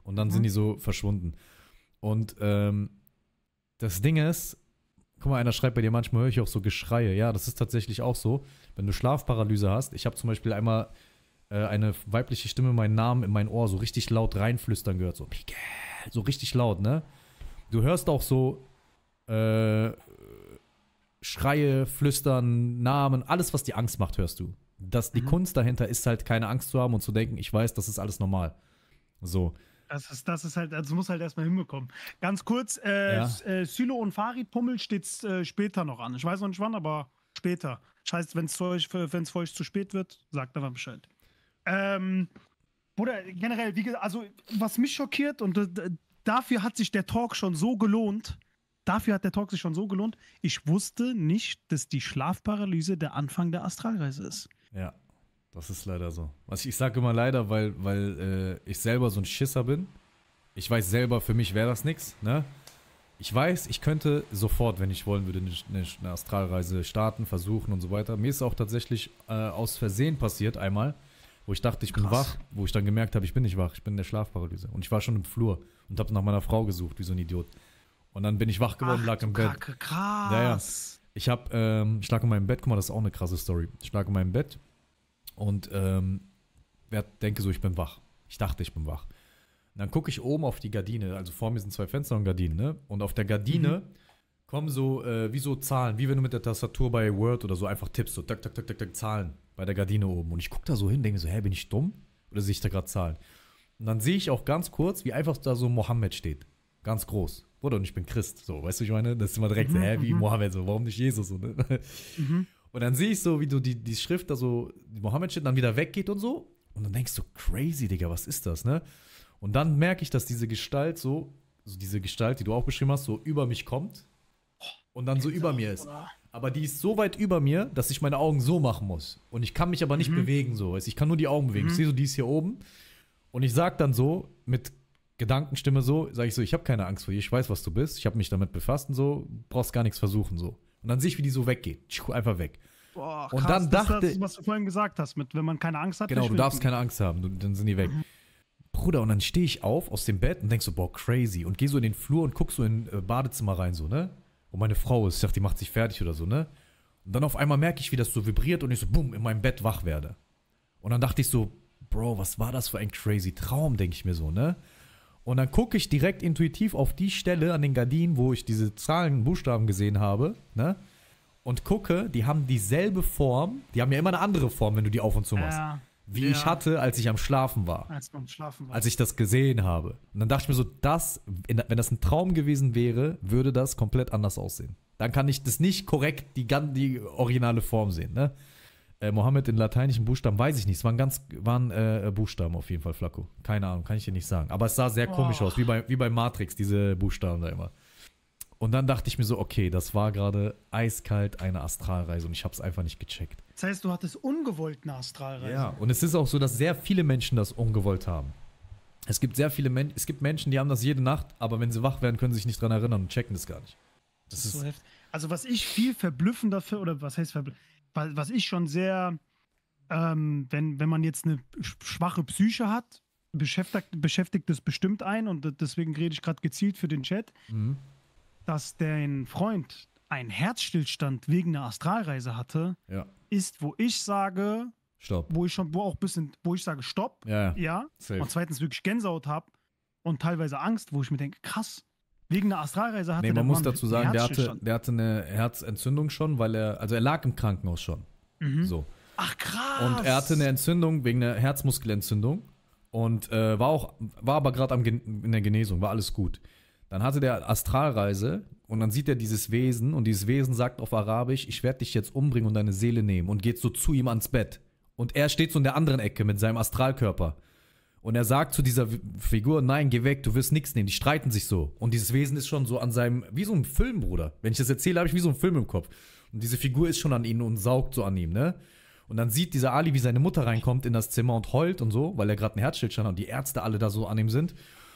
Und dann mhm. sind die so verschwunden. Und ähm, das Ding ist, guck mal, einer schreibt bei dir, manchmal höre ich auch so Geschreie. Ja, das ist tatsächlich auch so. Wenn du Schlafparalyse hast, ich habe zum Beispiel einmal äh, eine weibliche Stimme meinen Namen in mein Ohr so richtig laut reinflüstern gehört. So, Miguel, so richtig laut, ne? Du hörst auch so äh, Schreie, Flüstern, Namen, alles, was dir Angst macht, hörst du. Das, die mhm. Kunst dahinter ist halt, keine Angst zu haben und zu denken, ich weiß, das ist alles normal. So. Das ist, das ist halt, also muss halt erstmal hinbekommen. Ganz kurz, äh, ja. äh, Sylo und Farid Pummel steht äh, später noch an. Ich weiß noch nicht wann, aber später. Das heißt, wenn es für euch, wenn's für euch zu spät wird, sagt einfach Bescheid. Ähm, Bruder, generell, wie gesagt, also was mich schockiert und äh, dafür hat sich der Talk schon so gelohnt, dafür hat der Talk sich schon so gelohnt, ich wusste nicht, dass die Schlafparalyse der Anfang der Astralreise ist. Ja, das ist leider so. Also ich sage immer leider, weil, weil äh, ich selber so ein Schisser bin. Ich weiß selber, für mich wäre das nichts, ne? Ich weiß, ich könnte sofort, wenn ich wollen würde, eine, eine Astralreise starten, versuchen und so weiter. Mir ist auch tatsächlich äh, aus Versehen passiert einmal, wo ich dachte, ich bin Krass. wach, wo ich dann gemerkt habe, ich bin nicht wach, ich bin in der Schlafparalyse. Und ich war schon im Flur und habe nach meiner Frau gesucht, wie so ein Idiot. Und dann bin ich wach geworden, Ach, lag im Bett. Kacke, krass. Ja, ja. Ich hab, ähm, ich lag in meinem Bett, guck mal, das ist auch eine krasse Story. Ich lag in meinem Bett und ähm, denke so, ich bin wach. Ich dachte, ich bin wach. Und dann gucke ich oben auf die Gardine, also vor mir sind zwei Fenster und Gardinen, ne? Und auf der Gardine mhm. kommen so, äh, wie so Zahlen, wie wenn du mit der Tastatur bei Word oder so einfach tippst, so tak, tak, tak, tak, tak, Zahlen bei der Gardine oben. Und ich gucke da so hin, denke so, hä, bin ich dumm? Oder sehe ich da gerade Zahlen? Und dann sehe ich auch ganz kurz, wie einfach da so Mohammed steht. Ganz groß. Bruder, und ich bin Christ, so, weißt du, ich meine? Das ist immer direkt so, hä, wie Mohammed, so, warum nicht Jesus, so, ne? Mhm. Und dann sehe ich so, wie du die, die Schrift da so, die Mohammed steht, dann wieder weggeht und so. Und dann denkst du, crazy, Digga, was ist das, ne? Und dann merke ich, dass diese Gestalt so, so diese Gestalt, die du auch beschrieben hast, so über mich kommt und dann so über mir ist. Aber die ist so weit über mir, dass ich meine Augen so machen muss. Und ich kann mich aber nicht mhm. bewegen, so. Ich kann nur die Augen bewegen. Mhm. Ich sehe so, die ist hier oben. Und ich sag dann so, mit Gedankenstimme so, sage ich so, ich habe keine Angst vor dir, ich weiß, was du bist, ich habe mich damit befasst und so, brauchst gar nichts versuchen, so. Und dann sehe ich, wie die so weggeht, einfach weg. Boah, krass, und dann das dachte ist das, was du vorhin gesagt hast, mit, wenn man keine Angst hat. Genau, du darfst keine Angst haben, dann sind die weg. Mhm. Bruder, und dann stehe ich auf aus dem Bett und denk so, boah, crazy, und gehe so in den Flur und guck so in äh, Badezimmer rein, so, ne? Wo meine Frau ist, ich dachte, die macht sich fertig oder so, ne? Und dann auf einmal merke ich, wie das so vibriert und ich so, bumm, in meinem Bett wach werde. Und dann dachte ich so, Bro, was war das für ein crazy Traum, denke ich mir so, ne? Und dann gucke ich direkt intuitiv auf die Stelle an den Gardinen, wo ich diese Zahlen, Buchstaben gesehen habe, ne? Und gucke, die haben dieselbe Form, die haben ja immer eine andere Form, wenn du die auf und zu machst. Ja, wie ja. ich hatte, als ich am Schlafen war. Als man am Schlafen war. Als ich das gesehen habe. Und dann dachte ich mir so, das, wenn das ein Traum gewesen wäre, würde das komplett anders aussehen. Dann kann ich das nicht korrekt, die, die originale Form sehen, ne? Äh, Mohammed in lateinischen Buchstaben, weiß ich nicht. Es waren ganz, waren äh, Buchstaben auf jeden Fall, Flacco. Keine Ahnung, kann ich dir nicht sagen. Aber es sah sehr komisch oh. aus, wie bei, wie bei Matrix, diese Buchstaben da immer. Und dann dachte ich mir so, okay, das war gerade eiskalt eine Astralreise und ich habe es einfach nicht gecheckt. Das heißt, du hattest ungewollt eine Astralreise. Ja, und es ist auch so, dass sehr viele Menschen das ungewollt haben. Es gibt sehr viele Menschen, es gibt Menschen, die haben das jede Nacht, aber wenn sie wach werden, können sie sich nicht dran erinnern und checken das gar nicht. Das, das ist so heftig. Also was ich viel verblüffender für, oder was heißt verblüffend, was ich schon sehr, ähm, wenn, wenn man jetzt eine schwache Psyche hat, beschäftigt, beschäftigt das bestimmt ein und deswegen rede ich gerade gezielt für den Chat, mhm. dass dein Freund einen Herzstillstand wegen einer Astralreise hatte, ja. ist, wo ich sage, Stopp. Wo ich schon, wo auch ein bisschen, wo ich sage, Stopp, ja, ja. Safe. Und zweitens wirklich Gänsehaut habe und teilweise Angst, wo ich mir denke, krass, wegen einer Astralreise hatte nee, der man muss Mann dazu sagen, der hatte, der hatte eine Herzentzündung schon, weil er, also er lag im Krankenhaus schon. Mhm. So. Ach krass. Und er hatte eine Entzündung wegen einer Herzmuskelentzündung und äh, war auch, war aber gerade in der Genesung, war alles gut. Dann hatte der Astralreise und dann sieht er dieses Wesen und dieses Wesen sagt auf Arabisch, ich werde dich jetzt umbringen und deine Seele nehmen und geht so zu ihm ans Bett. Und er steht so in der anderen Ecke mit seinem Astralkörper. Und er sagt zu dieser Figur, nein, geh weg, du wirst nichts nehmen. Die streiten sich so. Und dieses Wesen ist schon so an seinem, wie so ein Film, Bruder. Wenn ich das erzähle, habe ich wie so einen Film im Kopf. Und diese Figur ist schon an ihm und saugt so an ihm, ne? Und dann sieht dieser Ali, wie seine Mutter reinkommt in das Zimmer und heult und so, weil er gerade einen Herzstillstand hat und die Ärzte alle da so an ihm sind.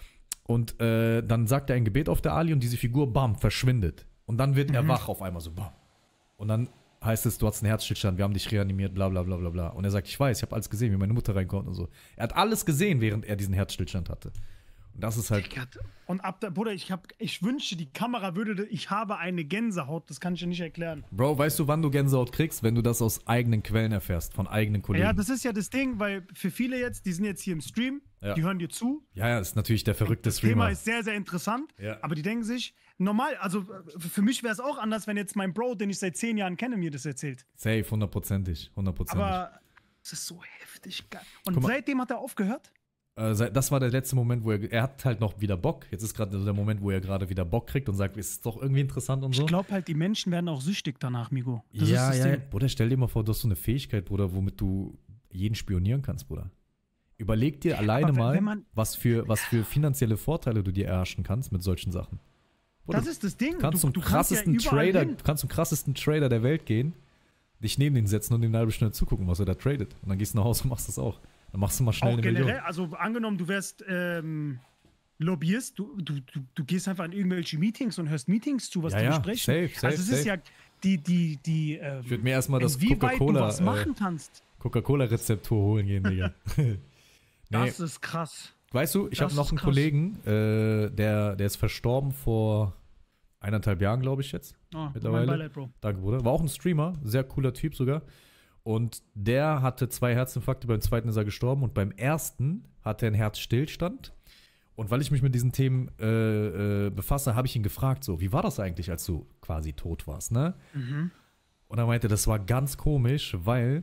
Und äh, dann sagt er ein Gebet auf der Ali und diese Figur, bam, verschwindet. Und dann wird mhm. er wach auf einmal so, bam. Und dann heißt es, du hast einen Herzstillstand, wir haben dich reanimiert, bla bla bla bla bla. Und er sagt, ich weiß, ich habe alles gesehen, wie meine Mutter reinkommt und so. Er hat alles gesehen, während er diesen Herzstillstand hatte. Und das ist halt. Und ab da, Bruder, ich, hab, ich wünschte, die Kamera würde, ich habe eine Gänsehaut, das kann ich dir nicht erklären. Bro, weißt du, wann du Gänsehaut kriegst? Wenn du das aus eigenen Quellen erfährst, von eigenen Kollegen. Ja, das ist ja das Ding, weil für viele jetzt, die sind jetzt hier im Stream, ja. die hören dir zu. Ja, ja, ist natürlich der verrückte das Streamer. Das Thema ist sehr, sehr interessant, ja. aber die denken sich, normal, also für mich wäre es auch anders, wenn jetzt mein Bro, den ich seit zehn Jahren kenne, mir das erzählt. Safe, hundertprozentig, hundertprozentig. Aber es ist so heftig geil. Und seitdem hat er aufgehört? Das war der letzte Moment, wo er, er hat halt noch wieder Bock. Jetzt ist gerade der Moment, wo er gerade wieder Bock kriegt und sagt, ist doch irgendwie interessant und so. Ich glaube halt, die Menschen werden auch süchtig danach, Migo. Das ja, ist das ja. Ding. Bruder, stell dir mal vor, du hast so eine Fähigkeit, Bruder, womit du jeden spionieren kannst, Bruder. Überleg dir alleine wenn, mal, wenn man, was, für, was für finanzielle Vorteile du dir erhaschen kannst mit solchen Sachen. Bruder, das ist das Ding. Du kannst zum du krassesten kannst ja Trader, du kannst zum krassesten Trader der Welt gehen, dich neben ihn setzen und ihm eine halbe Stunde zugucken, was er da tradet. Und dann gehst du nach Hause und machst das auch. Dann machst du mal schnell auch eine generell, Million. Also angenommen, du wärst ähm, Lobbyist, du, du, du, du gehst einfach in irgendwelche Meetings und hörst Meetings zu, was ja, die ja, besprechen. Safe, safe, also es safe. ist ja die, die, die, ähm, ich würde mir erstmal das Coca-Cola du was machen äh, kannst. Coca-Cola-Rezeptur holen gehen, Digga. nee. Das ist krass. Weißt du, ich habe noch einen krass. Kollegen, äh, der, der ist verstorben vor eineinhalb Jahren, glaube ich jetzt. Oh, mittlerweile. Mein Beileid, Bro. Danke, Bruder. War auch ein Streamer, sehr cooler Typ sogar. Und der hatte zwei Herzinfarkte, beim zweiten ist er gestorben und beim ersten hatte er einen Herzstillstand. Und weil ich mich mit diesen Themen äh, äh, befasse, habe ich ihn gefragt, so, wie war das eigentlich, als du quasi tot warst, ne? Mhm. Und er meinte, das war ganz komisch, weil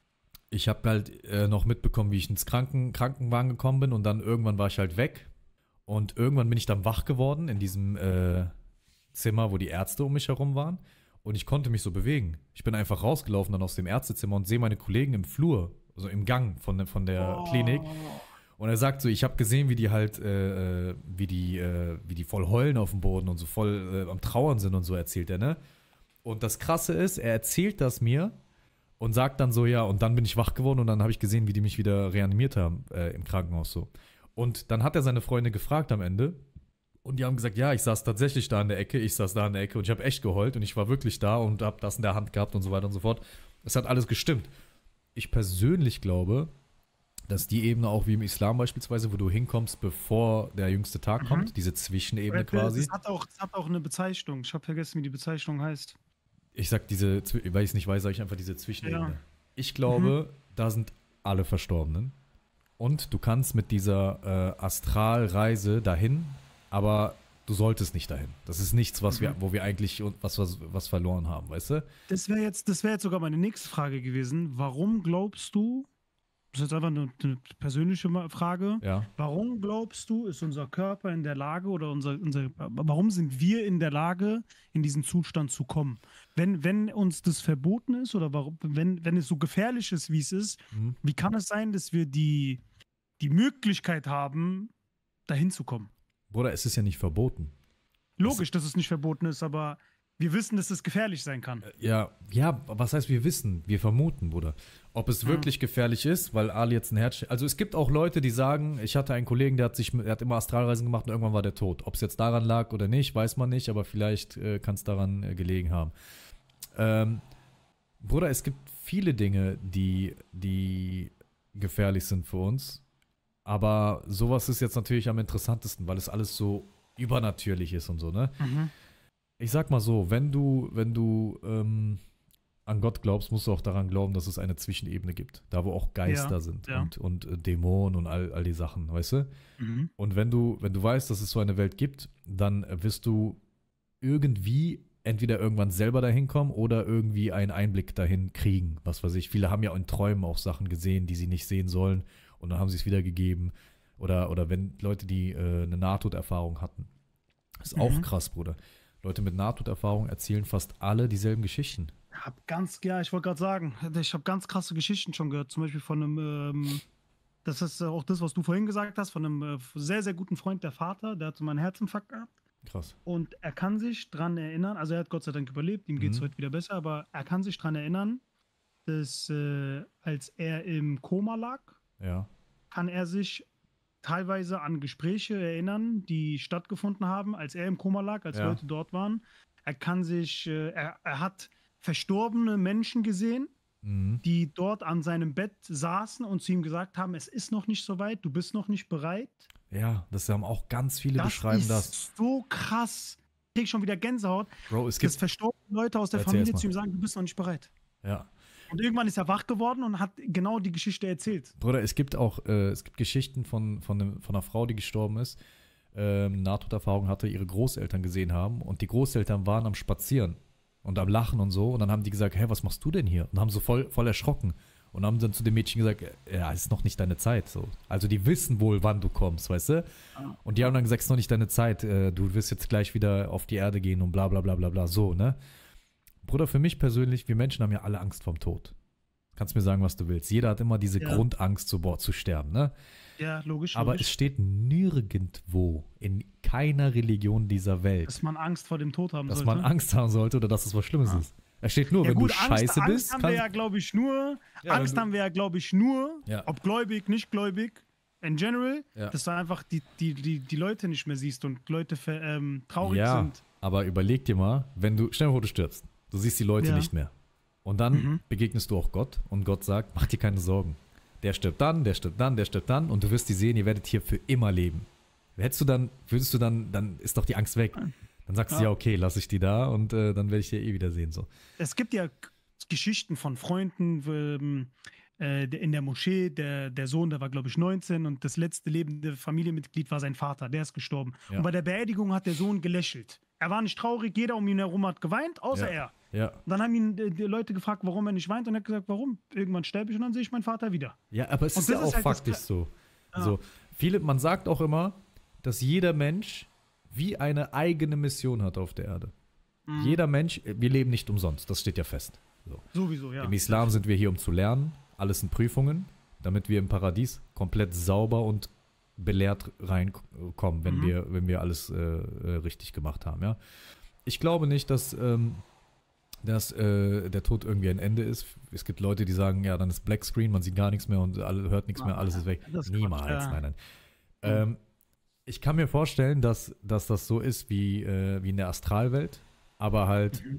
ich habe halt äh, noch mitbekommen, wie ich ins Kranken Krankenwagen gekommen bin und dann irgendwann war ich halt weg. Und irgendwann bin ich dann wach geworden in diesem äh, Zimmer, wo die Ärzte um mich herum waren. Und ich konnte mich so bewegen. Ich bin einfach rausgelaufen dann aus dem Ärztezimmer und sehe meine Kollegen im Flur, also im Gang von, von der oh. Klinik. Und er sagt so, ich habe gesehen, wie die halt, äh, wie die, äh, wie die voll heulen auf dem Boden und so voll äh, am Trauern sind und so, erzählt er, ne? Und das Krasse ist, er erzählt das mir und sagt dann so, ja, und dann bin ich wach geworden und dann habe ich gesehen, wie die mich wieder reanimiert haben äh, im Krankenhaus so. Und dann hat er seine Freunde gefragt am Ende. Und die haben gesagt, ja, ich saß tatsächlich da in der Ecke, ich saß da in der Ecke und ich habe echt geheult und ich war wirklich da und habe das in der Hand gehabt und so weiter und so fort. Es hat alles gestimmt. Ich persönlich glaube, dass die Ebene auch wie im Islam beispielsweise, wo du hinkommst, bevor der jüngste Tag mhm. kommt, diese Zwischenebene das quasi. Das hat auch, das hat auch eine Bezeichnung. Ich habe vergessen, wie die Bezeichnung heißt. Ich sag diese, weil ich es nicht weiß, sage ich einfach diese Zwischenebene. Ja. Ich glaube, mhm. da sind alle Verstorbenen. Und du kannst mit dieser äh, Astralreise dahin, aber du solltest nicht dahin. Das ist nichts, was wir, wo wir eigentlich was, was, was verloren haben, weißt du? Das wäre jetzt, das wäre jetzt sogar meine nächste Frage gewesen. Warum glaubst du, das ist jetzt einfach eine, eine persönliche Frage, ja. warum glaubst du, ist unser Körper in der Lage oder unser, unser, warum sind wir in der Lage, in diesen Zustand zu kommen? Wenn, wenn uns das verboten ist oder warum, wenn, wenn es so gefährlich ist, wie es ist, mhm. wie kann es sein, dass wir die, die Möglichkeit haben, dahin zu kommen? Bruder, es ist ja nicht verboten. Logisch, dass es nicht verboten ist, aber wir wissen, dass es gefährlich sein kann. Ja, ja, was heißt wir wissen? Wir vermuten, Bruder. Ob es wirklich ja. gefährlich ist, weil Ali jetzt ein Herz... Also es gibt auch Leute, die sagen, ich hatte einen Kollegen, der hat sich, der hat immer Astralreisen gemacht und irgendwann war der tot. Ob es jetzt daran lag oder nicht, weiß man nicht, aber vielleicht äh, kann es daran äh, gelegen haben. Ähm, Bruder, es gibt viele Dinge, die, die gefährlich sind für uns. Aber sowas ist jetzt natürlich am interessantesten, weil es alles so übernatürlich ist und so, ne? Mhm. Ich sag mal so, wenn du, wenn du ähm, an Gott glaubst, musst du auch daran glauben, dass es eine Zwischenebene gibt. Da, wo auch Geister ja, sind ja. und, und äh, Dämonen und all, all die Sachen, weißt du? Mhm. Und wenn du, wenn du weißt, dass es so eine Welt gibt, dann wirst du irgendwie entweder irgendwann selber dahin kommen oder irgendwie einen Einblick dahin kriegen. Was weiß ich. Viele haben ja in Träumen auch Sachen gesehen, die sie nicht sehen sollen. Und dann haben sie es wiedergegeben. Oder, oder wenn Leute, die äh, eine Nahtoderfahrung hatten. Das ist mhm. auch krass, Bruder. Leute mit Nahtoderfahrung erzählen fast alle dieselben Geschichten. Hab ganz, ja, ich wollte gerade sagen, ich habe ganz krasse Geschichten schon gehört. Zum Beispiel von einem, ähm, das ist auch das, was du vorhin gesagt hast, von einem äh, sehr, sehr guten Freund, der Vater, der hat so mal einen Herzinfarkt gehabt. Krass. Und er kann sich dran erinnern, also er hat Gott sei Dank überlebt, ihm geht es mhm. heute wieder besser, aber er kann sich dran erinnern, dass äh, als er im Koma lag, ja. kann er sich teilweise an Gespräche erinnern, die stattgefunden haben, als er im Koma lag, als ja. Leute dort waren. Er kann sich, äh, er, er hat verstorbene Menschen gesehen, mhm. die dort an seinem Bett saßen und zu ihm gesagt haben, es ist noch nicht so weit, du bist noch nicht bereit. Ja, das haben auch ganz viele Das beschreiben ist das. so krass. Ich krieg schon wieder Gänsehaut, Bro, es dass gibt. verstorbene Leute aus der Erzähl Familie erst mal. zu ihm sagen, du bist noch nicht bereit. Ja. Und irgendwann ist er wach geworden und hat genau die Geschichte erzählt. Bruder, es gibt auch, äh, es gibt Geschichten von, von, einem, von einer Frau, die gestorben ist, ähm, Nahtoderfahrung hatte, ihre Großeltern gesehen haben und die Großeltern waren am Spazieren und am Lachen und so und dann haben die gesagt, hä, was machst du denn hier? Und haben so voll, voll erschrocken und haben dann zu dem Mädchen gesagt, ja, ist noch nicht deine Zeit. So. Also die wissen wohl, wann du kommst, weißt du? Und die haben dann gesagt, es ist noch nicht deine Zeit, äh, du wirst jetzt gleich wieder auf die Erde gehen und bla bla bla bla bla, so, ne? Bruder, für mich persönlich, wir Menschen haben ja alle Angst vorm Tod. Kannst mir sagen, was du willst. Jeder hat immer diese Ja. Grundangst, so, boah, zu sterben, ne? Ja, logisch. Aber logisch. es steht nirgendwo in keiner Religion dieser Welt, Dass man Angst vor dem Tod haben dass sollte. man Angst haben sollte oder dass es was Schlimmes Ja. ist. Es steht nur, Ja, wenn gut, du Angst, scheiße Angst bist, haben wir kannst ja, glaube ich, nur, Ja, Angst wenn du- haben wir ja, glaube ich, nur, Ja. ob gläubig, nicht gläubig, in general, Ja. dass du einfach die, die, die, die Leute nicht mehr siehst und Leute ver- ähm, traurig ja, sind. aber überleg dir mal, wenn du, stell dir vor, du stirbst, du siehst die Leute Ja. nicht mehr. Und dann Mhm. begegnest du auch Gott und Gott sagt, mach dir keine Sorgen. Der stirbt dann, der stirbt dann, der stirbt dann und du wirst die sehen, ihr werdet hier für immer leben. Hättest du dann, würdest du dann, dann ist doch die Angst weg. Dann sagst du Ja. ja, okay, lass ich die da und äh, dann werde ich die eh wieder sehen. So. Es gibt ja K- Geschichten von Freunden ähm, äh, der- in der Moschee, der, der Sohn, der war, glaube ich, neunzehn und das letzte lebende Familienmitglied war sein Vater, der ist gestorben. Ja. Und bei der Beerdigung hat der Sohn gelächelt. Er war nicht traurig, jeder um ihn herum hat geweint, außer Ja. er. Ja. Und dann haben ihn äh, die Leute gefragt, warum er nicht weint und er hat gesagt, warum? Irgendwann sterbe ich und dann sehe ich meinen Vater wieder. Ja, aber es Und ist ja das ist auch halt das faktisch Kle- so. Ja. so. Viele, man sagt auch immer, dass jeder Mensch wie eine eigene Mission hat auf der Erde. Mhm. Jeder Mensch, wir leben nicht umsonst, das steht ja fest. So. Sowieso, ja. Im Islam sind wir hier, um zu lernen, alles sind Prüfungen, damit wir im Paradies komplett sauber und belehrt reinkommen, wenn, Mhm. wir, wenn wir alles äh, äh, richtig gemacht haben. Ja? Ich glaube nicht, dass, ähm, dass äh, der Tod irgendwie ein Ende ist. Es gibt Leute, die sagen, ja, dann ist Black Screen, man sieht gar nichts mehr und alle, hört nichts mehr, alles ist weg. Das ist Niemals, Quatsch, ja. nein, nein. Ähm, ich kann mir vorstellen, dass, dass das so ist wie, äh, wie in der Astralwelt, aber halt, Mhm.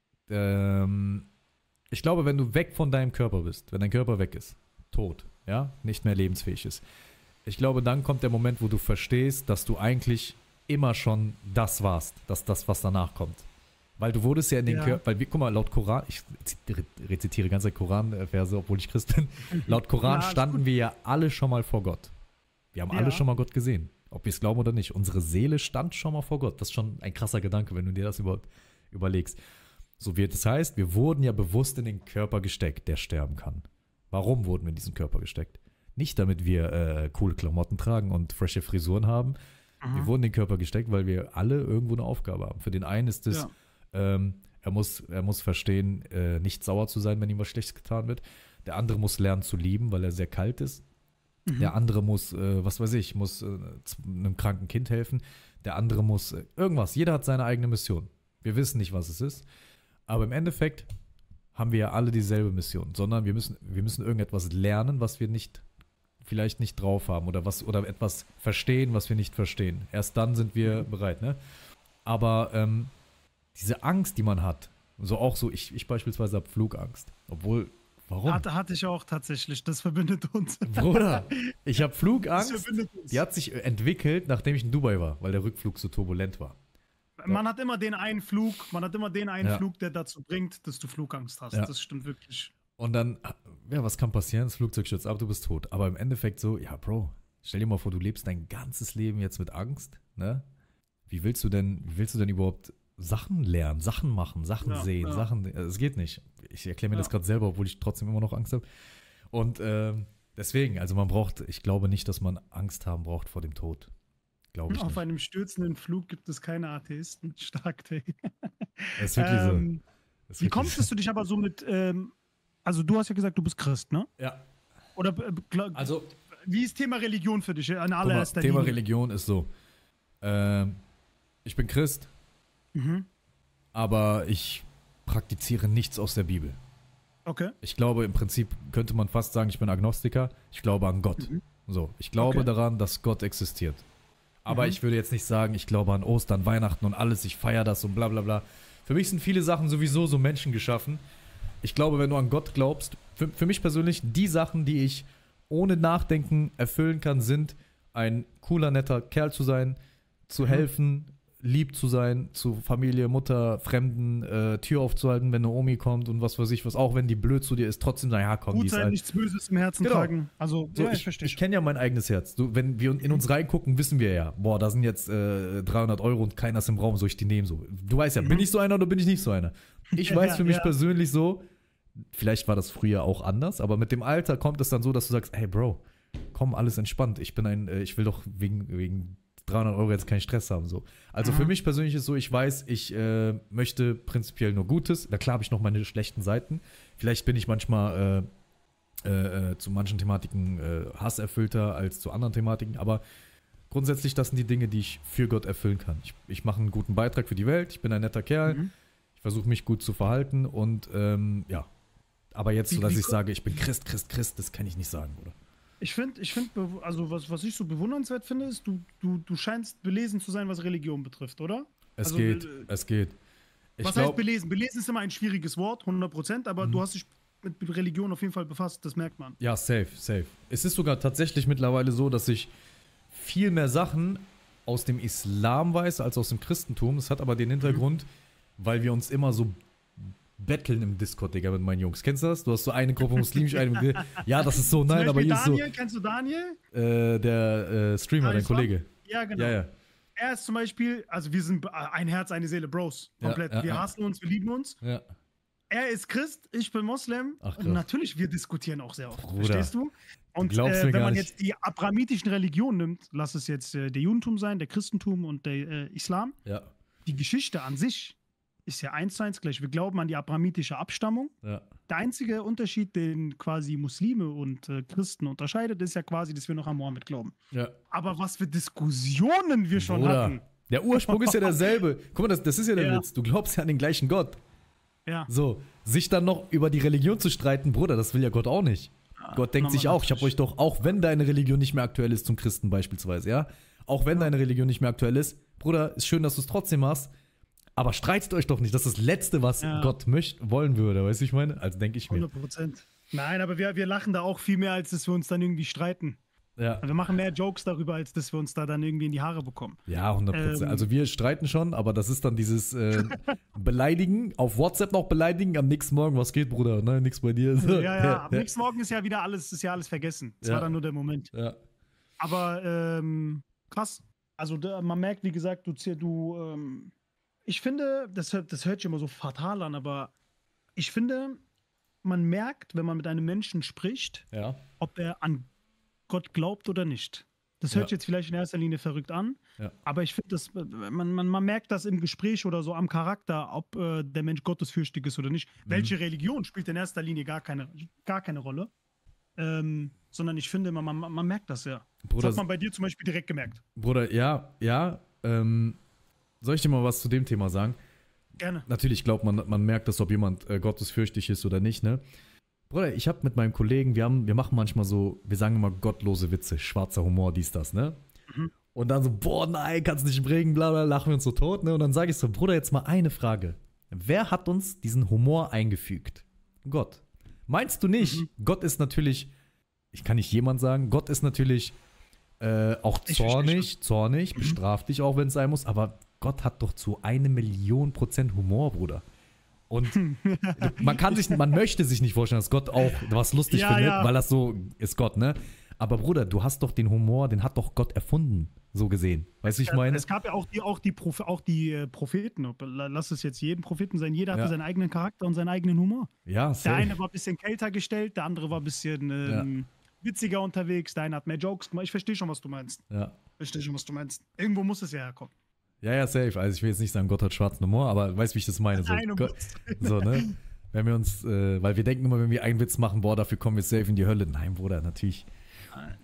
ähm, ich glaube, wenn du weg von deinem Körper bist, wenn dein Körper weg ist, tot, ja, nicht mehr lebensfähig ist, ich glaube, dann kommt der Moment, wo du verstehst, dass du eigentlich immer schon das warst, dass das, was danach kommt. Weil du wurdest ja in den Ja. Körper, weil wir, guck mal, laut Koran, ich re- rezitiere ganze Koran-Verse, obwohl ich Christ bin, laut Koran Ja, alles standen gut. wir ja alle schon mal vor Gott. Wir haben Ja. alle schon mal Gott gesehen, ob wir es glauben oder nicht. Unsere Seele stand schon mal vor Gott. Das ist schon ein krasser Gedanke, wenn du dir das überhaupt überlegst. So wie das heißt, wir wurden ja bewusst in den Körper gesteckt, der sterben kann. Warum wurden wir in diesen Körper gesteckt? Nicht, damit wir äh, coole Klamotten tragen und frische Frisuren haben. Wir Mhm. wurden in den Körper gesteckt, weil wir alle irgendwo eine Aufgabe haben. Für den einen ist es, Ja. ähm, er, muss, er muss verstehen, äh, nicht sauer zu sein, wenn ihm was Schlechtes getan wird. Der andere muss lernen zu lieben, weil er sehr kalt ist. Mhm. Der andere muss, äh, was weiß ich, muss äh, z- einem kranken Kind helfen. Der andere muss äh, irgendwas. Jeder hat seine eigene Mission. Wir wissen nicht, was es ist. Aber im Endeffekt haben wir ja alle dieselbe Mission, sondern wir müssen, wir müssen irgendetwas lernen, was wir nicht, vielleicht nicht drauf haben oder was, oder etwas verstehen, was wir nicht verstehen. Erst dann sind wir bereit, ne? Aber ähm, diese Angst, die man hat, so auch so, ich, ich beispielsweise habe Flugangst. Obwohl, warum? Hatte, hatte ich auch tatsächlich. Das verbindet uns. Bruder, ich habe Das Flugangst. verbindet uns. Die hat sich entwickelt, nachdem ich in Dubai war, weil der Rückflug so turbulent war. Man hat immer den einen Flug, man hat immer den einen Ja. Flug, der dazu bringt, dass du Flugangst hast. Ja. Das stimmt wirklich. Und dann, ja, was kann passieren? Das Flugzeug stürzt ab, du bist tot. Aber im Endeffekt so, ja, Bro, stell dir mal vor, du lebst dein ganzes Leben jetzt mit Angst, ne? Wie willst du denn, wie willst du denn überhaupt Sachen lernen, Sachen machen, Sachen Ja, sehen, ja. Sachen, es geht nicht. Ich erkläre mir Ja. das gerade selber, obwohl ich trotzdem immer noch Angst habe. Und ähm, deswegen, also man braucht, ich glaube nicht, dass man Angst haben braucht vor dem Tod. Glaube ich Auf nicht. einem stürzenden Flug gibt es keine Atheisten. Stark, Digga. Das ist wirklich Ähm, so. Das ist Wie wirklich kommst so. du dich aber so mit, ähm, also du hast ja gesagt, du bist Christ, ne? Ja, Oder äh, glaub, also wie ist Thema Religion für dich äh, an guck mal, allererster Thema Linie? Religion ist so. Ähm, ich bin Christ, Mhm. aber ich praktiziere nichts aus der Bibel. Okay. Ich glaube, im Prinzip könnte man fast sagen, ich bin Agnostiker. Ich glaube an Gott. Mhm. So, ich glaube Okay. daran, dass Gott existiert. Aber Mhm. ich würde jetzt nicht sagen, ich glaube an Ostern, Weihnachten und alles, ich feiere das und bla bla bla. Für mich sind viele Sachen sowieso so Menschen geschaffen. Ich glaube, wenn du an Gott glaubst, für, für mich persönlich, die Sachen, die ich ohne Nachdenken erfüllen kann, sind ein cooler, netter Kerl zu sein, zu helfen, lieb zu sein, zu Familie, Mutter, Fremden, äh, Tür aufzuhalten, wenn eine Omi kommt und was weiß ich was, auch wenn die blöd zu dir ist, trotzdem sagen, ja komm, Gut die ist sein, alt. nichts Böses im Herzen Genau. tragen. Also, So, ja, ich, ich verstehe. ich kenne ja mein eigenes Herz. Du, wenn wir in uns reingucken, wissen wir ja, boah, da sind jetzt äh, dreihundert Euro und keiner ist im Raum, soll ich die nehmen? So. Du weißt ja, bin ich so einer oder bin ich nicht so einer? Ich Ja, weiß für mich ja. persönlich so, vielleicht war das früher auch anders, aber mit dem Alter kommt es dann so, dass du sagst, hey Bro, komm, alles entspannt. Ich bin ein, äh, ich will doch wegen, wegen dreihundert Euro jetzt keinen Stress haben. So. Also Mhm. für mich persönlich ist so, ich weiß, ich äh, möchte prinzipiell nur Gutes. Na klar habe ich noch meine schlechten Seiten. Vielleicht bin ich manchmal äh, äh, äh, zu manchen Thematiken äh, hasserfüllter als zu anderen Thematiken, aber grundsätzlich, das sind die Dinge, die ich für Gott erfüllen kann. Ich, ich mache einen guten Beitrag für die Welt, ich bin ein netter Kerl, Mhm. ich versuche mich gut zu verhalten und ähm, ja. Aber jetzt, so Wie- dass wie ich ko- sage, ich bin Christ, Christ, Christ, das kann ich nicht sagen, oder? Ich finde, ich find, bew- also was, was ich so bewundernswert finde, ist, du, du, du scheinst belesen zu sein, was Religion betrifft, oder? Es Also, geht, äh, es geht. Ich was heißt glaube, belesen? Belesen ist immer ein schwieriges Wort, hundert Prozent, aber Mhm. du hast dich mit Religion auf jeden Fall befasst, das merkt man. ja, safe, safe. Es ist sogar tatsächlich mittlerweile so, dass ich viel mehr Sachen aus dem Islam weiß als aus dem Christentum. Es hat aber den Hintergrund, weil wir uns immer so betteln im Discord, Digga, mit meinen Jungs. Kennst du das? Du hast so eine Gruppe muslimisch, eine. Ja, das ist so, Zum nein, aber Beispiel hier ist so. Daniel, kennst du Daniel? Äh, der äh, Streamer, dein Daniel Swam? Kollege. Ja, genau. Ja, ja. Er ist zum Beispiel, also wir sind ein Herz, eine Seele, Bros. Ja, Komplett. ja, wir ja. hassen uns, wir lieben uns. Ja. Er ist Christ, ich bin Moslem. Ach, und krass. natürlich, wir diskutieren auch sehr oft. Bruder, Verstehst du? Und glaubst äh, mir wenn gar man nicht. jetzt die abramitischen Religionen nimmt, lass es jetzt äh, der Judentum sein, der Christentum und der äh, Islam, Ja, die Geschichte an sich ist ja eins zu eins gleich. Wir glauben an die abramitische Abstammung. ja. Der einzige Unterschied, den quasi Muslime und äh, Christen unterscheidet, ist ja quasi, dass wir noch an Mohammed glauben. Ja. Aber was für Diskussionen wir schon Bruder, hatten. der Ursprung ist ja derselbe. Guck mal, das, das ist ja der Ja. Witz. Du glaubst ja an den gleichen Gott. Ja. So, sich dann noch über die Religion zu streiten, Bruder, das will ja Gott auch nicht. Gott denkt sich nochmal auch, ich habe euch doch, auch wenn deine Religion nicht mehr aktuell ist, zum Christen beispielsweise, ja, auch wenn deine Religion nicht mehr aktuell ist, Bruder, ist schön, dass du es trotzdem machst, aber streitet euch doch nicht. Das ist das Letzte, was Ja. Gott möchte, wollen würde, weißt du, ich meine? Also denke ich mir. hundert Prozent. Nein, aber wir, wir lachen da auch viel mehr, als dass wir uns dann irgendwie streiten. Ja, Wir machen mehr Jokes darüber, als dass wir uns da dann irgendwie in die Haare bekommen. ja, hundert Prozent. Ähm. Also wir streiten schon, aber das ist dann dieses äh, Beleidigen, auf WhatsApp noch beleidigen, am nächsten Morgen, was geht, Bruder? Ne, nix bei dir. So. Ja, ja, ab nächsten Morgen ist ja wieder alles, ist ja alles vergessen. Das Ja. war dann nur der Moment. Ja. Aber ähm, krass. Also da, man merkt, wie gesagt, du, du ähm, ich finde, das, hört- das hört sich immer so fatal an, aber ich finde, man merkt, wenn man mit einem Menschen spricht, Ja. ob er an Gott glaubt oder nicht. Das hört Ja. sich jetzt vielleicht in erster Linie verrückt an, Ja. aber ich finde, das, man, man, man merkt das im Gespräch oder so am Charakter, ob äh, der Mensch gottesfürchtig ist oder nicht. Mhm. Welche Religion spielt in erster Linie gar keine, gar keine Rolle, ähm, sondern ich finde, man, man, man merkt das ja. Bruder, Das hat man bei dir zum Beispiel direkt gemerkt. Bruder, ja, ja. Ähm, soll ich dir mal was zu dem Thema sagen? Gerne. Natürlich glaubt man, man merkt das, ob jemand äh, gottesfürchtig ist oder nicht, ne? Bruder, ich habe mit meinem Kollegen, wir, haben, wir machen manchmal so, wir sagen immer gottlose Witze, schwarzer Humor, dies, das, ne? Mhm. Und dann so, boah, nein, kannst nicht bringen, bla, bla, lachen wir uns so tot, ne? Und dann sage ich so, Bruder, jetzt mal eine Frage. Wer hat uns diesen Humor eingefügt? Gott. Meinst du nicht? Mhm. Gott ist natürlich, ich kann nicht jemand sagen, Gott ist natürlich äh, auch Ich verstehe zornig, zornig, Mhm. bestraft dich auch, wenn es sein muss, aber Gott hat doch zu eine Million Prozent Humor, Bruder. Und man kann sich, man möchte sich nicht vorstellen, dass Gott auch was lustig Ja, findet, ja. weil das so ist Gott, ne? Aber Bruder, du hast doch den Humor, den hat doch Gott erfunden, so gesehen. Weißt du, ich meine? Es gab ja auch die, auch die, Proph auch die äh, Propheten. Lass es jetzt jeden Propheten sein. Jeder hatte Ja. seinen eigenen Charakter und seinen eigenen Humor. Ja, Der safe. eine war ein bisschen kälter gestellt, der andere war ein bisschen ähm, witziger unterwegs, der eine hat mehr Jokes gemacht. Ich verstehe schon, was du meinst. Ja. Ich verstehe schon, was du meinst. Irgendwo muss es ja herkommen. ja, ja, safe. Also ich will jetzt nicht sagen, Gott hat schwarzen Humor, aber weißt du, wie ich das meine? So, Nein, um Gott, so ne? Wenn wir uns, äh, weil wir denken immer, wenn wir einen Witz machen, boah, dafür kommen wir safe in die Hölle. Nein, Bruder, natürlich. Nein.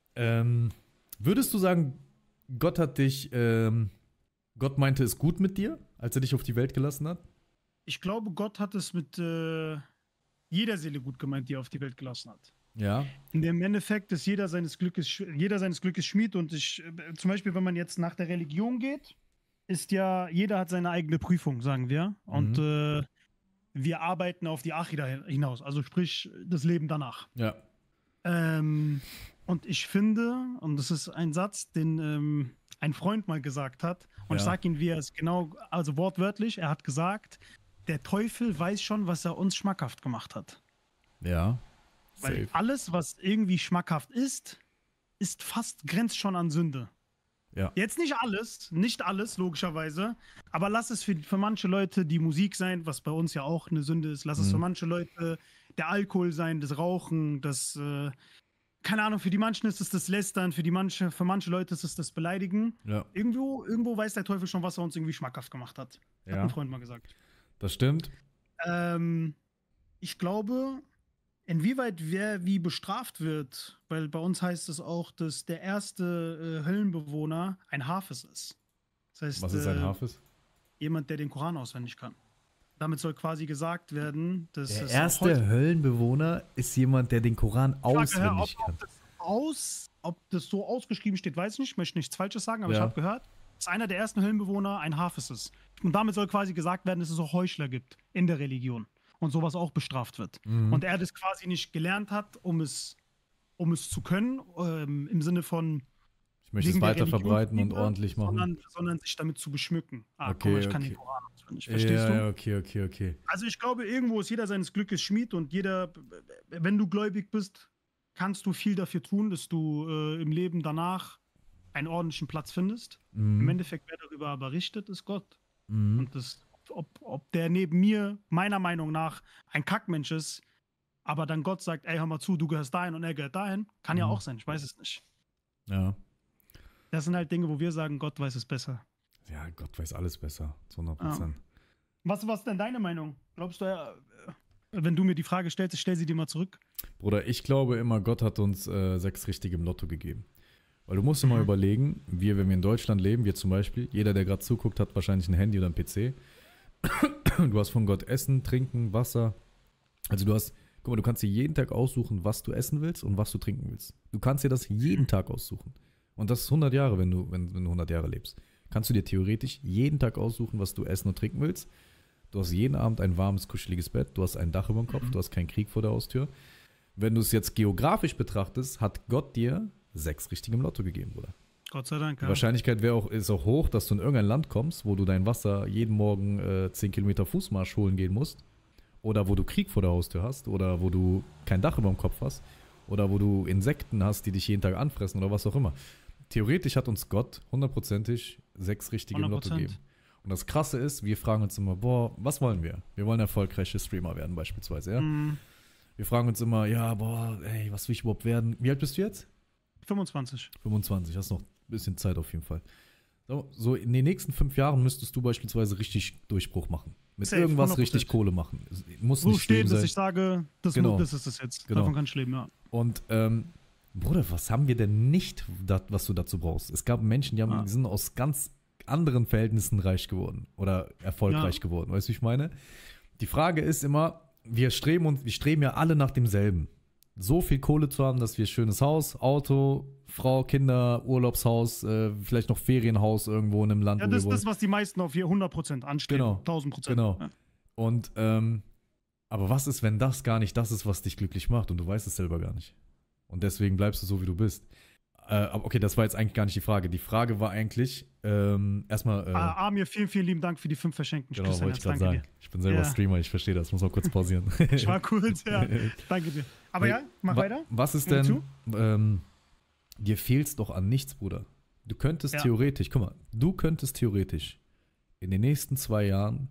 Ähm, würdest du sagen, Gott hat dich, ähm, Gott meinte es gut mit dir, als er dich auf die Welt gelassen hat? Ich glaube, Gott hat es mit äh, jeder Seele gut gemeint, die er auf die Welt gelassen hat. Ja. In dem Endeffekt ist jeder seines Glückes, sch- jeder seines Glückes Schmied und ich, äh, zum Beispiel, wenn man jetzt nach der Religion geht, ist ja, jeder hat seine eigene Prüfung, sagen wir. Und äh, wir arbeiten auf die Achida hinaus, also sprich das Leben danach. Ja. Ähm, Und ich finde, und das ist ein Satz, den ähm, ein Freund mal gesagt hat, und Ja. ich sage Ihnen, wie er es genau, also wortwörtlich, er hat gesagt, der Teufel weiß schon, was er uns schmackhaft gemacht hat. Ja. Weil Safe. alles, was irgendwie schmackhaft ist, ist fast, grenzt schon an Sünde. Ja. Jetzt nicht alles, nicht alles, logischerweise, aber lass es für, für manche Leute die Musik sein, was bei uns ja auch eine Sünde ist. Lass es Mhm. für manche Leute der Alkohol sein, das Rauchen, das, äh, keine Ahnung, für die manchen ist es das Lästern, für die manche, für manche Leute ist es das Beleidigen. Ja. Irgendwo, irgendwo weiß der Teufel schon, was er uns irgendwie schmackhaft gemacht hat. Hat Ja. ein Freund mal gesagt. Das stimmt. Ähm, ich glaube, inwieweit wer wie bestraft wird, weil bei uns heißt es auch, dass der erste äh, Höllenbewohner ein Hafez ist. Das heißt, Was ist ein äh, Hafez? jemand, der den Koran auswendig kann. Damit soll quasi gesagt werden, dass Der es erste heute- Höllenbewohner ist jemand, der den Koran Ich habe gehört, auswendig ob, kann. ob, das aus, ob das so ausgeschrieben steht, weiß ich nicht. Ich möchte nichts Falsches sagen, aber Ja. ich habe gehört, dass einer der ersten Höllenbewohner ein Hafez ist. Und damit soll quasi gesagt werden, dass es auch Heuchler gibt in der Religion. Und sowas auch bestraft wird. Mhm. Und er das quasi nicht gelernt hat, um es, um es zu können, ähm, im Sinne von Ich möchte es wegen der weiter verbreiten und Religionsliebe, ordentlich machen. Sondern, sondern sich damit zu beschmücken. Ah, guck Okay, mal, ich kann okay. den Koran auswendig. Verstehst ja, du? ja, okay, okay, okay. Also ich glaube, irgendwo ist jeder seines Glückes Schmied und jeder, wenn du gläubig bist, kannst du viel dafür tun, dass du äh, im Leben danach einen ordentlichen Platz findest. Im Mhm. Endeffekt, wer darüber aber richtet, ist Gott. Mhm. Und das, ob, ob der neben mir, meiner Meinung nach, ein Kackmensch ist, aber dann Gott sagt, ey, hör mal zu, du gehörst dahin und er gehört dahin, kann ja Mhm. auch sein, ich weiß es nicht. Ja. Das sind halt Dinge, wo wir sagen, Gott weiß es besser. Ja, Gott weiß alles besser. Zu hundert Prozent. Was, was ist denn deine Meinung? Glaubst du, äh, wenn du mir die Frage stellst, ich stell sie dir mal zurück. Bruder, ich glaube immer, Gott hat uns äh, sechs richtige im Lotto gegeben. Weil du musst dir mal Mhm. überlegen, wir, wenn wir in Deutschland leben, wir zum Beispiel, jeder, der gerade zuguckt, hat wahrscheinlich ein Handy oder ein P C. Du hast von Gott Essen, Trinken, Wasser. Also du hast, guck mal, du kannst dir jeden Tag aussuchen, was du essen willst und was du trinken willst. Du kannst dir das jeden Tag aussuchen. Und das ist hundert Jahre, wenn du, wenn, wenn du hundert Jahre lebst. Kannst du dir theoretisch jeden Tag aussuchen, was du essen und trinken willst. Du hast jeden Abend ein warmes, kuscheliges Bett, du hast ein Dach über dem Kopf, du hast keinen Krieg vor der Haustür. Wenn du es jetzt geografisch betrachtest, hat Gott dir sechs richtige im Lotto gegeben, Bruder. Gott sei Dank. Die Ja. Wahrscheinlichkeit wäre auch, ist auch hoch, dass du in irgendein Land kommst, wo du dein Wasser jeden Morgen äh, zehn Kilometer Fußmarsch holen gehen musst. Oder wo du Krieg vor der Haustür hast. Oder wo du kein Dach über dem Kopf hast. Oder wo du Insekten hast, die dich jeden Tag anfressen oder was auch immer. Theoretisch hat uns Gott hundertprozentig sechs richtige im Lotto hundert Prozent. gegeben. Und das Krasse ist, wir fragen uns immer, boah, was wollen wir? Wir wollen erfolgreiche Streamer werden beispielsweise, ja? Mhm. Wir fragen uns immer, ja, boah, ey, was will ich überhaupt werden? Wie alt bist du jetzt? fünfundzwanzig. fünfundzwanzig, hast noch ein bisschen Zeit auf jeden Fall. So, so in den nächsten fünf Jahren müsstest du beispielsweise richtig Durchbruch machen. Mit Safe, irgendwas hundert Prozent. richtig Kohle machen. Es muss Wo nicht steht, Leben dass sein. ich sage, das, Genau. mu- das ist es jetzt. Genau. Davon kann ich leben, ja. Und, ähm, Bruder, was haben wir denn nicht, dat, was du dazu brauchst? Es gab Menschen, die, haben, Ah. die sind aus ganz anderen Verhältnissen reich geworden oder erfolgreich Ja. geworden. Weißt du, wie ich meine? Die Frage ist immer, wir streben uns, wir streben ja alle nach demselben. So viel Kohle zu haben, dass wir schönes Haus, Auto, Frau, Kinder, Urlaubshaus, äh, vielleicht noch Ferienhaus irgendwo in einem Land, Ja, wo das wir ist wohnen. das, was die meisten auf hier hundert Prozent anstreben. Genau. tausend Prozent. Genau. Ja. Und, ähm, aber was ist, wenn das gar nicht das ist, was dich glücklich macht und du weißt es selber gar nicht? Und deswegen bleibst du so, wie du bist. Äh, aber okay, das war jetzt eigentlich gar nicht die Frage. Die Frage war eigentlich, ähm, erstmal, äh, Ah, Amir, vielen, vielen lieben Dank für die fünf Verschenkten. genau, Küsse dein wollte ich Herz. gerade Danke sagen. Ich bin selber Ja. Streamer, ich verstehe das. Muss mal kurz pausieren. dir. Ich war cool, ja. Danke dir. Aber Nee, ja, mach wa- weiter. Was ist Hör denn, ähm, dir fehlt's doch an nichts, Bruder. Du könntest Ja. theoretisch, guck mal, du könntest theoretisch in den nächsten zwei Jahren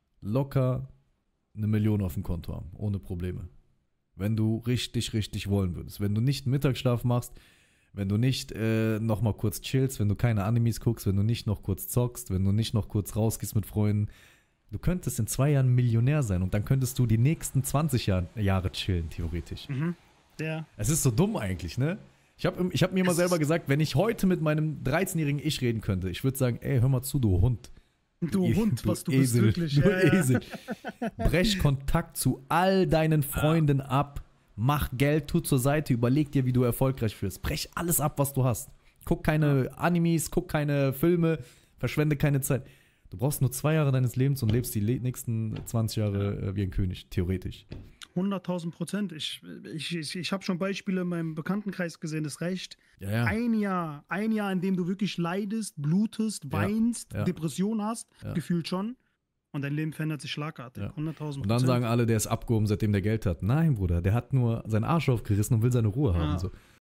locker eine Million auf dem Konto haben, ohne Probleme. Wenn du richtig, richtig wollen würdest. Wenn du nicht einen Mittagsschlaf machst, wenn du nicht äh, noch mal kurz chillst, wenn du keine Animes guckst, wenn du nicht noch kurz zockst, wenn du nicht noch kurz rausgehst mit Freunden. Du könntest in zwei Jahren Millionär sein und dann könntest du die nächsten zwanzig Jahr, Jahre chillen, theoretisch. Mhm. Ja. Es ist so dumm eigentlich, ne? Ich habe ich hab mir immer Es selber ist- gesagt, wenn ich heute mit meinem dreizehnjährigen Ich reden könnte, ich würde sagen, ey, hör mal zu, du Hund. Du E- Hund, was du Esel, bist wirklich. Du ja, ja. Esel. Brech Kontakt zu all deinen Freunden ab. Mach Geld, tu zur Seite, überleg dir, wie du erfolgreich wirst. Brech alles ab, was du hast. Guck keine Animes, guck keine Filme, verschwende keine Zeit. Du brauchst nur zwei Jahre deines Lebens und lebst die le- nächsten zwanzig Jahre äh, wie ein König, theoretisch. hunderttausend Prozent. Ich, ich, ich, ich habe schon Beispiele in meinem Bekanntenkreis gesehen, das reicht. Ja, ja. Ein Jahr, ein Jahr, in dem du wirklich leidest, blutest, weinst, ja. Depression hast, Ja. gefühlt schon. Und dein Leben verändert sich schlagartig. Ja. hunderttausend Und dann sagen alle, der ist abgehoben, seitdem der Geld hat. Nein, Bruder, der hat nur seinen Arsch aufgerissen und will seine Ruhe haben. Ja. So.